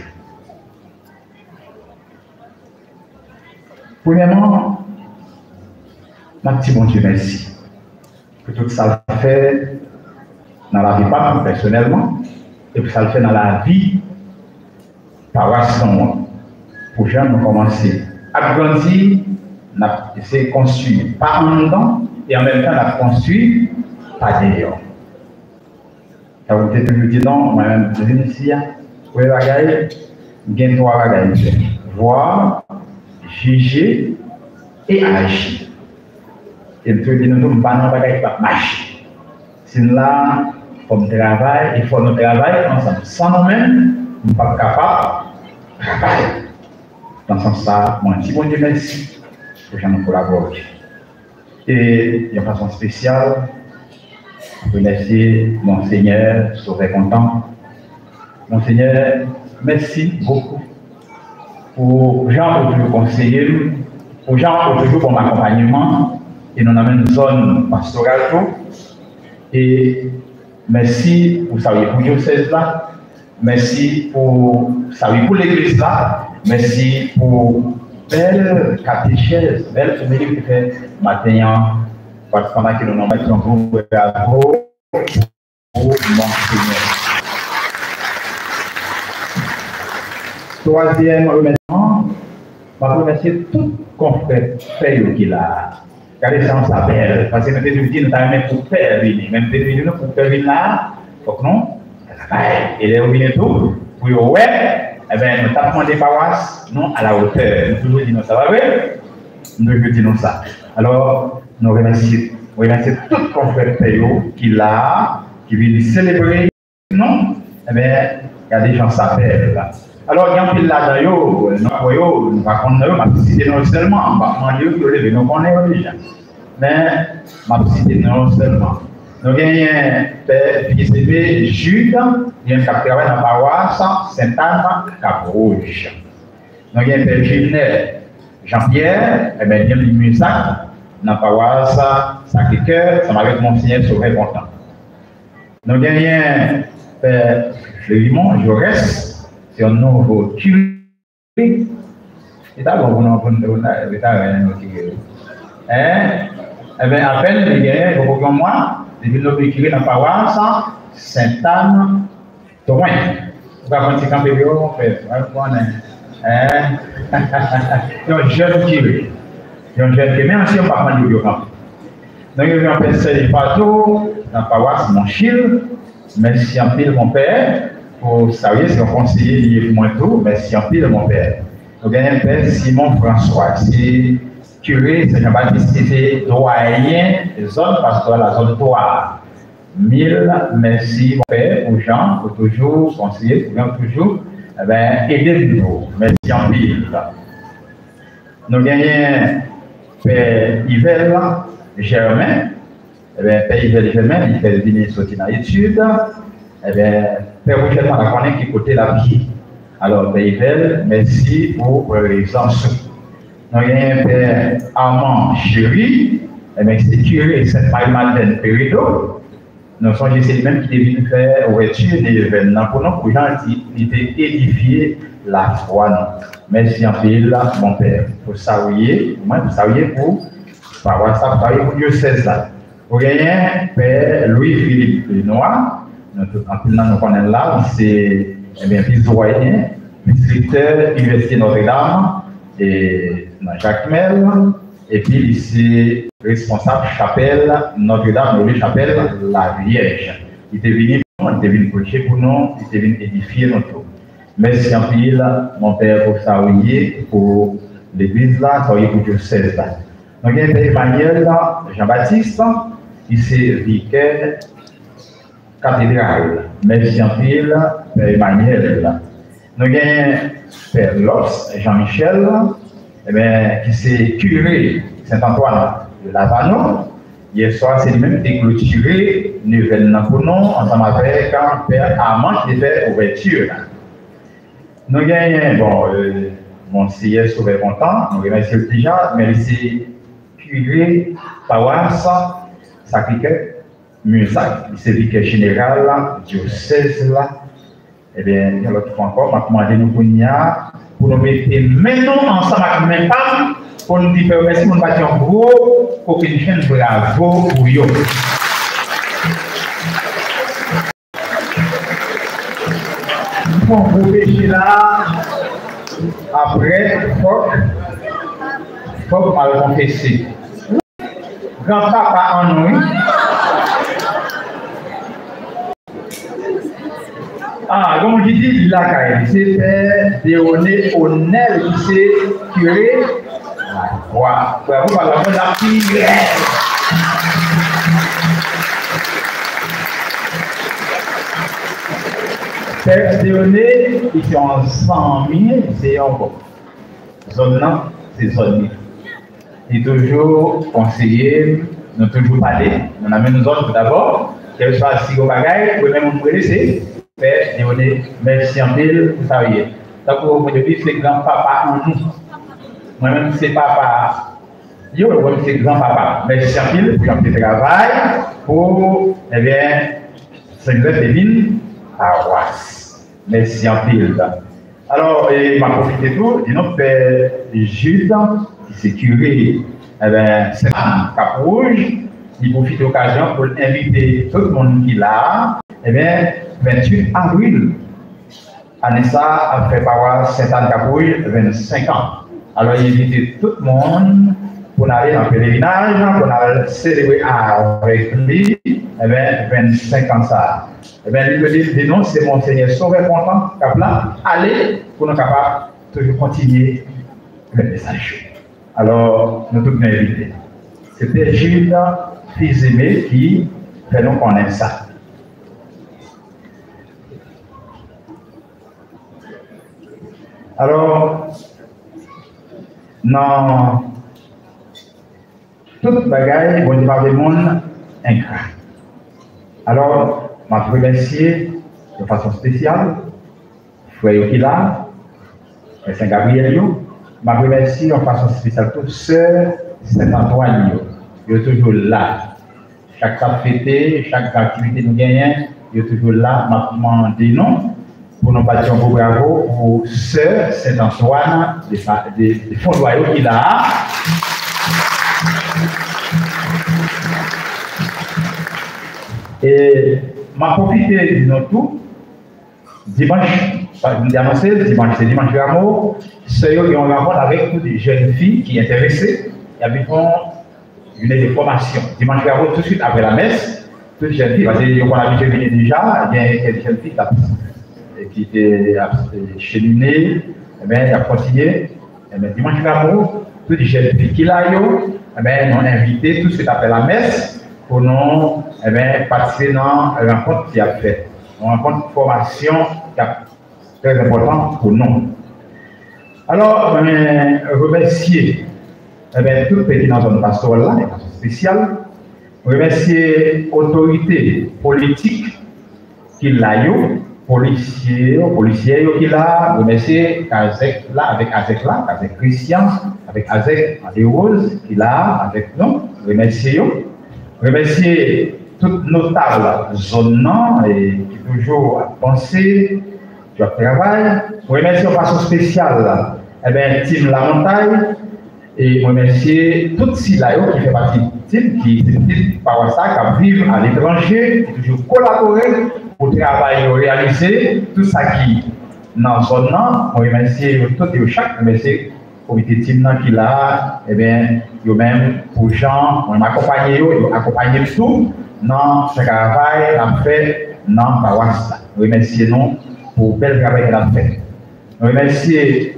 Premièrement, ma petite bon Dieu, merci pour tout ça le fait dans la vie, pas personnellement, et pour ça le fait dans la vie, paroisse dans moi. Pour que nous commencer à grandir, on a essayé de construire pas en dedans, et en même temps, on a construit pas dehors. Ça vous avez toujours dit non, moi-même, je viens ici, pour les bagailles, il y a trois bagailles. Voir, juger et agir. Et nous disons, nous ne sommes pas dans le bagage qui marche. C'est là, comme travail, il faut nous travailler ensemble. Sans nous-mêmes, nous ne sommes pas capables de travailler. Dans ce sens-là, moi, je dis bon Dieu merci pour que nous collaborons. Et de façon spéciale, je remercie Monseigneur, sauvé content. Monseigneur, merci beaucoup pour Jean pour toujours conseiller, pour Jean pour toujours pour accompagnement, et nous avons une zone pastorale. Et merci pour ça, pour diocèse là, merci pour ça, pour l'église là, merci pour belle catéchèse, belle famille qui fait matin, pendant que nous avons un groupe pour Monseigneur. Troisième remerciement, je vais remercier tout confrère qui a. Regardez ça, on s'appelle. Parce que nous devons dire, nous avons même pour faire venir. Même pour faire venir là, il faut que nous travaillions. Et les revenus tout, pour ouais, eh bien, nous avons des paroisses, non à la hauteur. Nous toujours disons ça va bien, nous devons dire ça. Alors, nous remercions, nous remercions tout confrère qui l'a, qui vient célébrer, non? Eh bien, regardez, j'en s'appelle là. Alors, il y a un peu là-dedans, nous ne racontons pas, ma cité non seulement, ma Dieu, nous connaissons déjà. Mais ma cité non seulement. Nous avons un père P C B Jude, il y a un qui travaille dans la paroisse Sainte-Anne, Cap-Rouge. Nous avons un père Gilles Jean-Pierre, il y a un Musac, dans la paroisse Sacré-Cœur, ça m'avait Monseigneur Sauvé content. Nous avons un père Raymond Jaurès. C'est un nouveau curé. Et d'abord, on a un peu Hein? Eh bien, à peine, il y a un moi, il y a un curé dans la paroisse Sainte-Anne, Torin. Vous avez un petit camp de bureau, on fait. Hein? C'est un jeune curé. Il y a un jeune qui est même si on ne va pas prendre le camp. Donc, il y a un personne partout, dans la paroisse, mon chil. Merci en pile, mon père. Pour savoir si on conseiller lié pour moi tout, merci en pile, mon père. Donc, il y a un père Simon François, c'est curé Saint-Jean-Baptiste, c'était doyen de zone pastorale, la zone trois. Mille merci, mon père, pour Jean, pour toujours conseiller, pour toujours eh ben, aider nous. Merci en pile. Nous gagnons Père Yvel Germain. Eh bien, Père Yvel Germain, il fait venir sortir dans l'étude. Eh bien, Père Roger, on a connu qui côté la vie. Alors, Père Yvel, merci pour les enseignements. Nous avons Père Armand Chéri, eh bien, c'est curé Sainte-Marie-Madeleine Pérido. Nous sommes c'est lui-même qui est venu faire ouverture des événements pour nous, pour édifier la foi. Merci en pile, mon père, pour saluer, moi, pour saluer pour avoir ça, pour saluer pour Dieu seize là. Vous gagnez Père Louis-Philippe Lenoir, notre campement nous connaissons là, c'est bien vice-doyen, vice-recteur Université Notre-Dame, et Jacques Mel, et puis c'est responsable chapelle Notre-Dame, de chapelle La Vierge. Il est venu, il est venu prêcher pour nous, il est venu édifier notre. Merci en pile, mon père, pour saluer pour l'église là, saluer pour Dieu seize là. Donc, il y a Père Emmanuel Jean-Baptiste, il est vicaire cathédrale. Merci en pile, Père Emmanuel. Nous avons Père Loss Jean-Michel, eh bien, qui s'est curé Saint-Antoine de Lavano. Hier soir, c'est lui-même qui a clôturé nouvelle pour nous, ensemble avec un Père Armand qui fait ouverture. Nous avons, bon, euh, mon C S sauvé content, nous remercions déjà, mais c'est curé paroisse Sacré-Cœur, Musac, c'est vicaire général, diocèse là. Eh bien, il y a l'autre fois encore, m'a commandé nous pour nous mettre maintenant ensemble avec mes femmes pour nous dire merci, nous battre un gros coquille chaîne, bravo pour eux. Bon, vous péchez là, après, faut faut mal confesser. Grand-papa en nous. Ah, comme je dis, là, c'est Père Déoné Onel qui s'est curé. Voilà, vous parlez de la prière. Père Déoné, ils sont cent mille, c'est un bon. Zone là, c'est zone. Il est toujours conseillé, nous toujours parlé. On amène nous autres d'abord, quel soit si on bagaille, vous même nous laisser. Père Déoné, merci en pile, vous savez. Donc, vous me dites, c'est grand-papa en nous. Moi-même, c'est papa. Yo, c'est grand-papa. Merci en pile pour un petit travail pour, eh bien, Saint-Joseph-Lévin, paroisse. Merci en pile. Alors, il m'a profité de tout, et notre Père Jude, qui s'est curé, eh bien, c'est un Cap Rouge, il profite de l'occasion pour inviter tout le monde qui est là, eh bien, vingt-huit avril, Anessa a fait paroisse Saint-Anne-Cap-Rouge, vingt-cinq ans. Alors, il invite tout le monde pour aller dans le pèlerinage, pour aller célébrer avec lui, eh bien, vingt-cinq ans ça. Eh bien, lui me dit, non, c'est mon Seigneur Sauveur content, Capla, allez, pour nous capables de toujours continuer le message. Alors, nous tous nous invités. C'était Gilles, fils aimé, qui fait nous connaître ça. Alors, dans toute bagaille, on va le monde ingrat. Alors, je vais remercier de façon spéciale Frère Yokila, Frère Saint-Gabriel, je vais remercier de façon spéciale toute sœur Saint-Antoine. Ils sont toujours là. Chaque fois fêté, chaque activité nous gagnons, ils sont toujours là. Je vais demander non. Pour nous battre un beau bravo pour Sœur Saint-Antoine des fonds royaux qu'il a. Et m'a profité de notre tout. Dimanche, dimanche c'est dimanche de l'amour. Sœur qui ont un rapport avec toutes les jeunes filles qui sont intéressées. il y a besoin d'une des formations. Dimanche, tout de suite après la messe, toutes les jeunes filles, parce qu'on a vu venir déjà, il y a quelques jeunes filles qui étaient cheminés, eh bien, il a continué. Eh bien, dimanche, toutes les jeunes filles qui là, eh bien, nous avons invité tout de suite après la messe pour nous eh bien, participer dans la rencontre qui a fait. Une rencontre de formation qui est très importante pour nous. Alors, je remercie eh bien, tout le pays dans la zone pastorale, là, une façon spéciale. Je remercie l'autorité politique qui l'a eu, policiers, policiers qui l'a, je remercie Azek là, avec Azek là, avec Christian, avec Azek Rose qui l'a, avec nous. Je remercie eux. Je remercie toutes nos tables zones et qui toujours pensé, qui travail. Je remercie de façon spéciale eh bien, Team La Montagne et je remercie toutes ces là qui fait partie du team, qui est par ça, qui vivent à l'étranger, qui toujours collaboré pour travailler réaliser tout ça qui dans la zone. Je remercie tout et chaque, je remercie le comité team qui est là, et bien, eux-mêmes, pour gens, on accompagne eux, ils accompagnent tout dans ce travail qu'on fait dans la paroisse. Je remercie nous pour le bel travail qu'on a fait. Je remercie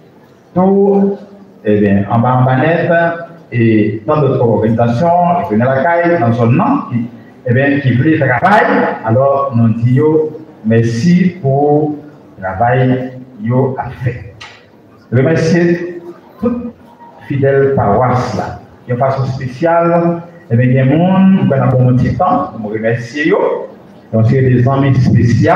tout, eh bien, en bas en banette et dans d'autres organisations, qui viennent à la caille, dans son nom, qui, eh bien, qui voulaient travailler. Alors, nous disons merci pour le travail qu'ils ont fait. Je remercie toutes fidèles paroisses là, qui ont façon spéciale. Eh bien, il y a des gens qui ont un bon petit temps, je remercie eux. Donc, c'est des amis spéciaux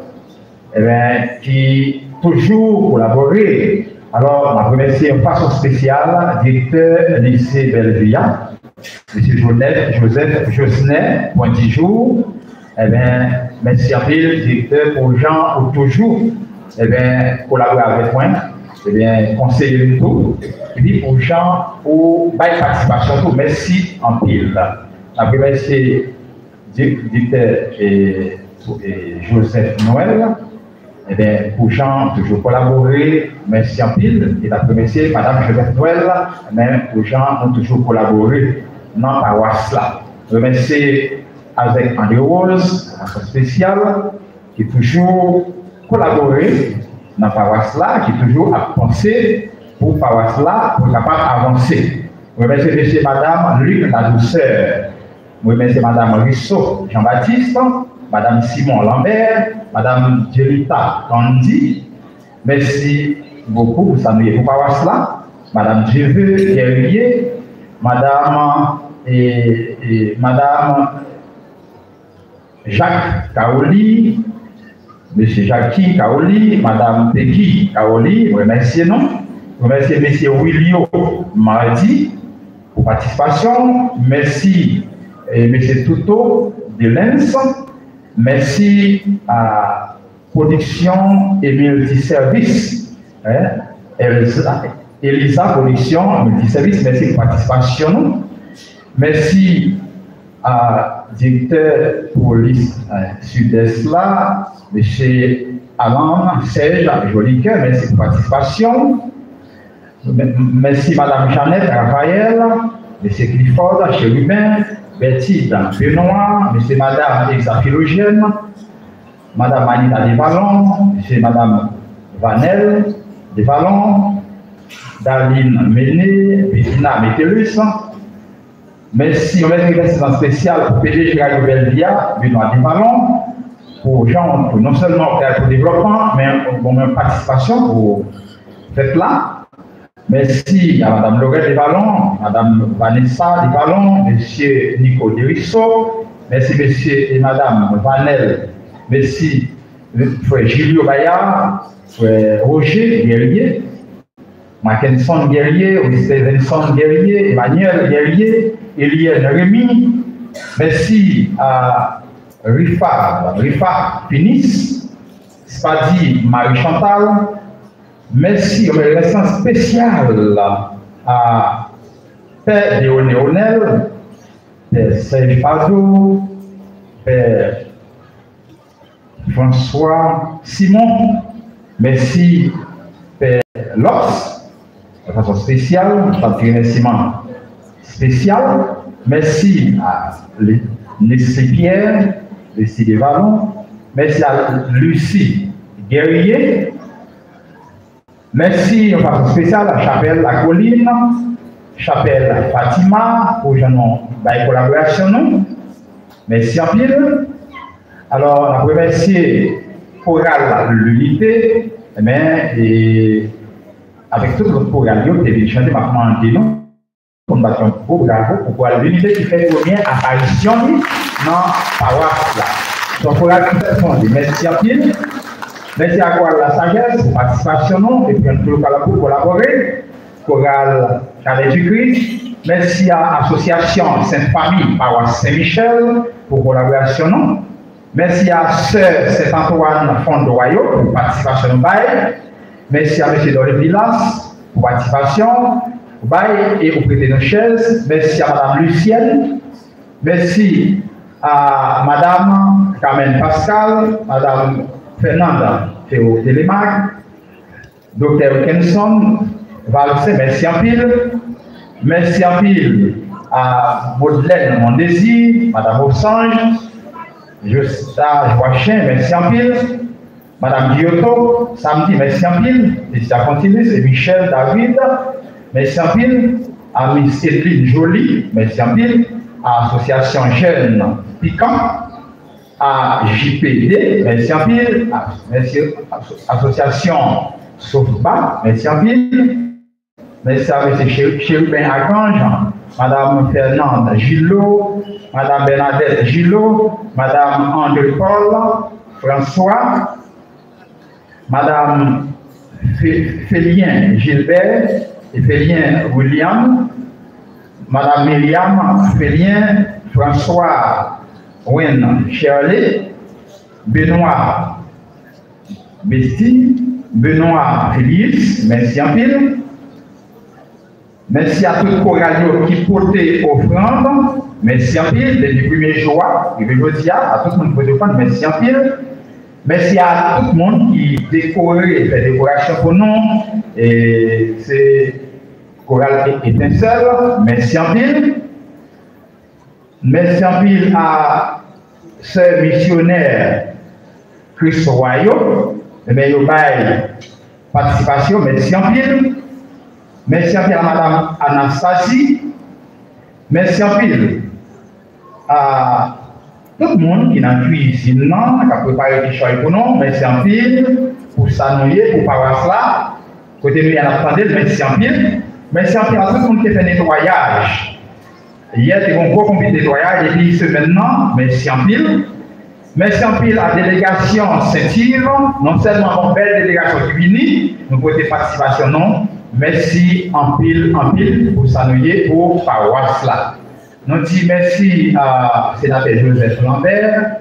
eh bien, qui toujours collaboré. Alors, je remercie en façon spéciale le directeur du lycée Bellevilla, M. Joseph, Joseph Josnet, Pointijour. Eh bien, merci à le directeur pour Jean, pour toujours eh bien, collaborer avec moi, eh bien, conseiller tout. Et puis pour Jean, pour la participation, tout. Merci en pile. Je remercie le directeur et, et Joseph Noël. Eh bien, pour Jean, toujours collaborer, merci en pile. Et la remercier Madame Joseph Noël, même pour Jean, ont toujours collaboré dans la paroisse là. Je remercie avec André Rose, un spécial, qui toujours collaboré dans la paroisse là, qui toujours a pensé pour la paroisse là, pour capable avancer. Je remercie monsieur et Madame Luc La Douceur. Je remercie Madame Rissot Jean-Baptiste, Madame Simon Lambert, Madame Jelita Candy. Merci beaucoup pour saluer pour paroisse là. Madame Jeveux Guerrier, Madame et, et Madame Jacques Kaoli, Monsieur Jackie Kaoli, Madame Peggy Kaoli, remerciez nous. Remerciez Monsieur Willio Mardi pour participation. Merci et Monsieur Touto de Lens. Merci à Production et Multiservice. Hein, Elisa, Elisa Production Multiservice, merci pour la participation. Merci à directeur police euh, sud-est là, M. Alain Serge Jolicoeur, merci pour la participation. Merci Mme Jeannette Raphaël, M. Clifford Chérubin, Betty Benoît, M. Mme Exa Philogène, Mme Anita Desvallons, M. Mme Vanel Desvallons, Daline Méné, Bettina Métellus. Merci, on met une remerciement spécial pour P D G Radio Belvia, Benoît Desvallons, pour Jean, pour non seulement pour le développement, mais pour même participation pour cette là. Merci à Mme Laurette Desvallons, Mme Vanessa Desvallons, M. Nico Derisso, merci M. et Mme Vanel, merci frère Julio Bayard, frère Roger Guerrier, Mackenson Guerrier, Vincent Guerrier, Emmanuel Guerrier, Eliane Rémy. Merci à Rifa, Rifa Finis, Spadi Marie-Chantal. Merci, une remerciement spécial à Père Léoné Onel, Père Serge Pado, Père François Simon. Merci, Père Lox, de façon spéciale, un remerciement spéciale. Merci à Nestlé Pierre, Nestlé des Vallons. Merci à Lucie Guerrier. Merci en façon spéciale à Chapelle La Colline, Chapelle Fatima pour la collaboration. Merci en pile. Alors, on a remercié Choral l'unité, et avec tout le programme, il y a des chanter maintenant en dénom. On va faire un beau bravo pour voir l'unité qui fait première apparition dans la paroisse là. Donc, Choral qui fait son merci en pile. Merci à Choral La Sagesse pour la participation et pour collaborer. Choral Chalet du Christ. Merci à l'Association Sainte-Famille Paroisse Saint-Michel pour collaboration. Merci à Sœur Saint-Antoine Fondoyo pour participation au bail. Merci à M. Doré Villas pour participation au bail et au prêter nos chaises. Merci à Mme Lucienne. Merci à Mme Carmen Pascal, Mme Fernanda Théo Télémac, Docteur Kenson, Valsé, merci en pile. Merci en pile à Baudelaine Mon Désir, Mme Ossange, Justin Joachim, merci en pile. Madame Giotto, samedi, merci en pile. Et ça continue, c'est Michel David, merci en pile. À Miss Edline Jolie, merci en pile. À l'Association Jeunes Piquant, à J P D, merci en pile. À l'Association Saufba, merci en pile. Merci à M. Chérubin Archange, Mme Fernande Gillot, Mme Bernadette Gillot, Mme André Paul, François, Mme Félien Gilbert et Félien William, Mme Myriam Félien, François Wynne Shirley, Benoît Bestie, Benoît Félix, merci en pile. Merci à tout le choralio qui portait offrande. Merci en pile, depuis le premier jour, et aujourd'hui, à tout le monde qui portait offrande, merci en pile. Merci à tout le monde qui décorait, fait décoration pour nous. Et c'est choral étincelle, merci en pile. Merci en pile à ce missionnaire Chris Royaux, et bien, il y a participation, merci en pile. Merci en pile à Mme Anastasie. Merci en pile à tout le monde qui n'a pu ici, qui a préparé des choses pour nous. Merci en pile pour s'annouiller, pour paroisse là. Côté nous, il y a entendu, merci en pile. Merci en pile à tout le monde qui a fait nettoyage. Hier, il y a eu un gros comité de nettoyage, et puis ce maintenant, merci en pile. Merci en pile à la délégation Saint-Yves, non seulement une belle délégation qui vient, nous pour des participations non. Merci en pile, en pile pour s'annouiller pour paroisse là. Nous disons merci à sénateur Joseph Lambert,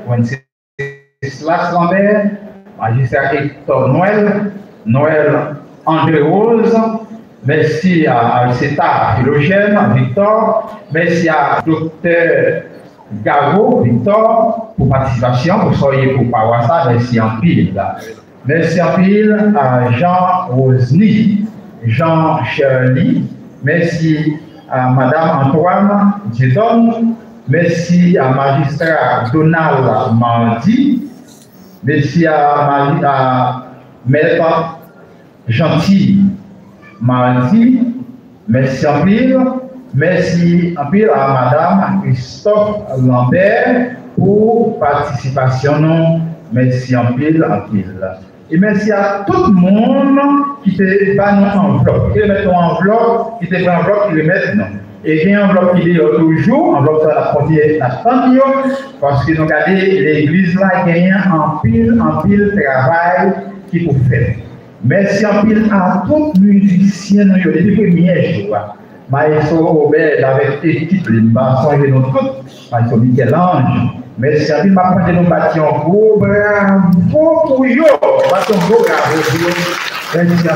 Wenceslas Lambert, magistrat Hector Noël, Noël André Rose, merci à Alceta Philogène, Victor, merci à docteur Gavo, Victor, pour participation, pour soyez pour paroisse là, merci en pile. Merci en pile à Jean Rosny. Jean Shirley, merci à Madame Antoine Dieudonne, merci à Magistrat Donald Mardi, merci à, à Maître Gentil Mardi, merci en pile, merci en pile à Madame Christophe Lambert pour participation, non, merci en pile, en pile. Et merci à tout le monde qui te pas une enveloppe, qui te met une enveloppe, qui te prend une enveloppe, qui le met non. Et j'ai une enveloppe qui est toujours, enveloppe sur la frontière, la famille, parce que nous regardons l'église là, il y a un pile, un pile travail qui faut faire. Merci en pile à tous les musiciens, nous avons les premiers jours. Maestro Robert avec l'équipe, les bassons et nos tous, Maestro Michel-Ange. Merci à vous, ma part de nous battre un gros bravo pour vous. Battons un gros bravo. Merci à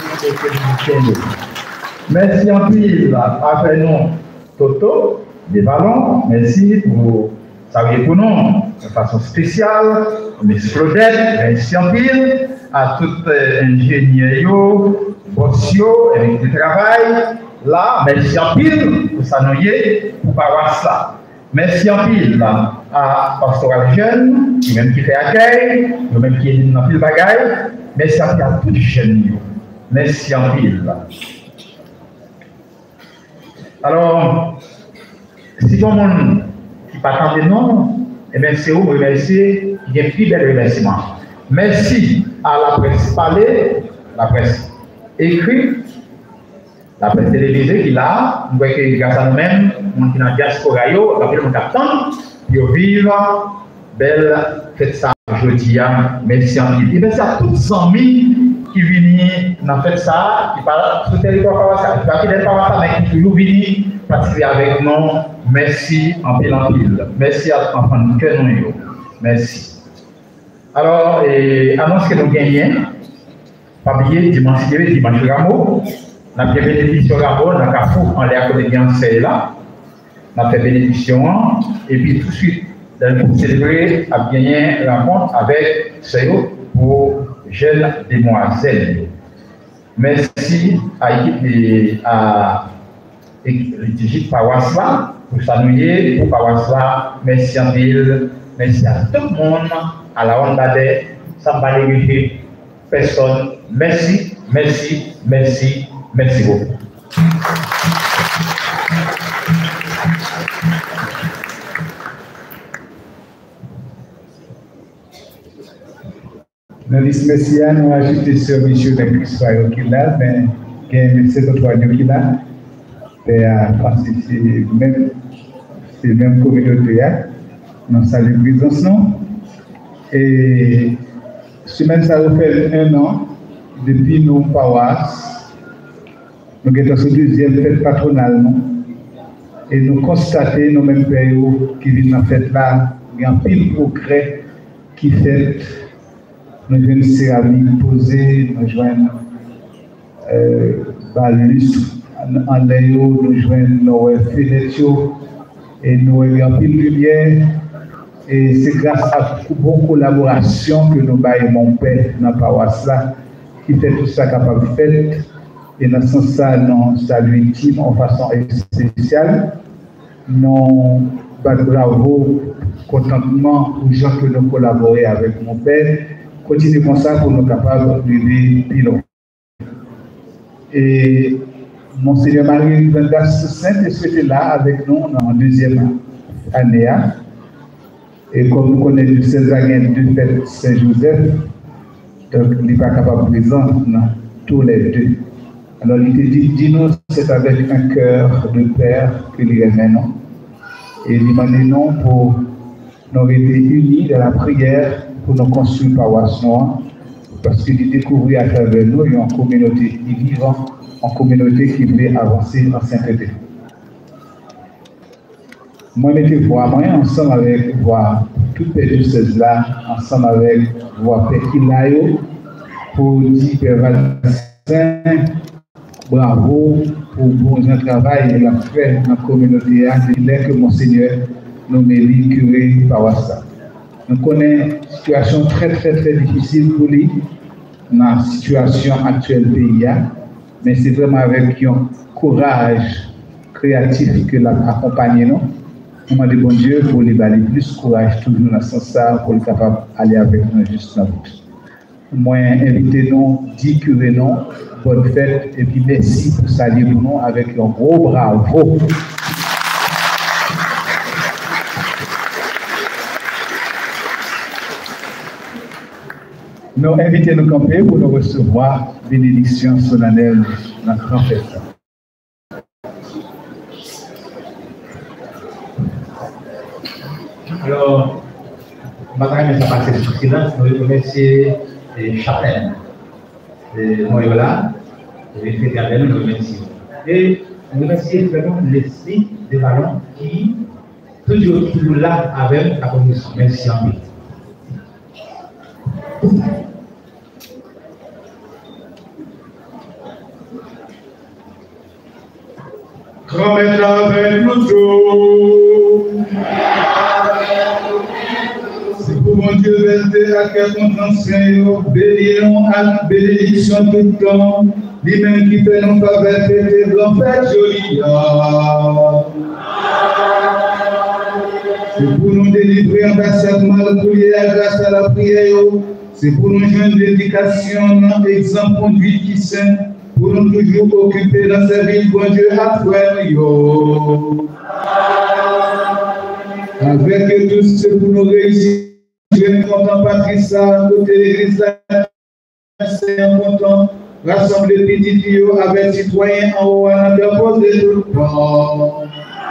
vous. Merci à vous, après nous, Toto, des ballons. Merci pour savoir pour nous, de façon spéciale. Miss Claudette, merci à vous, à tous les ingénieurs, bossio, avec du travail. là, merci en pile pour ça nous y est, pour paroisse là. Merci en pile là, à Pastoral Jeune, qui même qui fait accueil, nous même qui est dans pile bagaille. Merci en pile à tous les jeunes. Merci en pile là. Alors, si tout le monde qui partage de nom, et bien c'est où vous remercier, il y a un plus bel remerciement. Merci à la presse parlée, la presse écrite, la presse télévisée qui est là, nous voyons que grâce à nous-mêmes, nous qui dans la diaspora, nous avons captant, pour vivre belle fête ça aujourd'hui. Merci en pile. Et merci à tous les amis qui viennent dans la fête ça, qui parlent sur le territoire Paroissa, qui parlent de Paroissa, mais qui toujours viennent participer avec nous. Merci en pile en pile. Merci à l'enfant que nous avons. Merci. Alors, et, annonce que nous gagnons, pas oublier dimanche, dimanche Rameau, nous avons fait bénédiction Rameau, dans le Carrefour, en l'air que nous avons là. On a fait bénédiction, et puis tout de suite, pour célébrer, on a gagné une rencontre avec Seyo pour jeunes demoiselles. Merci à l'équipe à l'équipe Paroisse là, pour s'ennuyer, pour Paroisse là. Merci en ville, merci à tout le monde, à la Rondade, sans balayer personne. Merci, merci, merci, merci beaucoup. Dans l'isme Messia, nous avons ajouté sur M. Christ qui est là, mais il y a M. Antoine qui est là. C'est la même communauté. Nous saluons la présence. Et semaine, ça fait un an depuis nos paroisses. Nous sommes sur la deuxième fête patronale. Et nous constatons, nos mêmes pères qui viennent dans la fête là, il y a un pile progrès qui fait. Nous jouons céramique posée, nous jouons euh, balus en l'aéro, nous jouons nos fenêtres et nous avons pile lumière. Et c'est grâce à beaucoup de collaboration que nous avons mon père dans la paroisse là, qui fait tout ça capable de faire. Et dans ce sens-là, nous saluons Tim en façon spéciale. Nous bravo, contentement aux gens que nous collaborons avec mon père. Continuez comme ça pour nous capables de vivre pilon. Et Monseigneur Marie Vendas Saint-Esprit était là avec nous en deuxième année. Et comme nous connaissons du Césarien de fête Saint-Joseph, donc il n'est pas capable de présent dans tous les deux. Alors il était dit, dis-nous, c'est avec un cœur de père que nous remenons. Et il m'a dit non pour nous être unis dans la prière pour nous construire paroisse noire, parce qu'il découvrit à travers nous une communauté vivante, une communauté qui voulait avancer en sainteté. Moi, je vais voir, moi, ensemble avec voir toutes les diocèses là, ensemble avec voir Père Kilayo, pour dire Père Valsin, bravo pour le bon travail qu'il a fait dans la communauté, il est que Monseigneur nous mérite curé paroisse. Nous connaissons une situation très très très difficile pour lui dans la situation actuelle du pays, mais c'est vraiment avec un courage créatif que l'a accompagné nous. Nous demandons bon Dieu pour lui donner plus de courage toujours dans ce sens pour être capable d'aller avec nous juste dans la route. Moi, invitez-nous, dit curé nous, bonne fête et puis merci pour saluer pour nous avec un gros bravo. Nous invitons nous camper pour nous recevoir bénédiction solennelle dans notre grand fête. Alors, madame, nous avons passé sous silence, nous remercions Chapelle, Moyola, et les Gabel, nous remercions. Et nous remercions vraiment l'esprit de Vallon qui, toujours, toujours là avec la commission. Merci en vie. Remettre avec nous tous. C'est pour bon Dieu, versez à quel compte ancien, bénissons à bénédiction tout le temps, lui-même qui fait nos faveurs, fêter blanc, fête jolie. C'est pour nous délivrer en passablement la prière grâce à la prière. C'est pour nous joindre l'éducation, exemple conduite qui saint, pour nous toujours occuper dans sa vie, bon Dieu, à frère. Avec tous ceux pour nous réussir, je suis content, Patricia, côté l'église, c'est un content, rassembler petits filles avec citoyens en haut à l'interposer tout le temps.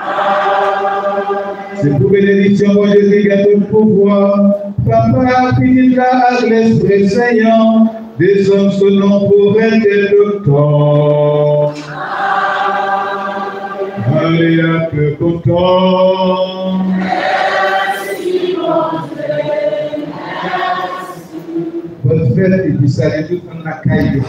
C'est pour bénédiction, mon Jésus, qui a tout le pouvoir. Papa, petit là, avec l'esprit Seigneur, des hommes selon pour être le temps. Allez, un peu content. Bonne fête et puis salut tout le monde à Caillou.